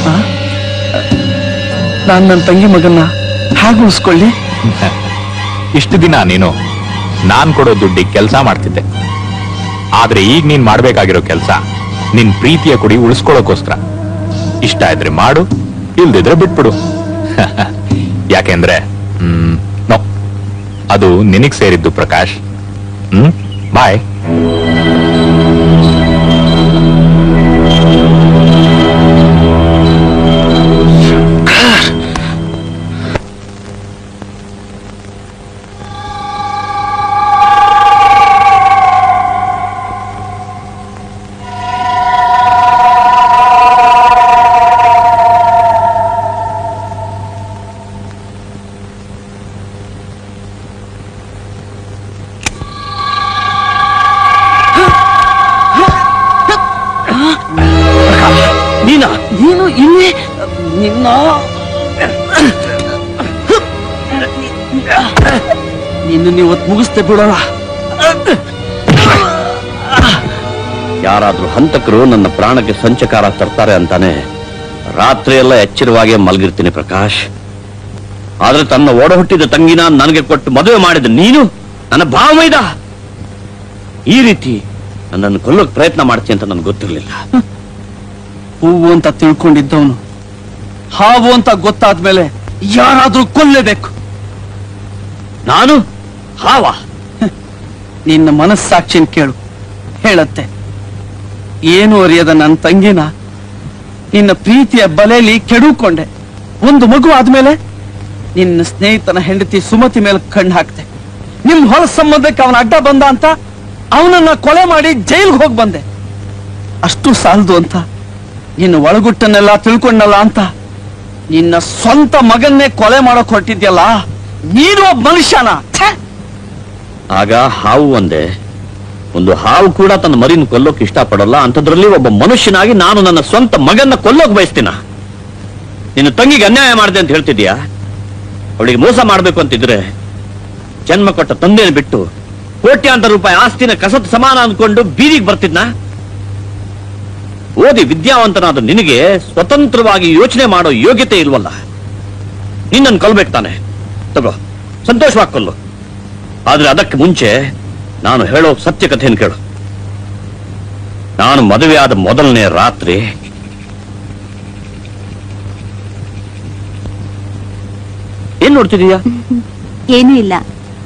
ನಾನ್ ನನ್ನ ತಂಗಿ ಮಗನ್ನ ಹೇಗೆ ಉಳಿಸ್ಕೊಳ್ಳಿ? ಇಷ್ಟು ದಿನ ನೀನು ನಾನ್ ಕೊಡೋ ದುಡ್ಡಿಗೆ ಕೆಲಸ ಮಾಡ್ತಿದ್ದೆ. ಆದ್ರೆ ಈಗ ನೀನ್ ಮಾಡ್ಬೇಕಾಗಿರೋ ಕೆಲಸ ನಿನ್ ಪ್ರೀತಿಯ ಕುಡಿ ಉಳಿಸ್ಕೊಳ್ಳೋಕೋಸ್ಕರ. ಇಷ್ಟ ಇದ್ರೆ ಮಾಡು, ಇಲ್ದಿದ್ರೆ ಬಿಟ್ಬಿಡು. ಯಾಕೆಂದ್ರೆ ನೋ, ಅದು ನಿನಗ್ ಸೇರಿದ್ದು ಪ್ರಕಾಶ್. ಬಾಯ್. ನೀನು ಇಲ್ಲಿ ನಿನ್ನ ನೀವತ್ತು ಮುಗಿಸ್ತೆ ಬಿಡೋಣ. ಯಾರಾದ್ರೂ ಹಂತಕರು ನನ್ನ ಪ್ರಾಣಕ್ಕೆ ಸಂಚಕಾರ ತರ್ತಾರೆ ಅಂತಾನೆ ರಾತ್ರಿಯೆಲ್ಲ ಎಚ್ಚರವಾಗಿ ಮಲಗಿರ್ತೀನಿ ಪ್ರಕಾಶ್. ಆದ್ರೆ ತನ್ನ ಒಡಹುಟ್ಟಿದ ತಂಗಿನ ನನಗೆ ಕೊಟ್ಟು ಮದುವೆ ಮಾಡಿದ ನೀನು ನನ್ನ ಭಾವಮೈದ ಈ ರೀತಿ ನನ್ನನ್ನು ಕೊಲ್ಲೋಕ್ ಪ್ರಯತ್ನ ಮಾಡ್ತೀನಿ ಅಂತ ನನ್ಗೆ ಗೊತ್ತಿರ್ಲಿಲ್ಲ. ಹೂವು ಅಂತ ತಿಳ್ಕೊಂಡಿದ್ದವನು ಹಾವು ಅಂತ ಗೊತ್ತಾದ್ಮೇಲೆ ಯಾರಾದ್ರೂ ಕೊಲ್ಲೇಬೇಕು. ನಾನು ಹಾವ? ನಿನ್ನ ಮನಸ್ಸಾಕ್ಷಿನ ಕೇಳು, ಹೇಳತ್ತೆ. ಏನು ಅರಿಯದ ನನ್ನ ತಂಗಿನ ನಿನ್ನ ಪ್ರೀತಿಯ ಬಲೆಯಲ್ಲಿ ಕೆಡುಕೊಂಡೆ. ಒಂದು ಮಗು ಆದ್ಮೇಲೆ ನಿನ್ನ ಸ್ನೇಹಿತನ ಹೆಂಡತಿ ಸುಮತಿ ಮೇಲೆ ಕಣ್ಣು ಹಾಕ್ತೆ. ನಿಮ್ ಹೊಲ ಸಂಬಂಧಕ್ಕೆ ಅವನ ಅಡ್ಡ ಬಂದ ಅಂತ ಅವನನ್ನ ಕೊಲೆ ಮಾಡಿ ಜೈಲ್ಗೆ ಹೋಗಿ ಬಂದೆ. ಅಷ್ಟು ಸಾಲದು ಅಂತ ನಿನ್ನ ಒಳಗುಟ್ಟನ್ನೆಲ್ಲ ತಿಳ್ಕೊಂಡಲ್ಲ ಅಂತ ನಿನ್ನ ಸ್ವಂತ ಮಗನ್ನೇ ಕೊಲೆ ಮಾಡಕ್ ಹೊರಟಿದ್ಯಲ್ಲ, ನೀನು ಒಬ್ಬ ಮನುಷ್ಯನ? ಆಗ ಹಾವು ಒಂದೇ, ಒಂದು ಹಾವು ಕೂಡ ತನ್ನ ಮರಿನ ಕೊಲ್ಲೋಕ್ ಇಷ್ಟಪಡಲ್ಲ. ಅಂಥದ್ರಲ್ಲಿ ಒಬ್ಬ ಮನುಷ್ಯನಾಗಿ ನಾನು ನನ್ನ ಸ್ವಂತ ಮಗನ್ನ ಕೊಲ್ಲೋಕ್ ಬಯಸ್ತೀನ. ನಿನ್ನ ತಂಗಿಗೆ ಅನ್ಯಾಯ ಮಾಡಿದೆ ಅಂತ ಹೇಳ್ತಿದ್ಯಾ? ಅವಳಿಗೆ ಮೋಸ ಮಾಡ್ಬೇಕು ಅಂತಿದ್ರೆ ಜನ್ಮ ಕೊಟ್ಟ ತಂದೆನ ಬಿಟ್ಟು ಕೋಟ್ಯಾಂತರ ರೂಪಾಯಿ ಆಸ್ತಿನ ಕಸದ ಸಮಾನ ಅಂದ್ಕೊಂಡು ಬೀದಿಗೆ ಬರ್ತಿದ್ನ? ಓದಿ ವಿದ್ಯಾವಂತನಾದ ನಿನಗೆ ಸ್ವತಂತ್ರವಾಗಿ ಯೋಚನೆ ಮಾಡೋ ಯೋಗ್ಯತೆ ಇಲ್ವಲ್ಲ. ನಿನ್ನನ್ನು ಕೊಲ್ಬೇಕು ತಾನೆ? ತಗೋ, ಸಂತೋಷವಾಗಿ ಕೊಲ್ಲು. ಆದ್ರೆ ಅದಕ್ಕೆ ಮುಂಚೆ ನಾನು ಹೇಳೋ ಸತ್ಯ ಕಥೆಯನ್ನು ಕೇಳು. ನಾನು ಮದುವೆಯಾದ ಮೊದಲನೇ ರಾತ್ರಿ ಏನ್ ನೋಡ್ತಿದೀಯಾ? ಏನೂ ಇಲ್ಲ.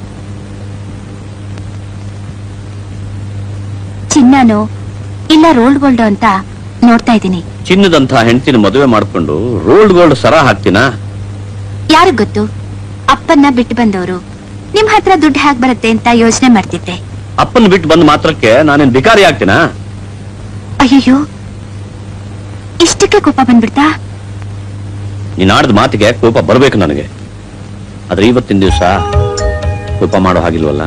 ಚಿನ್ನನೋ ಇಲ್ಲ ರೋಲ್ಡ್ ಗೋಲ್ಡ್ ಅಂತ ನೋಡ್ತಾ ಇದ್ದೀನಿ. ಚಿನ್ನದಂತ ಹೆಂಡತಿನ ಮದುವೆ ಮಾಡ್ಕೊಂಡು ರೋಲ್ಡ್ ಗೋಲ್ಡ್ ಸರ ಹಾಕ್ತೀನಾ? ಯಾರಿಗ್ ಗೊತ್ತು, ಅಪ್ಪನ್ನ ಬಿಟ್ಟು ಬಂದವರು ನಿಮ್ ಹತ್ರ ದುಡ್ಡು ಹೇಗ್ ಬರುತ್ತೆ ಅಂತ ಯೋಚನೆ ಮಾಡ್ತಿದ್ದೆ. ಅಪ್ಪನ ಬಿಟ್ಟು ಬಂದ ಮಾತ್ರಕ್ಕೆ ನಾನೇನ್ ಭಿಕಾರಿ ಆಗ್ತೀನಾ? ಅಯ್ಯೋ, ಇಷ್ಟಕ್ಕೆ ಕೋಪ ಬಂದ್ಬಿಡ್ತಾ? ನೀನ್ ಆಡ್ದ ಮಾತಿಗೆ ಕೋಪ ಬರ್ಬೇಕು ನನಗೆ. ಆದ್ರೆ ಇವತ್ತಿನ ದಿವಸ ಕೋಪ ಮಾಡೋ ಹಾಗಿಲ್ವಲ್ಲ.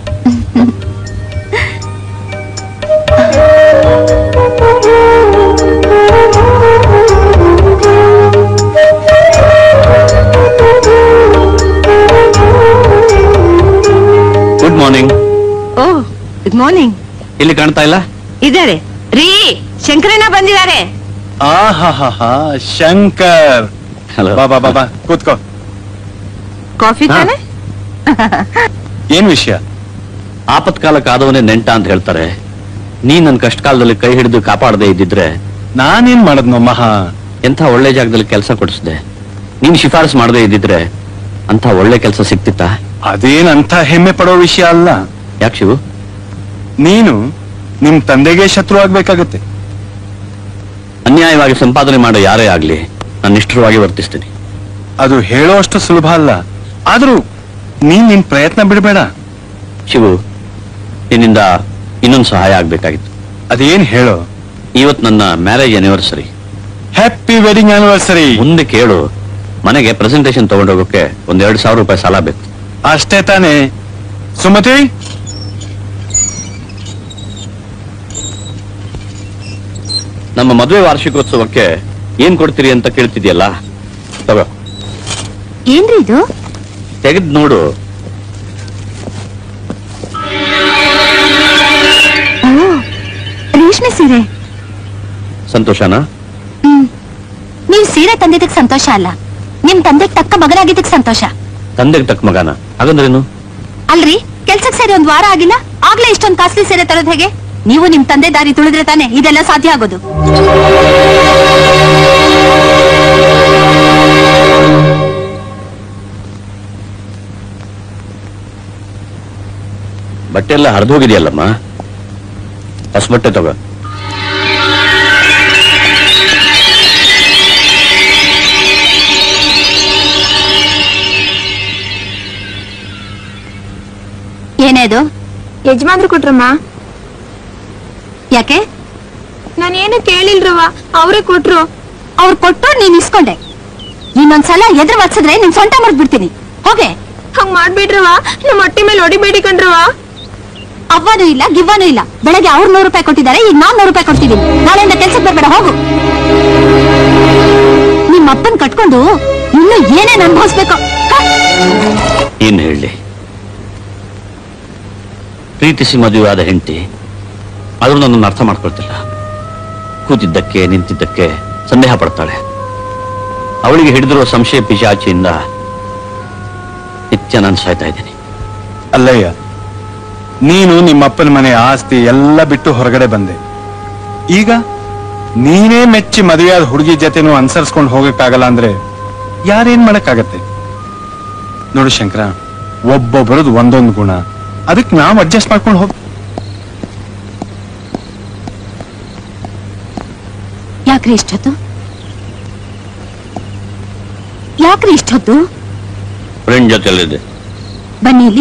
Good morning. Oh, good morning. ಇಲ್ಲಿ ಕಾಣ್ತಾ ಇಲ್ಲ? ಇದಾರೆ ರೀ, ಶಂಕರಣ್ಣ ಬಂದಿದ್ದಾರೆ. ಆಹಾ, ಶಂಕರ್. ಹಲೋ. ಬಾ ಬಾ ಬಾ, ಕೂತ್ಕೋ. ಕಾಫಿ ತಾನೆ? ಏನ್ ವಿಷಯ? ಆಪತ್ಕಾಲಕ್ಕೆ ಆದವನೇ ನೆಂಟ ಅಂತ ಹೇಳ್ತಾರೆ. ನೀನ್ ನನ್ನ ಕಷ್ಟ ಕಾಲದಲ್ಲಿ ಕೈ ಹಿಡಿದು ಕಾಪಾಡದೆ ಇದ್ದಿದ್ರೆ ನಾನೇನ್ ಮಾಡದ್ನೋ ಮಹಾ? ಎಂಥ ಒಳ್ಳೆ ಜಾಗದಲ್ಲಿ ಕೆಲಸ ಕೊಡಿಸ್ದೆ. ನೀನ್ ಶಿಫಾರಸ್ ಮಾಡದೇ ಇದ್ದಿದ್ರೆ ಅಂತ ಒಳ್ಳೆ ಕೆಲಸ ಸಿಕ್ತಿತ್ತ? ಅದೇನ್ ಅಂತ ಹೆಮ್ಮೆ ಪಡೋ ವಿಷಯ ಅಲ್ಲ. ಯಾಕೆ ಶಿವು? ನೀನು ನಿಮ್ ತಂದೆಗೆ ಶತ್ರು ಆಗ್ಬೇಕಾಗತ್ತೆ. ಅನ್ಯಾಯವಾಗಿ ಸಂಪಾದನೆ ಮಾಡೋ ಯಾರೇ ಆಗ್ಲಿ ನಾನು ನಿಷ್ಠುರವಾಗಿ ವರ್ತಿಸ್ತೀನಿ. ಅದು ಹೇಳೋಷ್ಟು ಸುಲಭ ಅಲ್ಲ. ಆದ್ರೂ ನೀನ್ ನಿನ್ ಪ್ರಯತ್ನ ಬಿಡಬೇಡ. ಶಿವು, ನಿನ್ನಿಂದ ಇನ್ನೊಂದು ಸಹಾಯ ಆಗ್ಬೇಕಾಗಿತ್ತು. ಅದೇನ್ ಹೇಳೋ? ಇವತ್ತು ನನ್ನ marriage anniversary. Happy wedding anniversary. ಮುಂದೆ ಕೇಳು, ಮನೆಗೆ ಪ್ರೆಸೆಂಟೇಶನ್ ತಗೊಂಡೋಗೋಕೆ ಒಂದ್ 2,000 ರೂಪಾಯಿ ಸಾಲ ಬೇಕು. ಅಷ್ಟೇ ತಾನೇ ಸುಮತಿ? ನಮ್ಮ ಮದುವೆ ವಾರ್ಷಿಕೋತ್ಸವಕ್ಕೆ ಏನ್ ಕೊಡ್ತೀರಿ ಅಂತ ಕೇಳ್ತಿದ್ಯಲ್ಲ, ತಗೋ. ಏನ್ರಿ ಇದು? ತೆಗೆದ್ ನೋಡು. ರೇಷ್ಮೆ ಸೀರೆ. ಸಂತೋಷನಾ? ನೀವ್ ಸೀರೆ ತಂದಿದ್ದಕ್ ಸಂತೋಷ ಅಲ್ಲ, ನಿಮ್ ತಂದೆಗ್ ತಕ್ಕ ಮಗನಾಗಿದ್ದಕ್ ಸಂತೋಷ. ತಂದೆಗೆ ತಕ್ಕ ಮಗನ ಹಾಗಂದ್ರೇನು? ಅಲ್ರಿ, ಕೆಲ್ಸಕ್ ಸೇರಿ 1 ವಾರ ಆಗಿಲ್ಲ, ಆಗ್ಲೇ ಇಷ್ಟೊಂದು ಕಾಸ್ಟ್ಲಿ ಸೀರೆ ತರೋದ್ ಹೇಗೆ? ನೀವು ನಿಮ್ ತಂದೆ ದಾರಿ ತುಳಿದ್ರೆ ತಾನೆ ಇದೆಲ್ಲ ಸಾಧ್ಯ ಆಗೋದು. ಬಟ್ಟೆ ಎಲ್ಲ ಹರಿದೋಗಿದೆಯಲ್ಲಮ್ಮ, ಹೊಸ ಬಟ್ಟೆ ತಗೋ. ಏನೇದು? ಯಜಮಾನ್ರು ಕೊಟ್ರಮ್ಮ. ಯಾಕೆ? ನಾನೇನು ಕೇಳಿಲ್ರವ, ಅವರೇ ಕೊಟ್ರು. ಅವ್ರು ಕೊಟ್ಟು ನೀನ್ ಇಸ್ಕೊಂಡೆ. ಇನ್ನೊಂದ್ಸಲ ಎದುರು ಒತ್ಸಿದ್ರೆ ನಿನ್ ಸೊಂಟ ಮುರಿದ್ಬಿಡ್ತೀನಿ. ಹೋಗೆ. ಹಂಗ್ ಮಾಡ್ಬಿಡ್ರವ, ನಮ್ಮ ಹೊಟ್ಟೆ ಮೇಲೆ ಹೊಡಿಬೇಡಿ ಕಣ್ರವ. ಅವ್ವನೂ ಇಲ್ಲ ಗಿವ್ವನೂ ಇಲ್ಲ. ಬೆಳಗ್ಗೆ ಅವ್ರು 100 ರೂಪಾಯಿ ಕೊಟ್ಟಿದ್ದಾರೆ, ಈಗ ನಾನ್ 100 ರೂಪಾಯಿ ಕೊಡ್ತಿದ್ದೀನಿ. ನಾಳೆಯಿಂದ ಕೆಲ್ಸಕ್ಕೆ ಬರ್ಬೇಡ, ಹೋಗು. ನಿಮ್ಮ ಅಪ್ಪನ್ ಕಟ್ಕೊಂಡು ಇನ್ನು ಏನೇನ್ ಅನುಭವಿಸ್ಬೇಕು. ಏನ್ ಹೇಳಿ? ಪ್ರೀತಿಸಿ ಮದುವೆಯಾದ ಹೆಂಡತಿ ಆದ್ರೂ ನನ್ನನ್ನು ಅರ್ಥ ಮಾಡ್ಕೊಳ್ತಿಲ್ಲ. ಕೂತಿದ್ದಕ್ಕೆ ನಿಂತಿದ್ದಕ್ಕೆ ಸಂದೇಹ ಪಡ್ತಾಳೆ. ಅವಳಿಗೆ ಹಿಡಿದಿರುವ ಸಂಶಯ ಪಿಶಾಚಿಯಿಂದ ನಿತ್ಯ ನಾನು ಸಾಯ್ತಾ ಇದ್ದೀನಿ. ಅಲ್ಲಯ್ಯ, ನೀನು ನಿಮ್ಮಪ್ಪನ ಮನೆ ಆಸ್ತಿ ಎಲ್ಲ ಬಿಟ್ಟು ಹೊರಗಡೆ ಬಂದೆ. ಈಗ ನೀನೇ ಮೆಚ್ಚಿ ಮದುವೆಯಾದ ಹುಡುಗಿ ಜೊತೆನೂ ಅನುಸರಿಸ್ಕೊಂಡು ಹೋಗಕ್ಕಾಗಲ್ಲ ಅಂದ್ರೆ ಯಾರೇನ್ ಮಾಡಕ್ಕಾಗತ್ತೆ? ನೋಡು ಶಂಕರ, ಒಬ್ಬೊಬ್ಬರದು ಒಂದೊಂದು ಗುಣ, ಅದಕ್ಕೆ ನಾವು ಅಡ್ಜಸ್ಟ್ ಮಾಡ್ಕೊಂಡು ಹೋಗ್. ಯಾಕ್ರಿ ಇಷ್ಟೊತ್ತು? ಯಾಕ್ರಿ ಇಷ್ಟೊತ್ತು? ಫ್ರೆಂಡ್ ಜೊತೆಲಿದೆ. ಬನ್ನಿ ಇಲ್ಲಿ.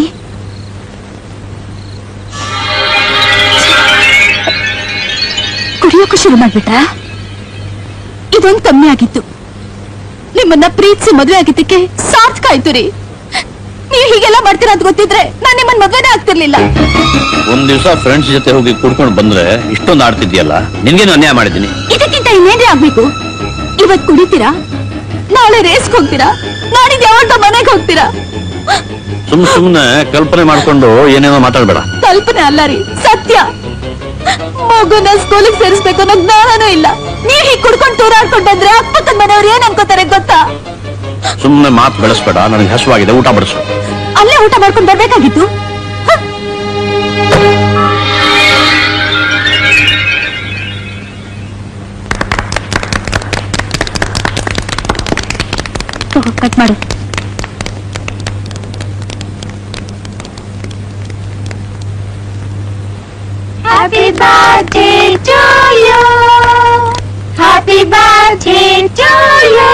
ಕುಡಿಯೋಕು ಶುರು ಮಾಡ್ಬಿಟ್ರಾ? ಇದೊಂದು ಕಮ್ಮಿ ಆಗಿತ್ತು. ನಿಮ್ಮನ್ನ ಪ್ರೀತಿಸಿ ಮದುವೆ ಆಗಿದ್ದಕ್ಕೆ ಸಾರ್ಥಕ ಆಯ್ತು ರೀ. ನೀವು ಹೀಗೆಲ್ಲ ಮಾಡ್ತೀರಾ ಅಂತ ಗೊತ್ತಿದ್ರೆ ನಾನು ನಿಮ್ಮನ್ನ ಮದುವೆನೇ ಆಗ್ತಿರ್ಲಿಲ್ಲ. ಒಂದ್ ದಿವಸ ಫ್ರೆಂಡ್ಸ್ ಜೊತೆ ಹೋಗಿ ಕುಡ್ಕೊಂಡು ಬಂದ್ರೆ ಇಷ್ಟೊಂದು ಆಡ್ತಿದ್ಯಲ್ಲ, ನಿನ್ಗೇನು ಅನ್ಯಾಯ ಮಾಡಿದ್ದೀನಿ. ಇದಕ್ಕಿಂತ ಇನ್ನೇನ್ರಿ ಆಗ್ಬೇಕು? ಇವತ್ ಕುಡಿತೀರಾ, ನಾಳೆ ರೇಸ್ಗೆ ಹೋಗ್ತೀರಾ, ನಾಡಿದ್ದು ಯಾವಾಗ ಮನೆಗೆ ಹೋಗ್ತೀರಾ? ಸುಮ್ನೆ ಕಲ್ಪನೆ ಮಾಡ್ಕೊಂಡು ಏನೇನೋ ಮಾತಾಡ್ಬೇಡ. ಕಲ್ಪನೆ ಅಲ್ಲ ರೀ, ಸತ್ಯ. ಮಗುನ ಸ್ಕೂಲಿಗೆ ಸೇರಿಸ್ಬೇಕು ಅನ್ನೋ ಜ್ಞಾನನೂ ಇಲ್ಲ. ನೀವ್ ಹೀಗ್ ಕುಡ್ಕೊಂಡು ತೂರಾಡ್ಕೊಂಡು ಬಂದ್ರೆ ಅಕ್ಕಪಕ್ಕದ ಮನೆಯವ್ರು ಏನ್ ಅನ್ಕೋತಾರೆ ಗೊತ್ತಾ? ಸುಮ್ನೆ ಮಾತು ಬೆಳೆಸ್ಬೇಡ, ನನಗೆ ಹಸುವಾಗಿದೆ, ಊಟ ಬಡಿಸು. ಅಲ್ಲೇ ಊಟ ಮಾಡ್ಕೊಂಡು ಬರ್ಬೇಕಾಗಿತ್ತು. ಕಟ್ ಮಾಡು. Happy birthday to you. Happy birthday to you.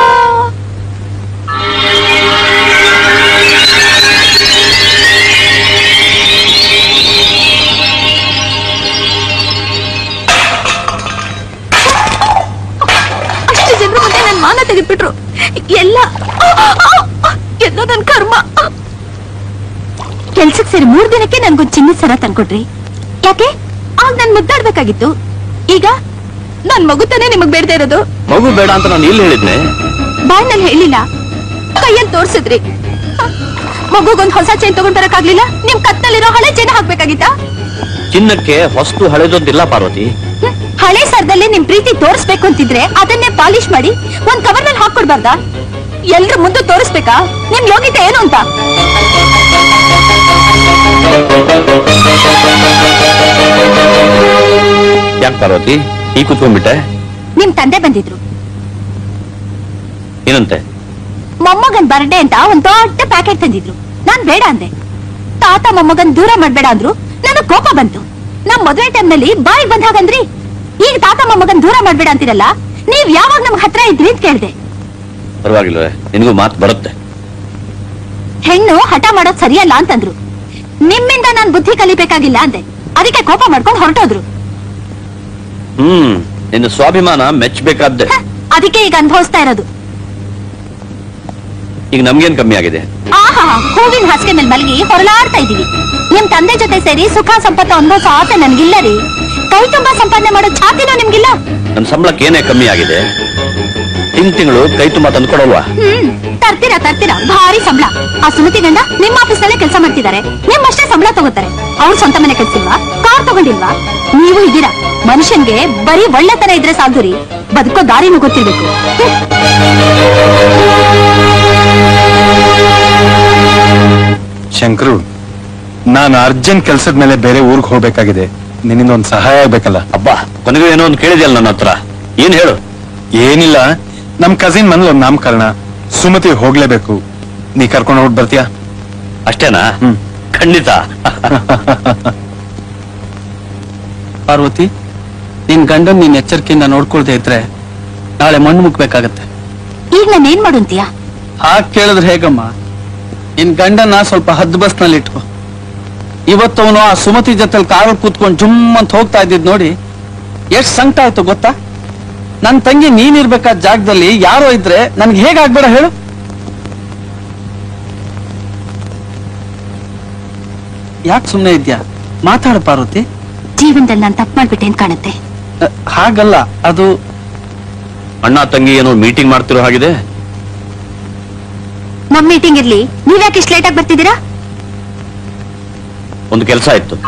ಅಷ್ಟು ಜನರ ಮುಂದೆ ನನ್ನ ಮಾನ ತೆಗೆದ್ಬಿಟ್ರು. ಎಲ್ಲ ನನ್ನ ಕರ್ಮ. ಕೆಲ್ಸಕ್ಕೆ ಸೇರಿ 3 ದಿನಕ್ಕೆ ನನ್ಗೊಂದು ಚಿನ್ನದ ಸರ ತಂದ್ಕೊಡ್ರಿ. ಯಾಕೆ? ಆಗ ನನ್ ಮುದ್ದಾಡ್ಬೇಕಾಗಿತ್ತು. ಈಗ ನನ್ ಮಗು ತಾನೇ ನಿಮಗ್ ಬೇಡದೇ ಇರೋದು. ಮಗು ಬೇಡ ಅಂತ ನಾನು ಇಲ್ಲಿ ಹೇಳಿದ್ನೆ. ಬಾಯ್ನಲ್ಲಿ ಹೇಳಿಲ್ಲ, ಕೈಯಲ್ಲಿ ತೋರ್ಸಿದ್ರಿ. ಮಗುಗೊಂದು ಹೊಸ ಚೈನ್ ತಗೊಂಡ್ ಬರಕ್ಕಾಗ್ಲಿಲ್ಲ, ನಿಮ್ ಕತ್ನಲ್ಲಿರೋ ಹಳೆ ಚೈನ್ ಹಾಕ್ಬೇಕಾಗಿತ್ತ? ಚಿನ್ನಕ್ಕೆ ಹೊಸ್ತು ಹಳೆದೊಂದಿಲ್ಲ ಪಾರ್ವತಿ. ಹಳೆ ಸರ್ದಲ್ಲಿ ನಿಮ್ ಪ್ರೀತಿ ತೋರಿಸ್ಬೇಕು ಅಂತಿದ್ರೆ ಅದನ್ನೇ ಪಾಲಿಶ್ ಮಾಡಿ ಒಂದ್ ಕವರ್ನಲ್ಲಿ ಹಾಕೊಡ್ಬಾರ್ದಾ? ಎಲ್ರ ಮುಂದೆ ತೋರಿಸ್ಬೇಕಾ ನಿಮ್ ಯೋಗ್ಯತೆ ಏನು ಅಂತ? ಯಾಕೆ ಪಾರ್ವತಿ ಈ ಕೂತ್ಕೊಂಡ್ಬಿಟ್ಟೆ? ನಿಮ್ ತಂದೆ ಬಂದಿದ್ರು. ಏನಂತೆ? ಮೊಮ್ಮಗನ್ ಬರ್ಡೇ ಅಂತ ಒಂದ್ ದೊಡ್ಡ ಪ್ಯಾಕೆಟ್ ತಂದಿದ್ರು. ನಾನ್ ಬೇಡ ಅಂದೆ. ತಾತ ಮೊಮ್ಮಗನ್ ದೂರ ಮಾಡ್ಬೇಡ ಅಂದ್ರು. ನನಗ್ ಕೋಪ ಬಂತು. ನಮ್ ಮದುವೆ ಟೈಮ್ ನಲ್ಲಿ ಬಾಯಿಗೆ ಬಂದ ಹಾಗಂದ್ರಿ. ಈಗ ತಾತ ಮೊಮ್ಮಗನ್ ದೂರ ಮಾಡ್ಬೇಡ ಅಂತಿರಲ್ಲ, ನೀವ್ ಯಾವಾಗ ನಮ್ಗ್ ಹತ್ರ ಇದ್ರಿ ಅಂತ ಕೇಳ್ದೆ. ಪರವಾಗಿಲ್ವೇ, ನಿನಗೂ ಮಾತು ಬರುತ್ತೆ. ಹೆಣ್ಣು ಹಠ ಮಾಡೋದ್ ಸರಿಯಲ್ಲ ಅಂತಂದ್ರು. ನಿಮ್ಮಿಂದ ನಾನ್ ಬುದ್ಧಿ ಕಲಿಬೇಕಾಗಿಲ್ಲ ಅಂದೆ. ಅದಕ್ಕೆ ಕೋಪ ಮಾಡ್ಕೊಂಡು ಹೊರಟೋದ್ರು. ನಿನ್ನ ಸ್ವಾಭಿಮಾನ ಮೆಚ್ಚಬೇಕಾದ್ದೆ. ಅದಕ್ಕೆ ಈಗ ಅನುಭವಿಸ್ತಾ ಇರೋದು. ಈಗ ನಮ್ಗೇನ್ ಕಮ್ಮಿ ಆಗಿದೆ? ಆಹಾ, ಹೂವಿನ ಹಾಸಿಗೆ ಮೇಲೆ ಮಲಗಿ ಹೊರಲಾಡ್ತಾ ಇದೀವಿ. ನಿಮ್ ತಂದೆ ಜೊತೆ ಸೇರಿ ಸುಖ ಸಂಪತ್ತು ಅನುಭವಿಸೋ ಆಸೆ ನನ್ಗಿಲ್ಲ ರೀ. ಕೈ ತುಂಬಾ ಸಂಪಾದನೆ ಮಾಡೋ ಛಾತಿನೂ ನಿಮ್ಗಿಲ್ಲ. ನನ್ನ ಸಂಬಳಕ್ಕೆ ಏನೇ ಕಮ್ಮಿ ಆಗಿದೆ? ತಿಂಗಳು ಕೈ ತುಂಬಾ ತಂದು ಕೊಡಲ್ವಾ? ತರ್ತೀರಾ ಭಾರಿ ಸಂಬಳ. ಆ ಸುಮತಿ ಗಂಡ ನಿಮ್ಮ ಆಫೀಸ್ ನಲ್ಲೇ ಕೆಲಸ ಮಾಡ್ತಿದ್ದಾರೆ. ನಿಮ್ಮಷ್ಟೇ ಸಂಬಳ ತಗೋತಾರೆ. ಅವ್ರು ಸ್ವಂತ ಮನೆ ಕೆಲ್ಸಿಲ್ವಾ? ಕಾರ್ ತಗೊಂಡಿಲ್ವಾ? ನೀವು ಇದ್ದೀರಾ. ಮನುಷ್ಯನ್ಗೆ ಬರೀ ಒಳ್ಳೆತನ ಇದ್ರೆ ಸಾಕು ರೀ, ಬದುಕೋ ದಾರಿನೂ ಗೊತ್ತಿರ್ಬೇಕು. ಶಂಕರು, ನಾನು ಅರ್ಜೆಂಟ್ ಕೆಲ್ಸದ ಮೇಲೆ ಬೇರೆ ಊರಿಗೆ ಹೋಗ್ಬೇಕಾಗಿದೆ. ನಿನ್ನಿಂದ ಒಂದು ಸಹಾಯ ಆಗ್ಬೇಕಲ್ಲ? ಅಬ್ಬಾ, ಕೊನೆಗೂ ಏನೋ ಒಂದು ಕೇಳಿದ್ಯಲ್ಲ ನನ್ನ ಹತ್ರ. ಏನ್ ಹೇಳು? ಏನಿಲ್ಲ, ನಮ್ ಕಸಿನ್ ಮನೇಲಿ ಒಂದು ನಾಮಕರಣ. ಸುಮತಿ ಹೋಗ್ಲೇಬೇಕು. ನೀ ಕರ್ಕೊಂಡು ಹೋಗಿ ಬರ್ತೀಯಾ? ಅಷ್ಟೇನಾ? ಖಂಡಿತ. ಪಾರ್ವತಿ, ನಿನ್ ಗಂಡನ್ ನೀನ್ ಎಚ್ಚರಿಕೆಯಿಂದ ನೋಡ್ಕೊಳ್ದೆ ಇದ್ರೆ ನಾಳೆ ಮಣ್ಣು ಮುಕ್ಬೇಕಾಗತ್ತೆ. ಈಗ ನಾನು ಏನ್ ಮಾಡುಂತೀಯಾ? ಹಾಗೆ ಕೇಳಿದ್ರೆ ಹೇಗಮ್ಮ? ನಿನ್ ಗಂಡನ ಸ್ವಲ್ಪ ಹದ್ದು ಬಸ್ ನಲ್ಲಿ ಇಟ್ಕೋ. ಇವತ್ತವನು ಆ ಸುಮತಿ ಜೊತೆ ಕಾರಲ್ಲಿ ಕೂತ್ಕೊಂಡು ಜುಮ್ ಅಂತ ಹೋಗ್ತಾ ಇದ್ದಿದ್ ನೋಡಿ ಎಷ್ಟ್ ಸಂಕಟ ಆಯ್ತು ಗೊತ್ತಾ? ನನ್ ತಂಗಿ ನೀನಿರ್ಬೇಕಾದ ಜಾಗದಲ್ಲಿ ಯಾರೋ ಇದ್ರೆ ನನ್ಗೆ ಹೇಗಾಗ್ಬೇಡ ಹೇಳು? ಯಾಕೆ ಸುಮ್ನೆ ಇದ್ಯಾ? ಮಾತಾಡು ಪಾರ್ವತಿ. ಜೀವನದಲ್ಲಿ ನಾನು ತಪ್ಪು ಮಾಡ್ಬಿಟ್ಟೆ ಅಂತ ಕಾಣುತ್ತೆ. ಹಾಗಲ್ಲ, ಅದು ಅಣ್ಣ ತಂಗಿ ಏನೋ ಮೀಟಿಂಗ್ ಮಾಡ್ತಿರೋ ಹಾಗಿದೆ. ನಮ್ ಮೀಟಿಂಗ್ ಇರ್ಲಿ, ನೀವ್ಯಾಕೆ ಇಷ್ಟು ಲೇಟ್ ಆಗಿ ಬರ್ತಿದ್ದೀರಾ? ಒಂದು ಕೆಲಸ ಇತ್ತು.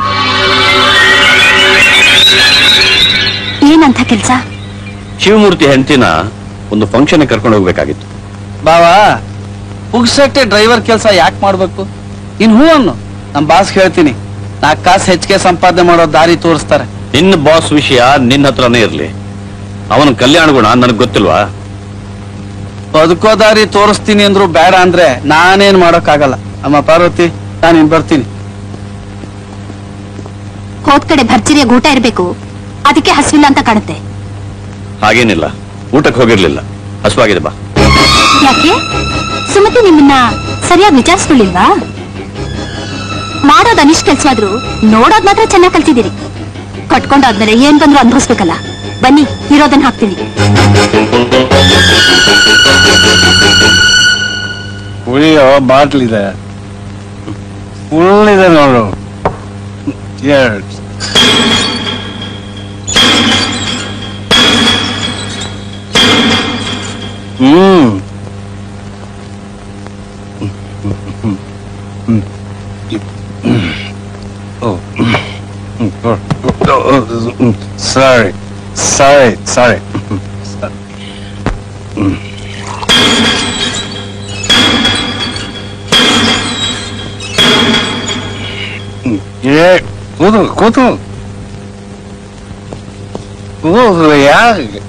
ಏನಂತ ಕೆಲ್ಸ? ಶಿವಮೂರ್ತಿ ಹೆಂಡತಿನ ಒಂದು ಫಂಕ್ಷನ್ ಕರ್ಕೊಂಡು ಹೋಗ್ಬೇಕಾಗಿತ್ತು. ಬಾವಾ, ಪುಗ್ಸಟ್ಟೆ ಡ್ರೈವರ್ ಕೆಲಸ ಯಾಕೆ ಮಾಡ್ಬೇಕು? ಇನ್ ಹೂ ಅನ್ನು ನಮ್ ಬಾಸ್ ಹೇಳ್ತೀನಿ, 4 ಕಾಸು ಹೆಚ್ಚಿಗೆ ಸಂಪಾದನೆ ಮಾಡೋ ದಾರಿ ತೋರಿಸ್ತಾರೆ. ನಿನ್ನ ಬಾಸ್ ವಿಷಯ ನಿನ್ನ ಹತ್ರನೇ ಇರ್ಲಿ. ಅವನ ಕಲ್ಯಾಣ ಗುಣ ನನಗ್ ಗೊತ್ತಿಲ್ವಾ? ಬದುಕೋ ದಾರಿ ತೋರಿಸ್ತೀನಿ ಅಂದ್ರು ಬೇಡ ಅಂದ್ರೆ ನಾನೇನ್ ಮಾಡೋಕ್ಕಾಗಲ್ಲ. ಅಮ್ಮ ಪಾರ್ವತಿ, ನಾನಿನ್ ಬರ್ತೀನಿ. ಹೋದ್ ಕಡೆ ಭರ್ಜರಿಯ ಊಟ ಇರ್ಬೇಕು, ಅದಕ್ಕೆ ಹಸಿವಿಲ್ಲ ಅಂತ ಕಾಣುತ್ತೆ. ಹಾಗೇನಿಲ್ಲ, ಊಟಕ್ಕೆ ಹೋಗಿರ್ಲಿಲ್ಲ, ಹಸುವಾಗಿದೆ ಬಾ. ಯಾಕೆ? ಸುಮತಿ ನಿಮ್ಮನ್ನ ಸರಿಯಾಗಿ ವಿಚಾರಿಸ್ಕೊಳ್ಳಿಲ್ವಾ? ಮಾಡೋದ್ ಅನಿಷ್ಟ ಕೆಲ್ಸವಾದ್ರು ನೋಡೋದ್ ಮಾತ್ರ ಚೆನ್ನಾಗಿ ಕಲ್ತಿದ್ದೀರಿ. ಕಟ್ಕೊಂಡಾದ್ಮೇಲೆ ಏನ್ ಬಂದ್ರು ಅನುಭವಿಸ್ಬೇಕಲ್ಲ. ಬನ್ನಿ ಇರೋದನ್ನ ಹಾಕ್ತೀನಿ. ಕುಡಿಯೋ ಬಾಟ್ಲ್ ಇದೆ, ಫುಲ್ ಇದೆ ನೋಡು. Sorry. ಕೂತು ಯಾಕೆ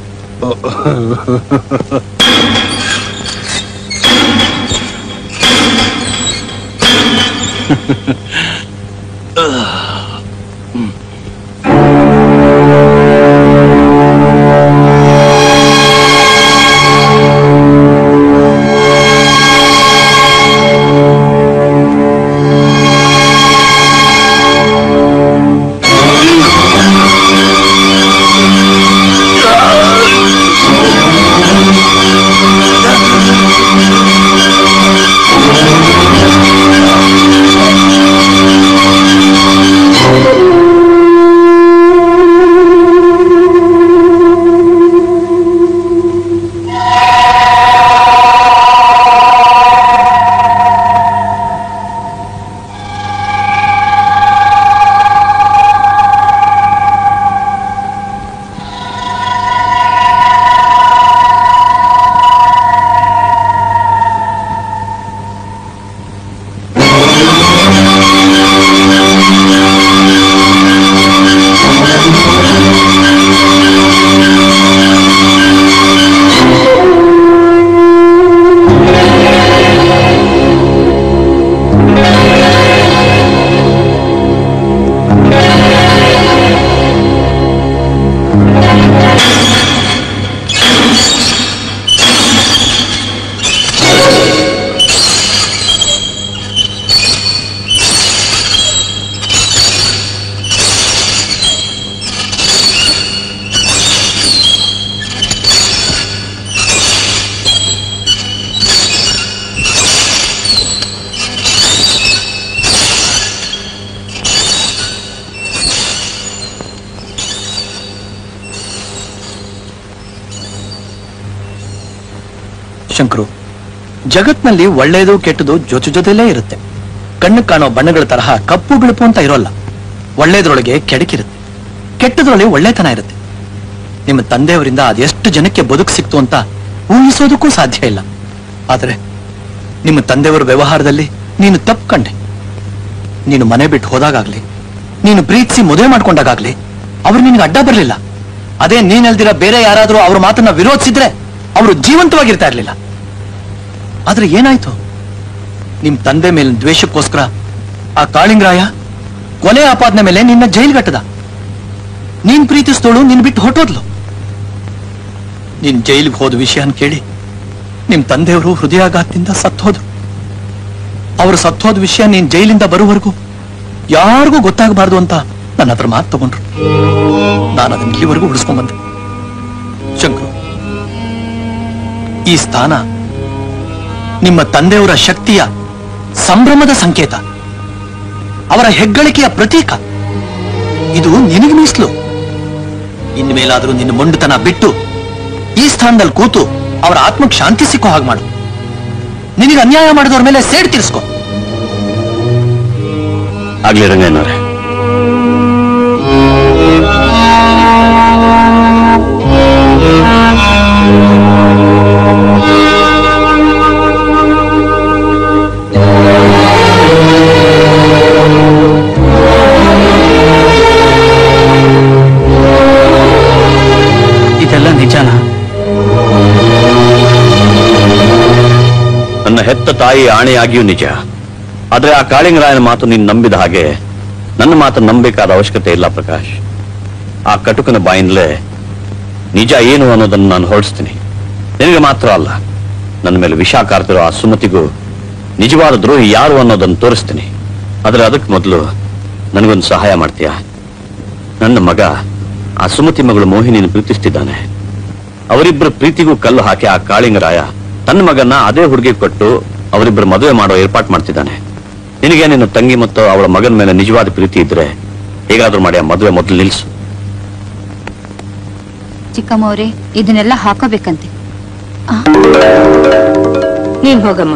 ಶಂಕರು, ಜಗತ್ನಲ್ಲಿ ಒಳ್ಳೆಯದು ಕೆಟ್ಟದು ಜೊತೆಲೇ ಇರುತ್ತೆ. ಕಣ್ಣು ಕಾಣೋ ಬಣ್ಣಗಳ ತರಹ ಕಪ್ಪು ಬಿಳುಪು ಅಂತ ಇರೋಲ್ಲ. ಒಳ್ಳೆಯದ್ರೊಳಗೆ ಕೆಡಕಿರುತ್ತೆ, ಕೆಟ್ಟದ್ರೊಳಗೆ ಒಳ್ಳೆತನ ಇರುತ್ತೆ. ನಿಮ್ಮ ತಂದೆಯವರಿಂದ ಅದೆಷ್ಟು ಜನಕ್ಕೆ ಬದುಕು ಸಿಕ್ತು ಅಂತ ಊಹಿಸೋದಕ್ಕೂ ಸಾಧ್ಯ ಇಲ್ಲ. ಆದ್ರೆ ನಿಮ್ಮ ತಂದೆಯವರ ವ್ಯವಹಾರದಲ್ಲಿ ನೀನು ತಪ್ಪು ಕಂಡೆ. ನೀನು ಮನೆ ಬಿಟ್ಟು ಹೋದಾಗ್ಲಿ, ನೀನು ಪ್ರೀತಿಸಿ ಮದುವೆ ಮಾಡ್ಕೊಂಡಾಗ್ಲಿ ಅವ್ರು ನಿನ್ಗೆ ಅಡ್ಡ ಬರಲಿಲ್ಲ. ಅದೇ ನೀನಲ್ದಿರ ಬೇರೆ ಯಾರಾದ್ರೂ ಅವ್ರ ಮಾತನ್ನ ವಿರೋಧಿಸಿದ್ರೆ ಅವರು ಜೀವಂತವಾಗಿರ್ತಾ ಇರ್ಲಿಲ್ಲ. ಆದ್ರೆ ಏನಾಯ್ತು? ನಿಮ್ ತಂದೆ ಮೇಲಿನ ದ್ವೇಷಕ್ಕೋಸ್ಕರ ಆ ಕಾಳಿಂಗರಾಯ ಕೊಲೆ ಆಪಾದನೆ ಮೇಲೆ ನಿನ್ನ ಜೈಲ್ಗಟ್ಟದ. ನೀನ್ ಪ್ರೀತಿಸಿದೋಳು ನಿನ್ ಬಿಟ್ಟು ಹೊಟ್ಟೋದ್ಲು. ನೀನ್ ಜೈಲಿಗೆ ಹೋದ ವಿಷಯನ ಕೇಳಿ ನಿಮ್ ತಂದೆಯವರು ಹೃದಯಾಘಾತದಿಂದ ಸತ್ತೋದ್ರು. ಅವರು ಸತ್ತೋದ ವಿಷಯ ನೀನ್ ಜೈಲಿಂದ ಬರುವವರೆಗೂ ಯಾರಿಗೂ ಗೊತ್ತಾಗಬಾರ್ದು ಅಂತ ನನ್ನ ಹತ್ರ ಮಾತು ತಗೊಂಡ್ರು. ನಾನು ಅದನ್ನ ಇಲ್ಲಿವರೆಗೂ ಉಳಿಸ್ಕೊಂಡ್ಬಂದೆ. ಶಂಕರು, ಈ ಸ್ಥಾನ ನಿಮ್ಮ ತಂದೆಯವರ ಶಕ್ತಿಯ ಸಂಭ್ರಮದ ಸಂಕೇತ, ಅವರ ಹೆಗ್ಗಳಿಕೆಯ ಪ್ರತೀಕ. ಇದು ನಿನಗೆ ಮೀಸಲು. ಇನ್ಮೇಲಾದ್ರೂ ನಿನ್ನ ಮೊಂಡುತನ ಬಿಟ್ಟು ಈ ಸ್ಥಾನದಲ್ಲಿ ಕೂತು ಅವರ ಆತ್ಮಕ್ಕೆ ಶಾಂತಿ ಸಿಕ್ಕೋ ಹಾಗೆ ಮಾಡು. ನಿನಗೆ ಅನ್ಯಾಯ ಮಾಡಿದವ್ರ ಮೇಲೆ ಸೇಡ್ ತೀರಿಸ್ಕೋ. ಆಗ್ಲಿ ರಂಗಯ್ಯನವರೇ. ಇದೆಲ್ಲ ನಿಜಾನ? ನನ್ನ ಹೆತ್ತ ತಾಯಿ ಆಣೆಯಾಗಿಯೂ ನಿಜ. ಆದ್ರೆ ಆ ಕಾಳಿಂಗರಾಯನ ಮಾತು ನೀನು ನಂಬಿದ ಹಾಗೆ ನನ್ನ ಮಾತು ನಂಬಬೇಕಾದ ಅವಶ್ಯಕತೆ ಇಲ್ಲ ಪ್ರಕಾಶ್. ಆ ಕಟುಕನ ಬಾಯಿಂದಲೇ ನಿಜ ಏನು ಅನ್ನೋದನ್ನು ನಾನು ಹೊರಡಿಸ್ತೀನಿ. ನಿನಗೆ ಮಾತ್ರ ಅಲ್ಲ, ನನ್ನ ಮೇಲೆ ವಿಷ ಕಾರ್ತಿರೋ ಆ ಸುಮತಿಗೂ ನಿಜವಾದ ದ್ರೋಹಿ ಯಾರು ಅನ್ನೋದನ್ನು ತೋರಿಸ್ತೀನಿ. ಆದ್ರೆ ಅದಕ್ಕೆ ಮೊದಲು ನನಗೊಂದು ಸಹಾಯ ಮಾಡ್ತೀಯಾ? ನನ್ನ ಮಗ ಆ ಸುಮತಿ ಮಗಳು ಮೋಹಿನಿಯನ್ನು ಪ್ರೀತಿಸ್ತಿದ್ದಾನೆ. ಅವರಿಬ್ಬರ ಪ್ರೀತಿಗೂ ಕಲ್ಲು ಹಾಕಿ ಆ ಕಾಳಿಂಗರಾಯ ತನ್ನ ಮಗನ್ನ ಅದೇ ಹುಡುಗಿ ಕೊಟ್ಟು ಅವರಿಬ್ಬರು ಮದುವೆ ಮಾಡೋ ಏರ್ಪಾಟ್ ಮಾಡ್ತಿದ್ದಾನೆ. ನಿನಗೆ ನಿನ್ನ ತಂಗಿ ಮತ್ತು ಅವಳ ಮಗನ ಮೇಲೆ ನಿಜವಾದ ಪ್ರೀತಿ ಇದ್ರೆ ಹೇಗಾದ್ರೂ ಮಾಡಿ ಆ ಮದುವೆ ಮೊದಲು ನಿಲ್ಸು. ಚಿಕ್ಕಮ್ಮವ್ರೆ, ಇದನ್ನೆಲ್ಲ ಹಾಕೋಬೇಕಂತೆ. ನೀನ್ ಹೋಗಮ್ಮ.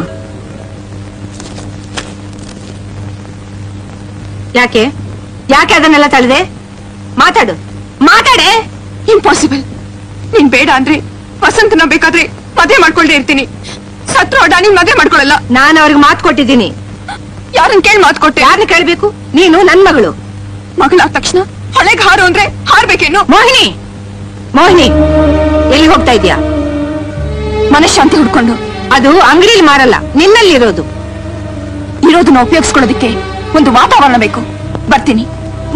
ಯಾಕೆ ಯಾಕೆ ಅದನ್ನೆಲ್ಲ ತಳೆದೆ? ಮಾತಾಡು, ಮಾತಾಡೆ. ಇಂಪಾಸಿಬಲ್. ನೀನ್ ಬೇಡ ಅಂದ್ರೆ ವಸಂತನ ಬೇಕಾದ್ರೆ ಮದುವೆ ಮಾಡ್ಕೊಳ್ದೇ ಇರ್ತೀನಿ. ಸತ್ರು ಅಡ ನೀನ್ ಮದುವೆ ಮಾಡ್ಕೊಳಲ್ಲ. ನಾನು ಅವ್ರಿಗೆ ಮಾತು ಕೊಟ್ಟಿದ್ದೀನಿ. ಯಾರನ್ನ ಕೇಳಿ ಮಾತು ಕೊಟ್ಟೆ? ಯಾರನ್ನ ಕೇಳ್ಬೇಕು? ನೀನು ನನ್ ಮಗಳು. ಮಗಳಾದ ತಕ್ಷಣ ಹಳೆಗ್ ಹಾರು ಅಂದ್ರೆ ಹಾರ್ಬೇಕೇನು? ಮೋಹಿನಿ, ಮೋಹಿನಿ, ಎಲ್ಲಿ ಹೋಗ್ತಾ ಇದೀಯಾ? ಮನಃಶಾಂತಿ ಹುಡ್ಕೊಂಡು. ಅದು ಅಂಗಡಿಲಿ ಮಾರಲ್ಲ, ನಿನ್ನಲ್ಲಿರೋದು. ಇರೋದನ್ನ ಉಪಯೋಗಿಸ್ಕೊಳ್ಳೋದಕ್ಕೆ ಒಂದು ವಾತಾವರಣ ಬೇಕು. ಬರ್ತೀನಿ.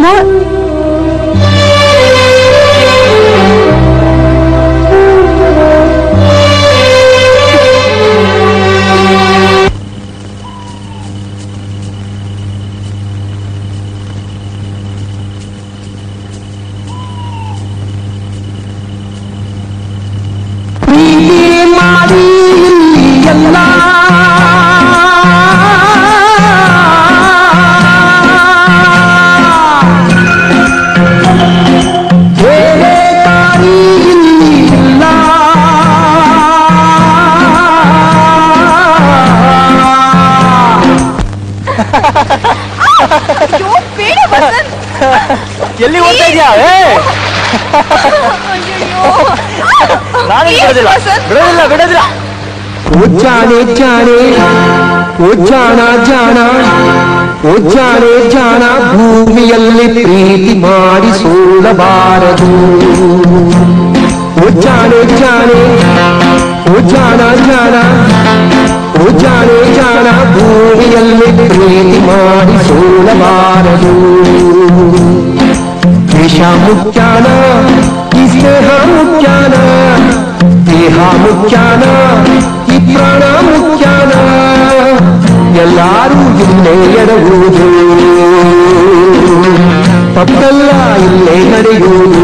ಎಲ್ಲಿ ಹೋಗ್ತಾ ಇದೆಯಾ? ಬಿಡೋದಿಲ್ಲ ಬಿಡೋದಿಲ್ಲ ಬಿಡೋದಿಲ್ಲ. ओ जाने जाने ओ जाना जाना ओ जाने जाना ಭೂಮಿಯಲ್ಲಿ ಪ್ರೀತಿ ಮಾಡಿ ಸೋಲಬಾರದು. ओ जाने जाने ओ जाना जाना ओ जाने जाना ಭೂಮಿಯಲ್ಲಿ ಪ್ರೀತಿ ಮಾಡಿ ಸೋಲಬಾರದು. ದೇಶ ಮುಖ್ಯಾನ ಈ ಸ್ನೇಹ ಮುಖ್ಯಾನ, ದೇಹ ಮುಖ್ಯಾನ ಈ ಪ್ರಾಣ ಮುಖ್ಯಾನ, ಎಲ್ಲರೂ ಇಲ್ಲೇ ಎಡಗುವುದು, ತಪ್ಪೆಲ್ಲ ಇಲ್ಲೇ ನಡೆಯುವುದು,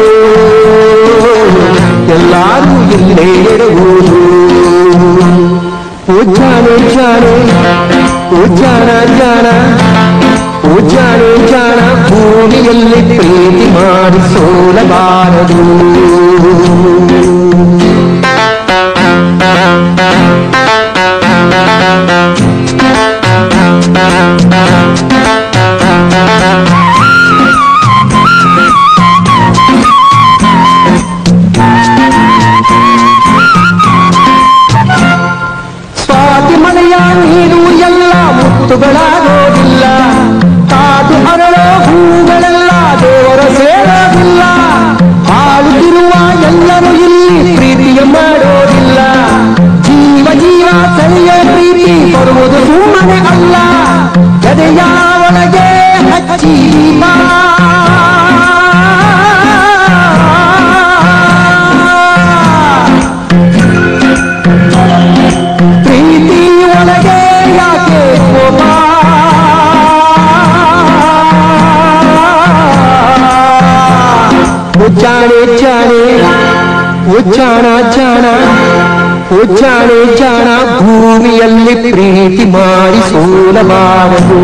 ಎಲ್ಲರೂ ಇಲ್ಲೇ ಎಡಗುವುದು. ಓ ಜಾನೆ ಜಾನೆ ಓ ಜಾನ ಜಾನ ಓ ಜಾನೆ ಜಾನ ಭೂಮಿಯಲ್ಲಿ ಪ್ರೀತಿ ಮಾಡಿ ಸೋಲಬಾರದು. ಸ್ವಾತಿ ಮಳೆಯ ನೀರು ಎಲ್ಲ ಮುತ್ತುಗಳಾಗೋದಿಲ್ಲ, ಕಾದು ಅರಳೋ ಹೂಗಳೆಲ್ಲ ದೇವರ ಸೇರೋದಿಲ್ಲ, ಆಳುತ್ತಿರುವ ಎಲ್ಲರೂ ಇಲ್ಲಿ ಪ್ರೀತಿಯ ಮಾಡೋದಿಲ್ಲ. ಜೀವ ಜೀವ ಸರಿಯೋ ಪ್ರೀತಿ ಬರುವುದು ಸುಮ್ಮನೆ ಅಲ್ಲ, ಎದೆಯ ಒಳಗೆ ಹಚ್ಚಿ ಬಾ. ಪ್ರೀತಿ ಒಳಗೆ ಯಾಕೆ ಕೋಪ, ओ जाने जाने ओ जाना जाना ओ जाने जाना ಭೂಮಿಯಲ್ಲಿ ಪ್ರೀತಿ ಮಾಡಿ ಸೋಲಬಾರದು.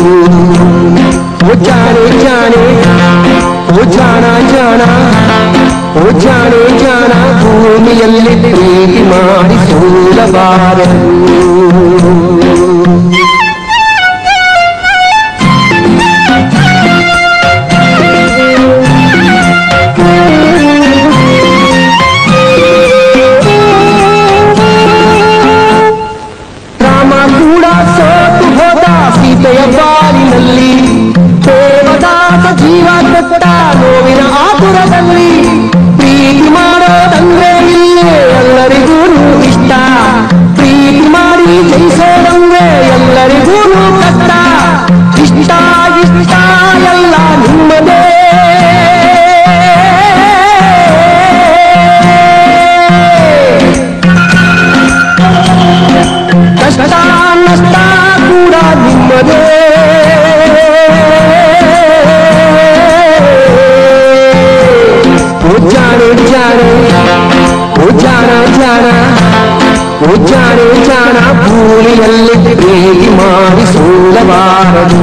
ओ जाने जाने ओ जाना जाना ओ जाने जाना ಭೂಮಿಯಲ್ಲಿ ಪ್ರೀತಿ ಮಾಡಿ ಸೋಲಬಾರದು. ರಾಮ ಕೂಡ ಸೋತು ಹೋದ ಸೀತೆಯ ಬಾರಿನಲ್ಲಿ, ದೇವದಾಸ ಜೀವ ಕೊಟ್ಟ ನೋವಿನ ಆತುರದಲ್ಲಿ. ಪ್ರೀತಿ ಮಾಡೋದಂದ್ರೆ ಇಲ್ಲೇ ಎಲ್ಲರಿಗೂ ಇಷ್ಟ, ಪ್ರೀತಿ ಪ್ರೀತಿಯಲ್ಲಿ ಪ್ರೀತಿ ಮಾಡಿ ಸೋಲಬಾರದು.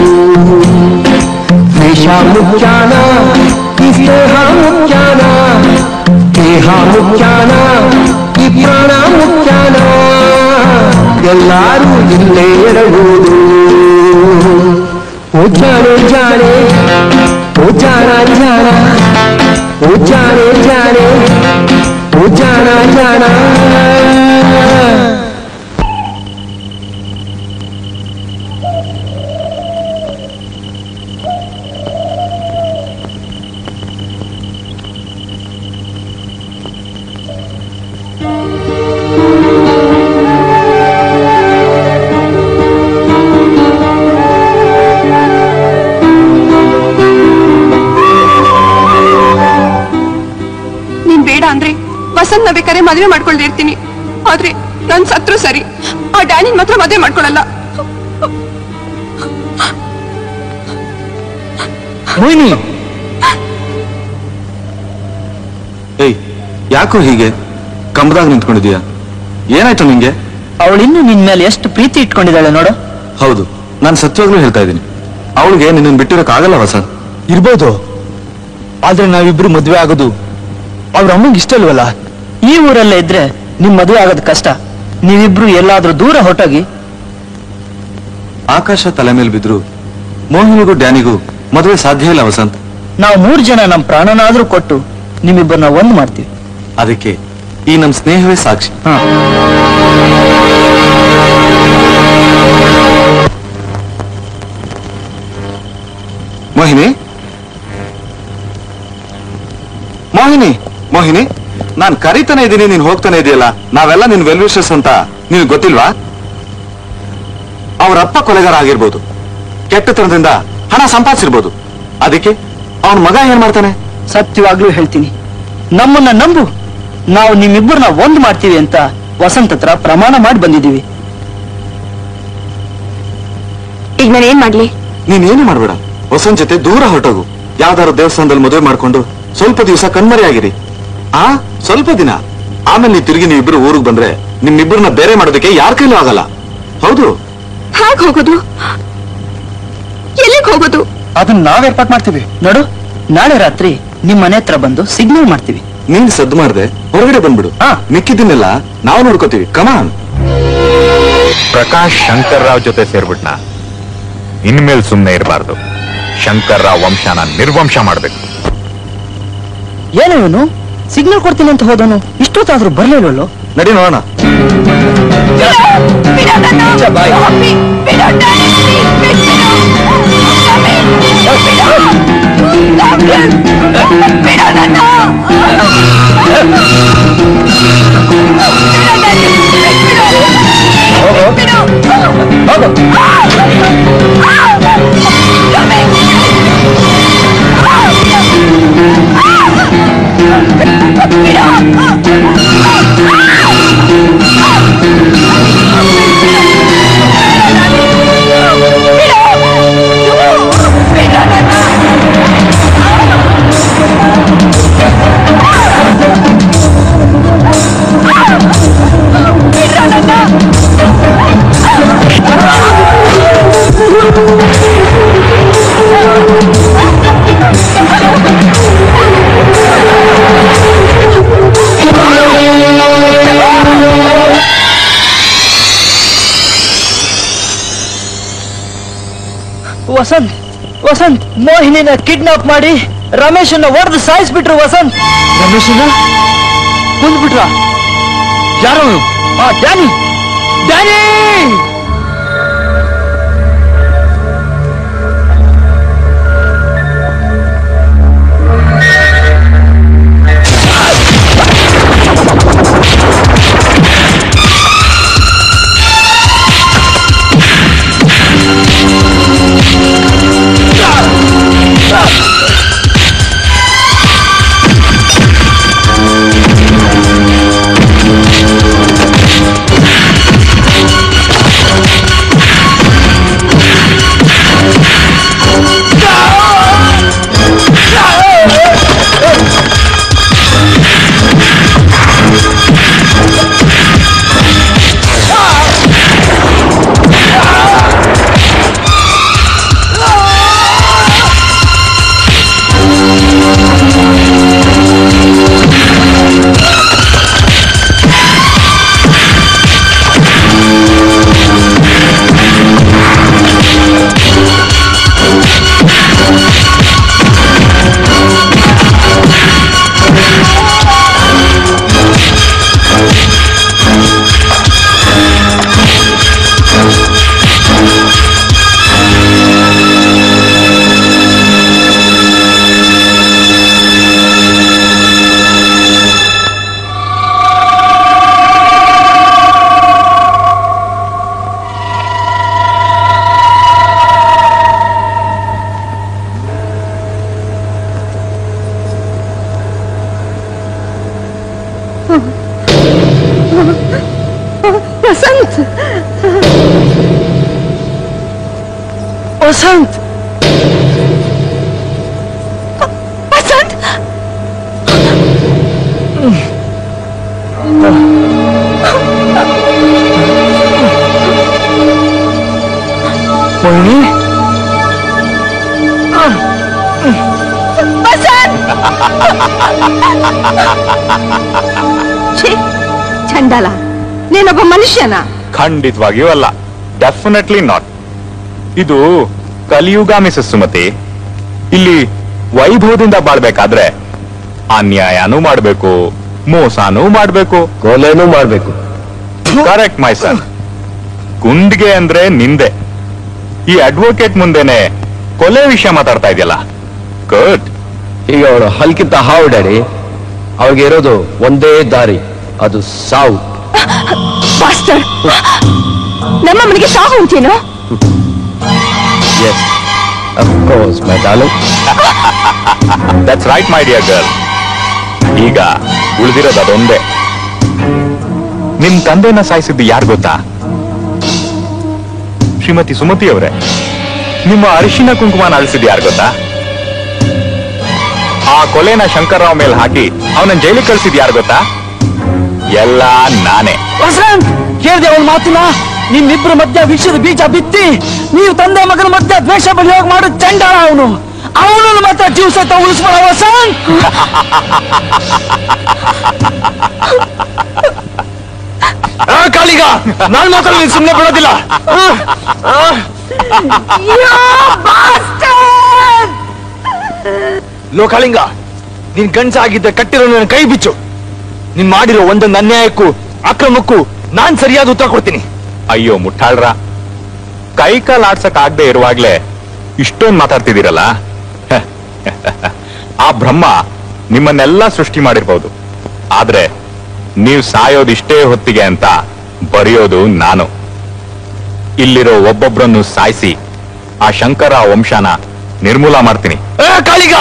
ದ್ವೇಷ ಮುಖ್ಯಾನ ಈ ಸ್ನೇಹ ಮುಖ್ಯಾನ, ದೇಹ ಮುಖ್ಯಾನ ಈ ಪ್ರಾಣ ಮುಖ್ಯಾನ, ಎಲ್ಲರೂ ಇಲ್ಲೇ ಇರಬಹುದು. ಓ ಜಾನೆ ಜಾನೆ ಓ ಜಾಣ ಜಾಣ ಓ ಜಾನೆ ಜಾನೆ ಓ ಜಾಣ ಜಾಣ. ವಸಂತ ಬೇಕಾದ್ರೆ ಮದುವೆ ಮಾಡ್ಕೊಂಡಿರ್ತೀನಿ, ಆದ್ರೆ ನನ್ ಸತ್ರು ಸರಿ, ಆ ಡ್ಯಾನಿನ್ ಮಾತ್ರ ಮದುವೆ ಮಾಡ್ಕೊಳಲ್ಲ. ಏಯ್, ಯಾಕೋ ಹೀಗೆ ಕಂಬದಾಗ ನಿಂತ್ಕೊಂಡಿದೀಯ? ಏನಾಯ್ತು ನಿಂಗೆ? ಅವಳಿನ್ನು ನಿನ್ ಮೇಲೆ ಎಷ್ಟು ಪ್ರೀತಿ ಇಟ್ಕೊಂಡಿದ್ದಾಳೆ ನೋಡು. ಹೌದು, ನಾನು ಸತ್ಯವಾಗ್ಲೂ ಹೇಳ್ತಾ ಇದ್ದೀನಿ, ಅವಳಿಗೆ ನಿನ್ನ ಬಿಟ್ಟಿರೋಕ್ ಆಗಲ್ಲ ವಸಂತ್. ಇರ್ಬೋದು, ಆದ್ರೆ ನಾವಿಬ್ರು ಮದ್ವೆ ಆಗೋದು ಅವ್ರ ಅಮ್ಮಂಗೆ ಇಷ್ಟ ಅಲ್ವಲ್ಲ. ಈ ಊರಲ್ಲೇ ಇದ್ರೆ ನಿಮ್ ಮದುವೆ ಆಗೋದು ಕಷ್ಟ. ನೀವಿಬ್ರು ಎಲ್ಲಾದ್ರೂ ದೂರ ಹೊರಟೋಗಿ. ಆಕಾಶ ತಲೆ ಮೇಲೆ ಬಿದ್ರು ಮೋಹಿನಿಗೂ ಡ್ಯಾನಿಗೂ ಮದುವೆ ಸಾಧ್ಯ ಇಲ್ಲ ವಸಂತ್. ನಾವು 3 ಜನ ನಮ್ ಪ್ರಾಣನಾದ್ರೂ ಕೊಟ್ಟು ನಿಮ್ಮಿಬ್ಬರನ್ನ ಒಂದ್ ಮಾಡ್ತೀವಿ. ಅದಕ್ಕೆ ಈ ನಮ್ ಸ್ನೇಹವೇ ಸಾಕ್ಷಿ. ಮೋಹಿನಿ ಮೋಹಿನಿ ಮೋಹಿನಿ, ನಾನ್ ಕರಿತಾನೆ ಇದ್ದೀನಿ, ನೀನ್ ಹೋಗ್ತಾನೆ ಇದೆಯಲ್ಲ. ನಾವೆಲ್ಲ ನಿನ್ ವೆಲ್ ವಿಶರ್ಸ್ ಅಂತ ನಿನ್ ಗೊತ್ತಿಲ್ವಾ? ಅವರಪ್ಪ ಕೊಲೆಗಾರ ಆಗಿರ್ಬೋದು, ಕೆಟ್ಟತನದಿಂದ ಹಣ ಸಂಪಾದಿಸಿರ್ಬೋದು, ಅದಕ್ಕೆ ಅವನ ಮಗ ಏನ್ ಮಾಡ್ತಾನೆ? ಸತ್ಯವಾಗ್ಲೂ ಹೇಳ್ತೀನಿ, ನಮ್ಮನ್ನ ನಂಬು. ನಾವು ನಿಮ್ಮಿಬ್ಬರನ್ನ ಒಂದ್ ಮಾಡ್ತೀವಿ ಅಂತ ವಸಂತ ಹತ್ರ ಪ್ರಮಾಣ ಮಾಡಿ ಬಂದಿದ್ದೀವಿ. ಈಗ ನಾನು ಏನ್ ಮಾಡ್ಲಿ? ನೀನೇನು ಮಾಡ್ಬೇಡ, ವಸಂತ್ ಜೊತೆ ದೂರ ಹೊರಟೋಗು. ಯಾವ್ದಾದ್ರು ದೇವಸ್ಥಾನದಲ್ಲಿ ಮದುವೆ ಮಾಡ್ಕೊಂಡು ಸ್ವಲ್ಪ ದಿವಸ ಕಣ್ಮರೆ ಆಗಿರಿ. ಸ್ವಲ್ಪ ದಿನ, ಆಮೇಲೆ ನೀವು ತಿರುಗಿ ನೀವಿಬ್ರು ಊರಿಗೆ ಬಂದ್ರೆ ನಿಮ್ಮಿಬ್ಬರನ್ನ ಬೇರೆ ಮಾಡೋದಕ್ಕೆ ಯಾರ ಕೈಲೂ ಆಗಲ್ಲ. ಹೌದು. ಹೇಗ್ ಹೋಗೋದು? ಎಲ್ಲಿಗೆ ಹೋಗೋದು? ಅದನ್ನ ನಾವ್ ಏರ್ಪಾಟ್ ಮಾಡ್ತೀವಿ ನೋಡು. ನಾಳೆ ರಾತ್ರಿ ನಿಮ್ ಮನೆ ಹತ್ರ ಬಂದು ಸಿಗ್ನಲ್ ಮಾಡ್ತೀವಿ. ನೀನ್ ಸದ್ದು ಮಾಡ್ದೆ ಹೊರಗಡೆ ಬಂದ್ಬಿಡು. ಮಿಕ್ಕಿದ್ದನ್ನೆಲ್ಲ ನಾವು ನೋಡ್ಕೋತೀವಿ. ಕಮಾನ್. ಪ್ರಕಾಶ್ ಶಂಕರ್ ರಾವ್ ಜೊತೆ ಸೇರ್ಬಿಟ್ನ, ಇನ್ಮೇಲೆ ಸುಮ್ನೆ ಇರಬಾರ್ದು. ಶಂಕರ್ ರಾವ್ ವಂಶನ ನಿರ್ವಂಶ ಮಾಡ್ಬೇಕು. ಏನು ಇವನು ಸಿಗ್ನಲ್ ಕೊಡ್ತೀನಿ ಅಂತ ಹೋದನು, ಇಷ್ಟೊತ್ತಾದ್ರೂ ಬರ್ಲಿಲ್ವಲ್ಲೋ? ನಡಿ ನೋಡೋಣ. ವಸಂತ್ ವಸಂತ್ ಮೋಹಿನಿನ ಕಿಡ್ನಾಪ್ ಮಾಡಿ ರಮೇಶನ್ನ ಹೊಡೆದು ಸಾಯಿಸ್ಬಿಟ್ರು. ವಸಂತ್ ರಮೇಶನ್ನ ಕೊಂದ್ಬಿಟ್ರ? ಯಾರು? ಡ್ಯಾನಿ. ಡ್ಯಾನಿ ವಸಂತ್ ವಸಂತ್ ವಸಂತ್ ಮೊಯ್ನಿ ಚಂಡಾಲ ನೀನೊಬ್ಬ ಮನುಷ್ಯನ? ಖಂಡಿತವಾಗಿಯೂ ಅಲ್ಲ, ಡೆಫಿನೆಟ್ಲಿ ನಾಟ್. ಇದು ಕಲಿಯುಗ ಮಿಸಸ್ ಸುಮತಿ. ಇಲ್ಲಿ ವೈಭವದಿಂದ ಬಾಳ್ಬೇಕಾದ್ರೆ ಅನ್ಯಾಯನೂ ಮಾಡ್ಬೇಕು, ಮೋಸನೂ ಮಾಡ್ಬೇಕು, ಕೊಲೆನೂ ಮಾಡ್ಬೇಕು. Correct my son. ಗುಂಡಿಗೆ ಅಂದ್ರೆ ನಿಂದೆ. ಈ ಅಡ್ವೊಕೇಟ್ ಮುಂದೆನೆ ಕೊಲೆ ವಿಷಯ ಮಾತಾಡ್ತಾ ಇದೆಯಲ್ಲ. ಗುಡ್. ಈಗ ಅವಳು ಹಲ್ಕಿಂತ ಹಾವು ಡ್ಯಾಡಿ. ಅವ್ರಿಗೆ ಇರೋದು ಒಂದೇ ದಾರಿ, ಅದು ಸಾವು. ನಮ್ಮ ಮನೆಗೆ ಸಾವು ಅಂತೇನು? Yes, of course, my darling. That's right, my dear girl. ಈಗ ಉಳಿದಿರೋದು ಅದೊಂದೇ. ನಿಮ್ ತಂದೆನ ಸಾಯಿಸಿದ್ದು ಯಾರು ಗೊತ್ತಾ? ಶ್ರೀಮತಿ ಸುಮತಿ ಅವರೇ. ನಿಮ್ಮ ಅರಿಶಿನ ಕುಂಕುಮನ ಅಳಿಸಿದ್ದು ಯಾರು ಗೊತ್ತಾ? ಆ ಕೊಲೆನ ಶಂಕರ್ರಾವ್ ಮೇಲೆ ಹಾಕಿ ಅವನನ್ನ ಜೈಲಿಗೆ ಕಳಿಸಿದ್ ಯಾರು ಗೊತ್ತಾ? ಎಲ್ಲ ನಾನೇ. ವಸಂತ್, ಕೇಳಿದೆ ಅವನ ಮಾತಿನ? ನಿಮ್ಮಿಬ್ರು ಮಧ್ಯ ವಿಷಯದ ಬೀಜ ಬಿತ್ತಿ ನೀವು ತಂದೆ ಮಗನ ಮಧ್ಯ ದ್ವೇಷ ಬಲಿಯೋಗ ಮಾಡು ಚಂಡಾಳ ಅವನು. ಅವನನ್ನು ಮಾತ್ರ ಜೀವ ಸಹಿತ ಉಳಿಸ್ಬೇಡ ವಸಂತ್. ಕಾಳಿಗ, ನಾನು ಮಾತ್ರ ಸುಮ್ಮನೆ ಬಿಡೋದಿಲ್ಲ. ಲೋ ಕಾಳಿಂಗ, ನೀನ್ ಗಂಡಸ ಆಗಿದ್ದ ಕಟ್ಟಿರೋ ನನ್ನ ಕೈ ಬಿಚ್ಚು. ನೀನ್ ಮಾಡಿರೋ ಒಂದೊಂದು ಅನ್ಯಾಯಕ್ಕೂ ಅಕ್ರಮಕ್ಕೂ ನಾನ್ ಸರಿಯಾದ ಉತ್ತರ ಕೊಡ್ತೀನಿ. ಅಯ್ಯೋ ಮುಟ್ಟಾಳ್ರ, ಕೈ ಕಾಲ್ ಆಡ್ಸಕ್ ಆಗದೆ ಇರುವಾಗ್ಲೇ ಇಷ್ಟೊಂದು ಮಾತಾಡ್ತಿದ್ದೀರಲ್ಲ. ಆ ಬ್ರಹ್ಮ ನಿಮ್ಮನ್ನೆಲ್ಲ ಸೃಷ್ಟಿ ಮಾಡಿರ್ಬೋದು, ಆದ್ರೆ ನೀವು ಸಾಯೋದಿಷ್ಟೇ ಹೊತ್ತಿಗೆ ಅಂತ ಬರೆಯೋದು ನಾನು. ಇಲ್ಲಿರೋ ಒಬ್ಬೊಬ್ರನ್ನು ಸಾಯಿಸಿ ಆ ಶಂಕರ ವಂಶನ ನಿರ್ಮೂಲ ಮಾಡ್ತೀನಿ. ಕಾಳಿಗ,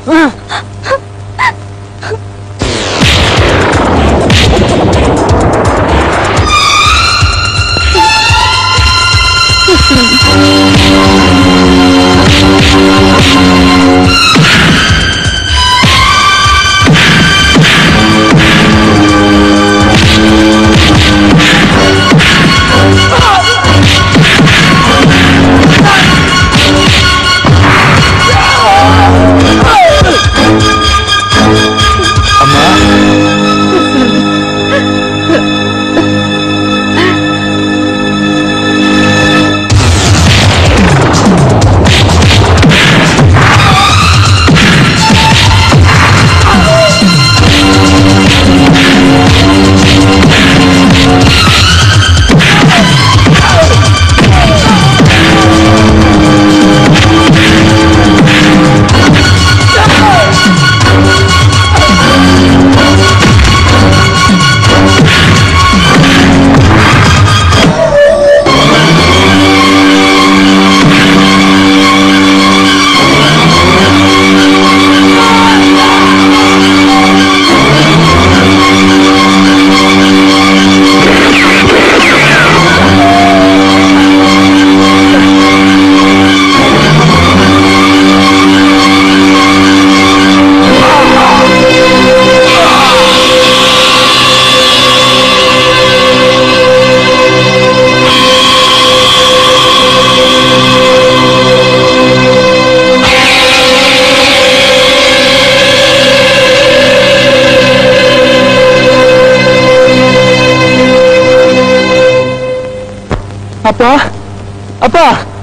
ಅಪ್ಪ ಅಪ್ಪ,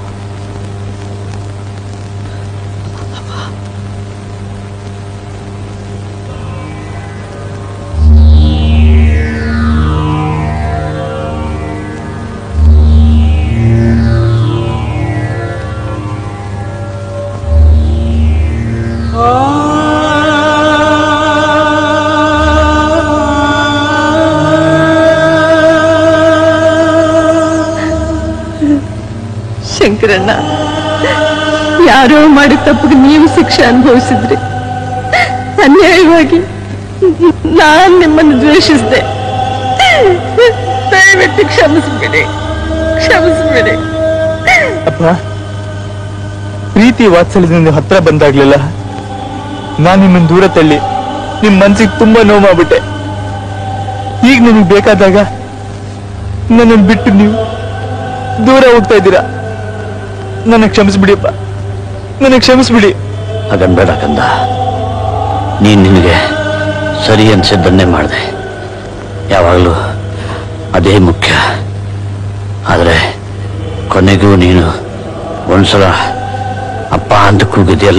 ಶಂಕರಣ್ಣ, ಯಾರೋ ಮಾಡಿದ ತಪ್ಪಿಗೆ ನೀವು ಶಿಕ್ಷೆ ಅನುಭವಿಸಿದ್ರಿ. ಅನ್ಯಾಯವಾಗಿ ನಾನ್ ನಿಮ್ಮನ್ನು ದ್ವೇಷಿಸಿದೆ. ದಯವಿಟ್ಟು ಕ್ಷಮಿಸ್ಬಿಡಿ, ಕ್ಷಮಿಸ್ಬಿಡಿ. ಅಪ್ಪ, ಪ್ರೀತಿ ವಾತ್ಸಲ್ಯದಿಂದ ಹತ್ರ ಬಂದಾಗ್ಲಿಲ್ಲ ನಾನು ನಿಮ್ಮನ್ನು ದೂರ ತಳ್ಳಿ ನಿಮ್ ಮನ್ಸಿಗೆ ತುಂಬಾ ನೋವು ಮಾಡ್ಬಿಟ್ಟೆ. ಈಗ ನಿಮಗೆ ಬೇಕಾದಾಗ ನನ್ನನ್ನು ಬಿಟ್ಟು ನೀವು ದೂರ ಹೋಗ್ತಾ ಇದ್ದೀರಾ. ನನಗೆ ಕ್ಷಮಿಸ್ಬಿಡಿಯಪ್ಪ, ನನಗೆ ಕ್ಷಮಿಸ್ಬಿಡಿ. ಹಾಗನ್ಬೇಡ ಕಂದ, ನೀನ್ ನಿನಗೆ ಸರಿ ಅನ್ಸಿದ್ದನ್ನೇ ಮಾಡಿದೆ. ಯಾವಾಗಲೂ ಅದೇ ಮುಖ್ಯ. ಆದರೆ ಕೊನೆಗೂ ನೀನು ಒಂದ್ಸಲ ಅಪ್ಪ ಅಂತ ಕೂಗಿದೆಯಲ್ಲ,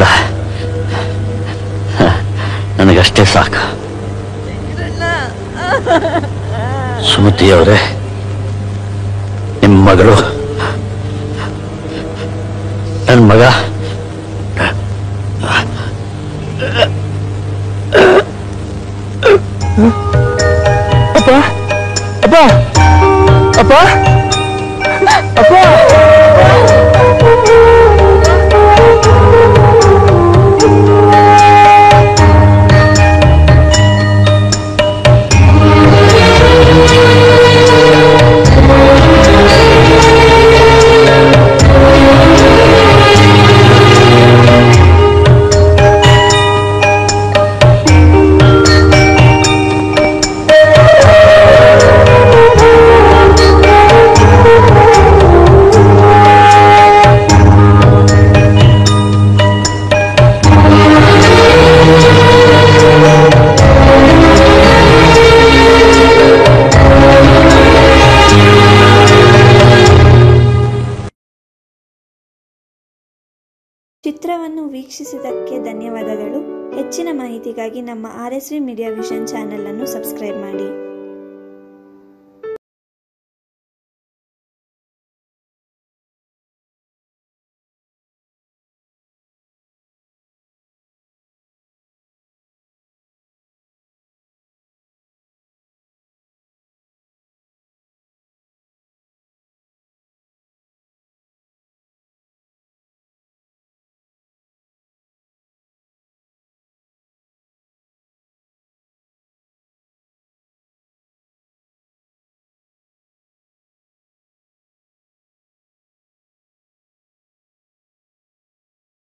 ನನಗಷ್ಟೇ ಸಾಕು. ಸುಮತಿಯವರೇ, ನಿಮ್ಮ ಮಗಳು ನನ್ನ ಮಗ ಅಪ್ಪ ಅಪ್ಪ ಅಪ್ಪ ಅಪ್ಪ ಚಿತ್ರವನ್ನು ವೀಕ್ಷಿಸಿದ್ದಕ್ಕೆ ಧನ್ಯವಾದಗಳು. ಹೆಚ್ಚಿನ ಮಾಹಿತಿಗಾಗಿ ನಮ್ಮ RSV ಮೀಡಿಯಾ ವಿಷನ್ ಚಾನೆಲ್ ಅನ್ನು ಸಬ್ಸ್ಕ್ರೈಬ್ ಮಾಡಿ.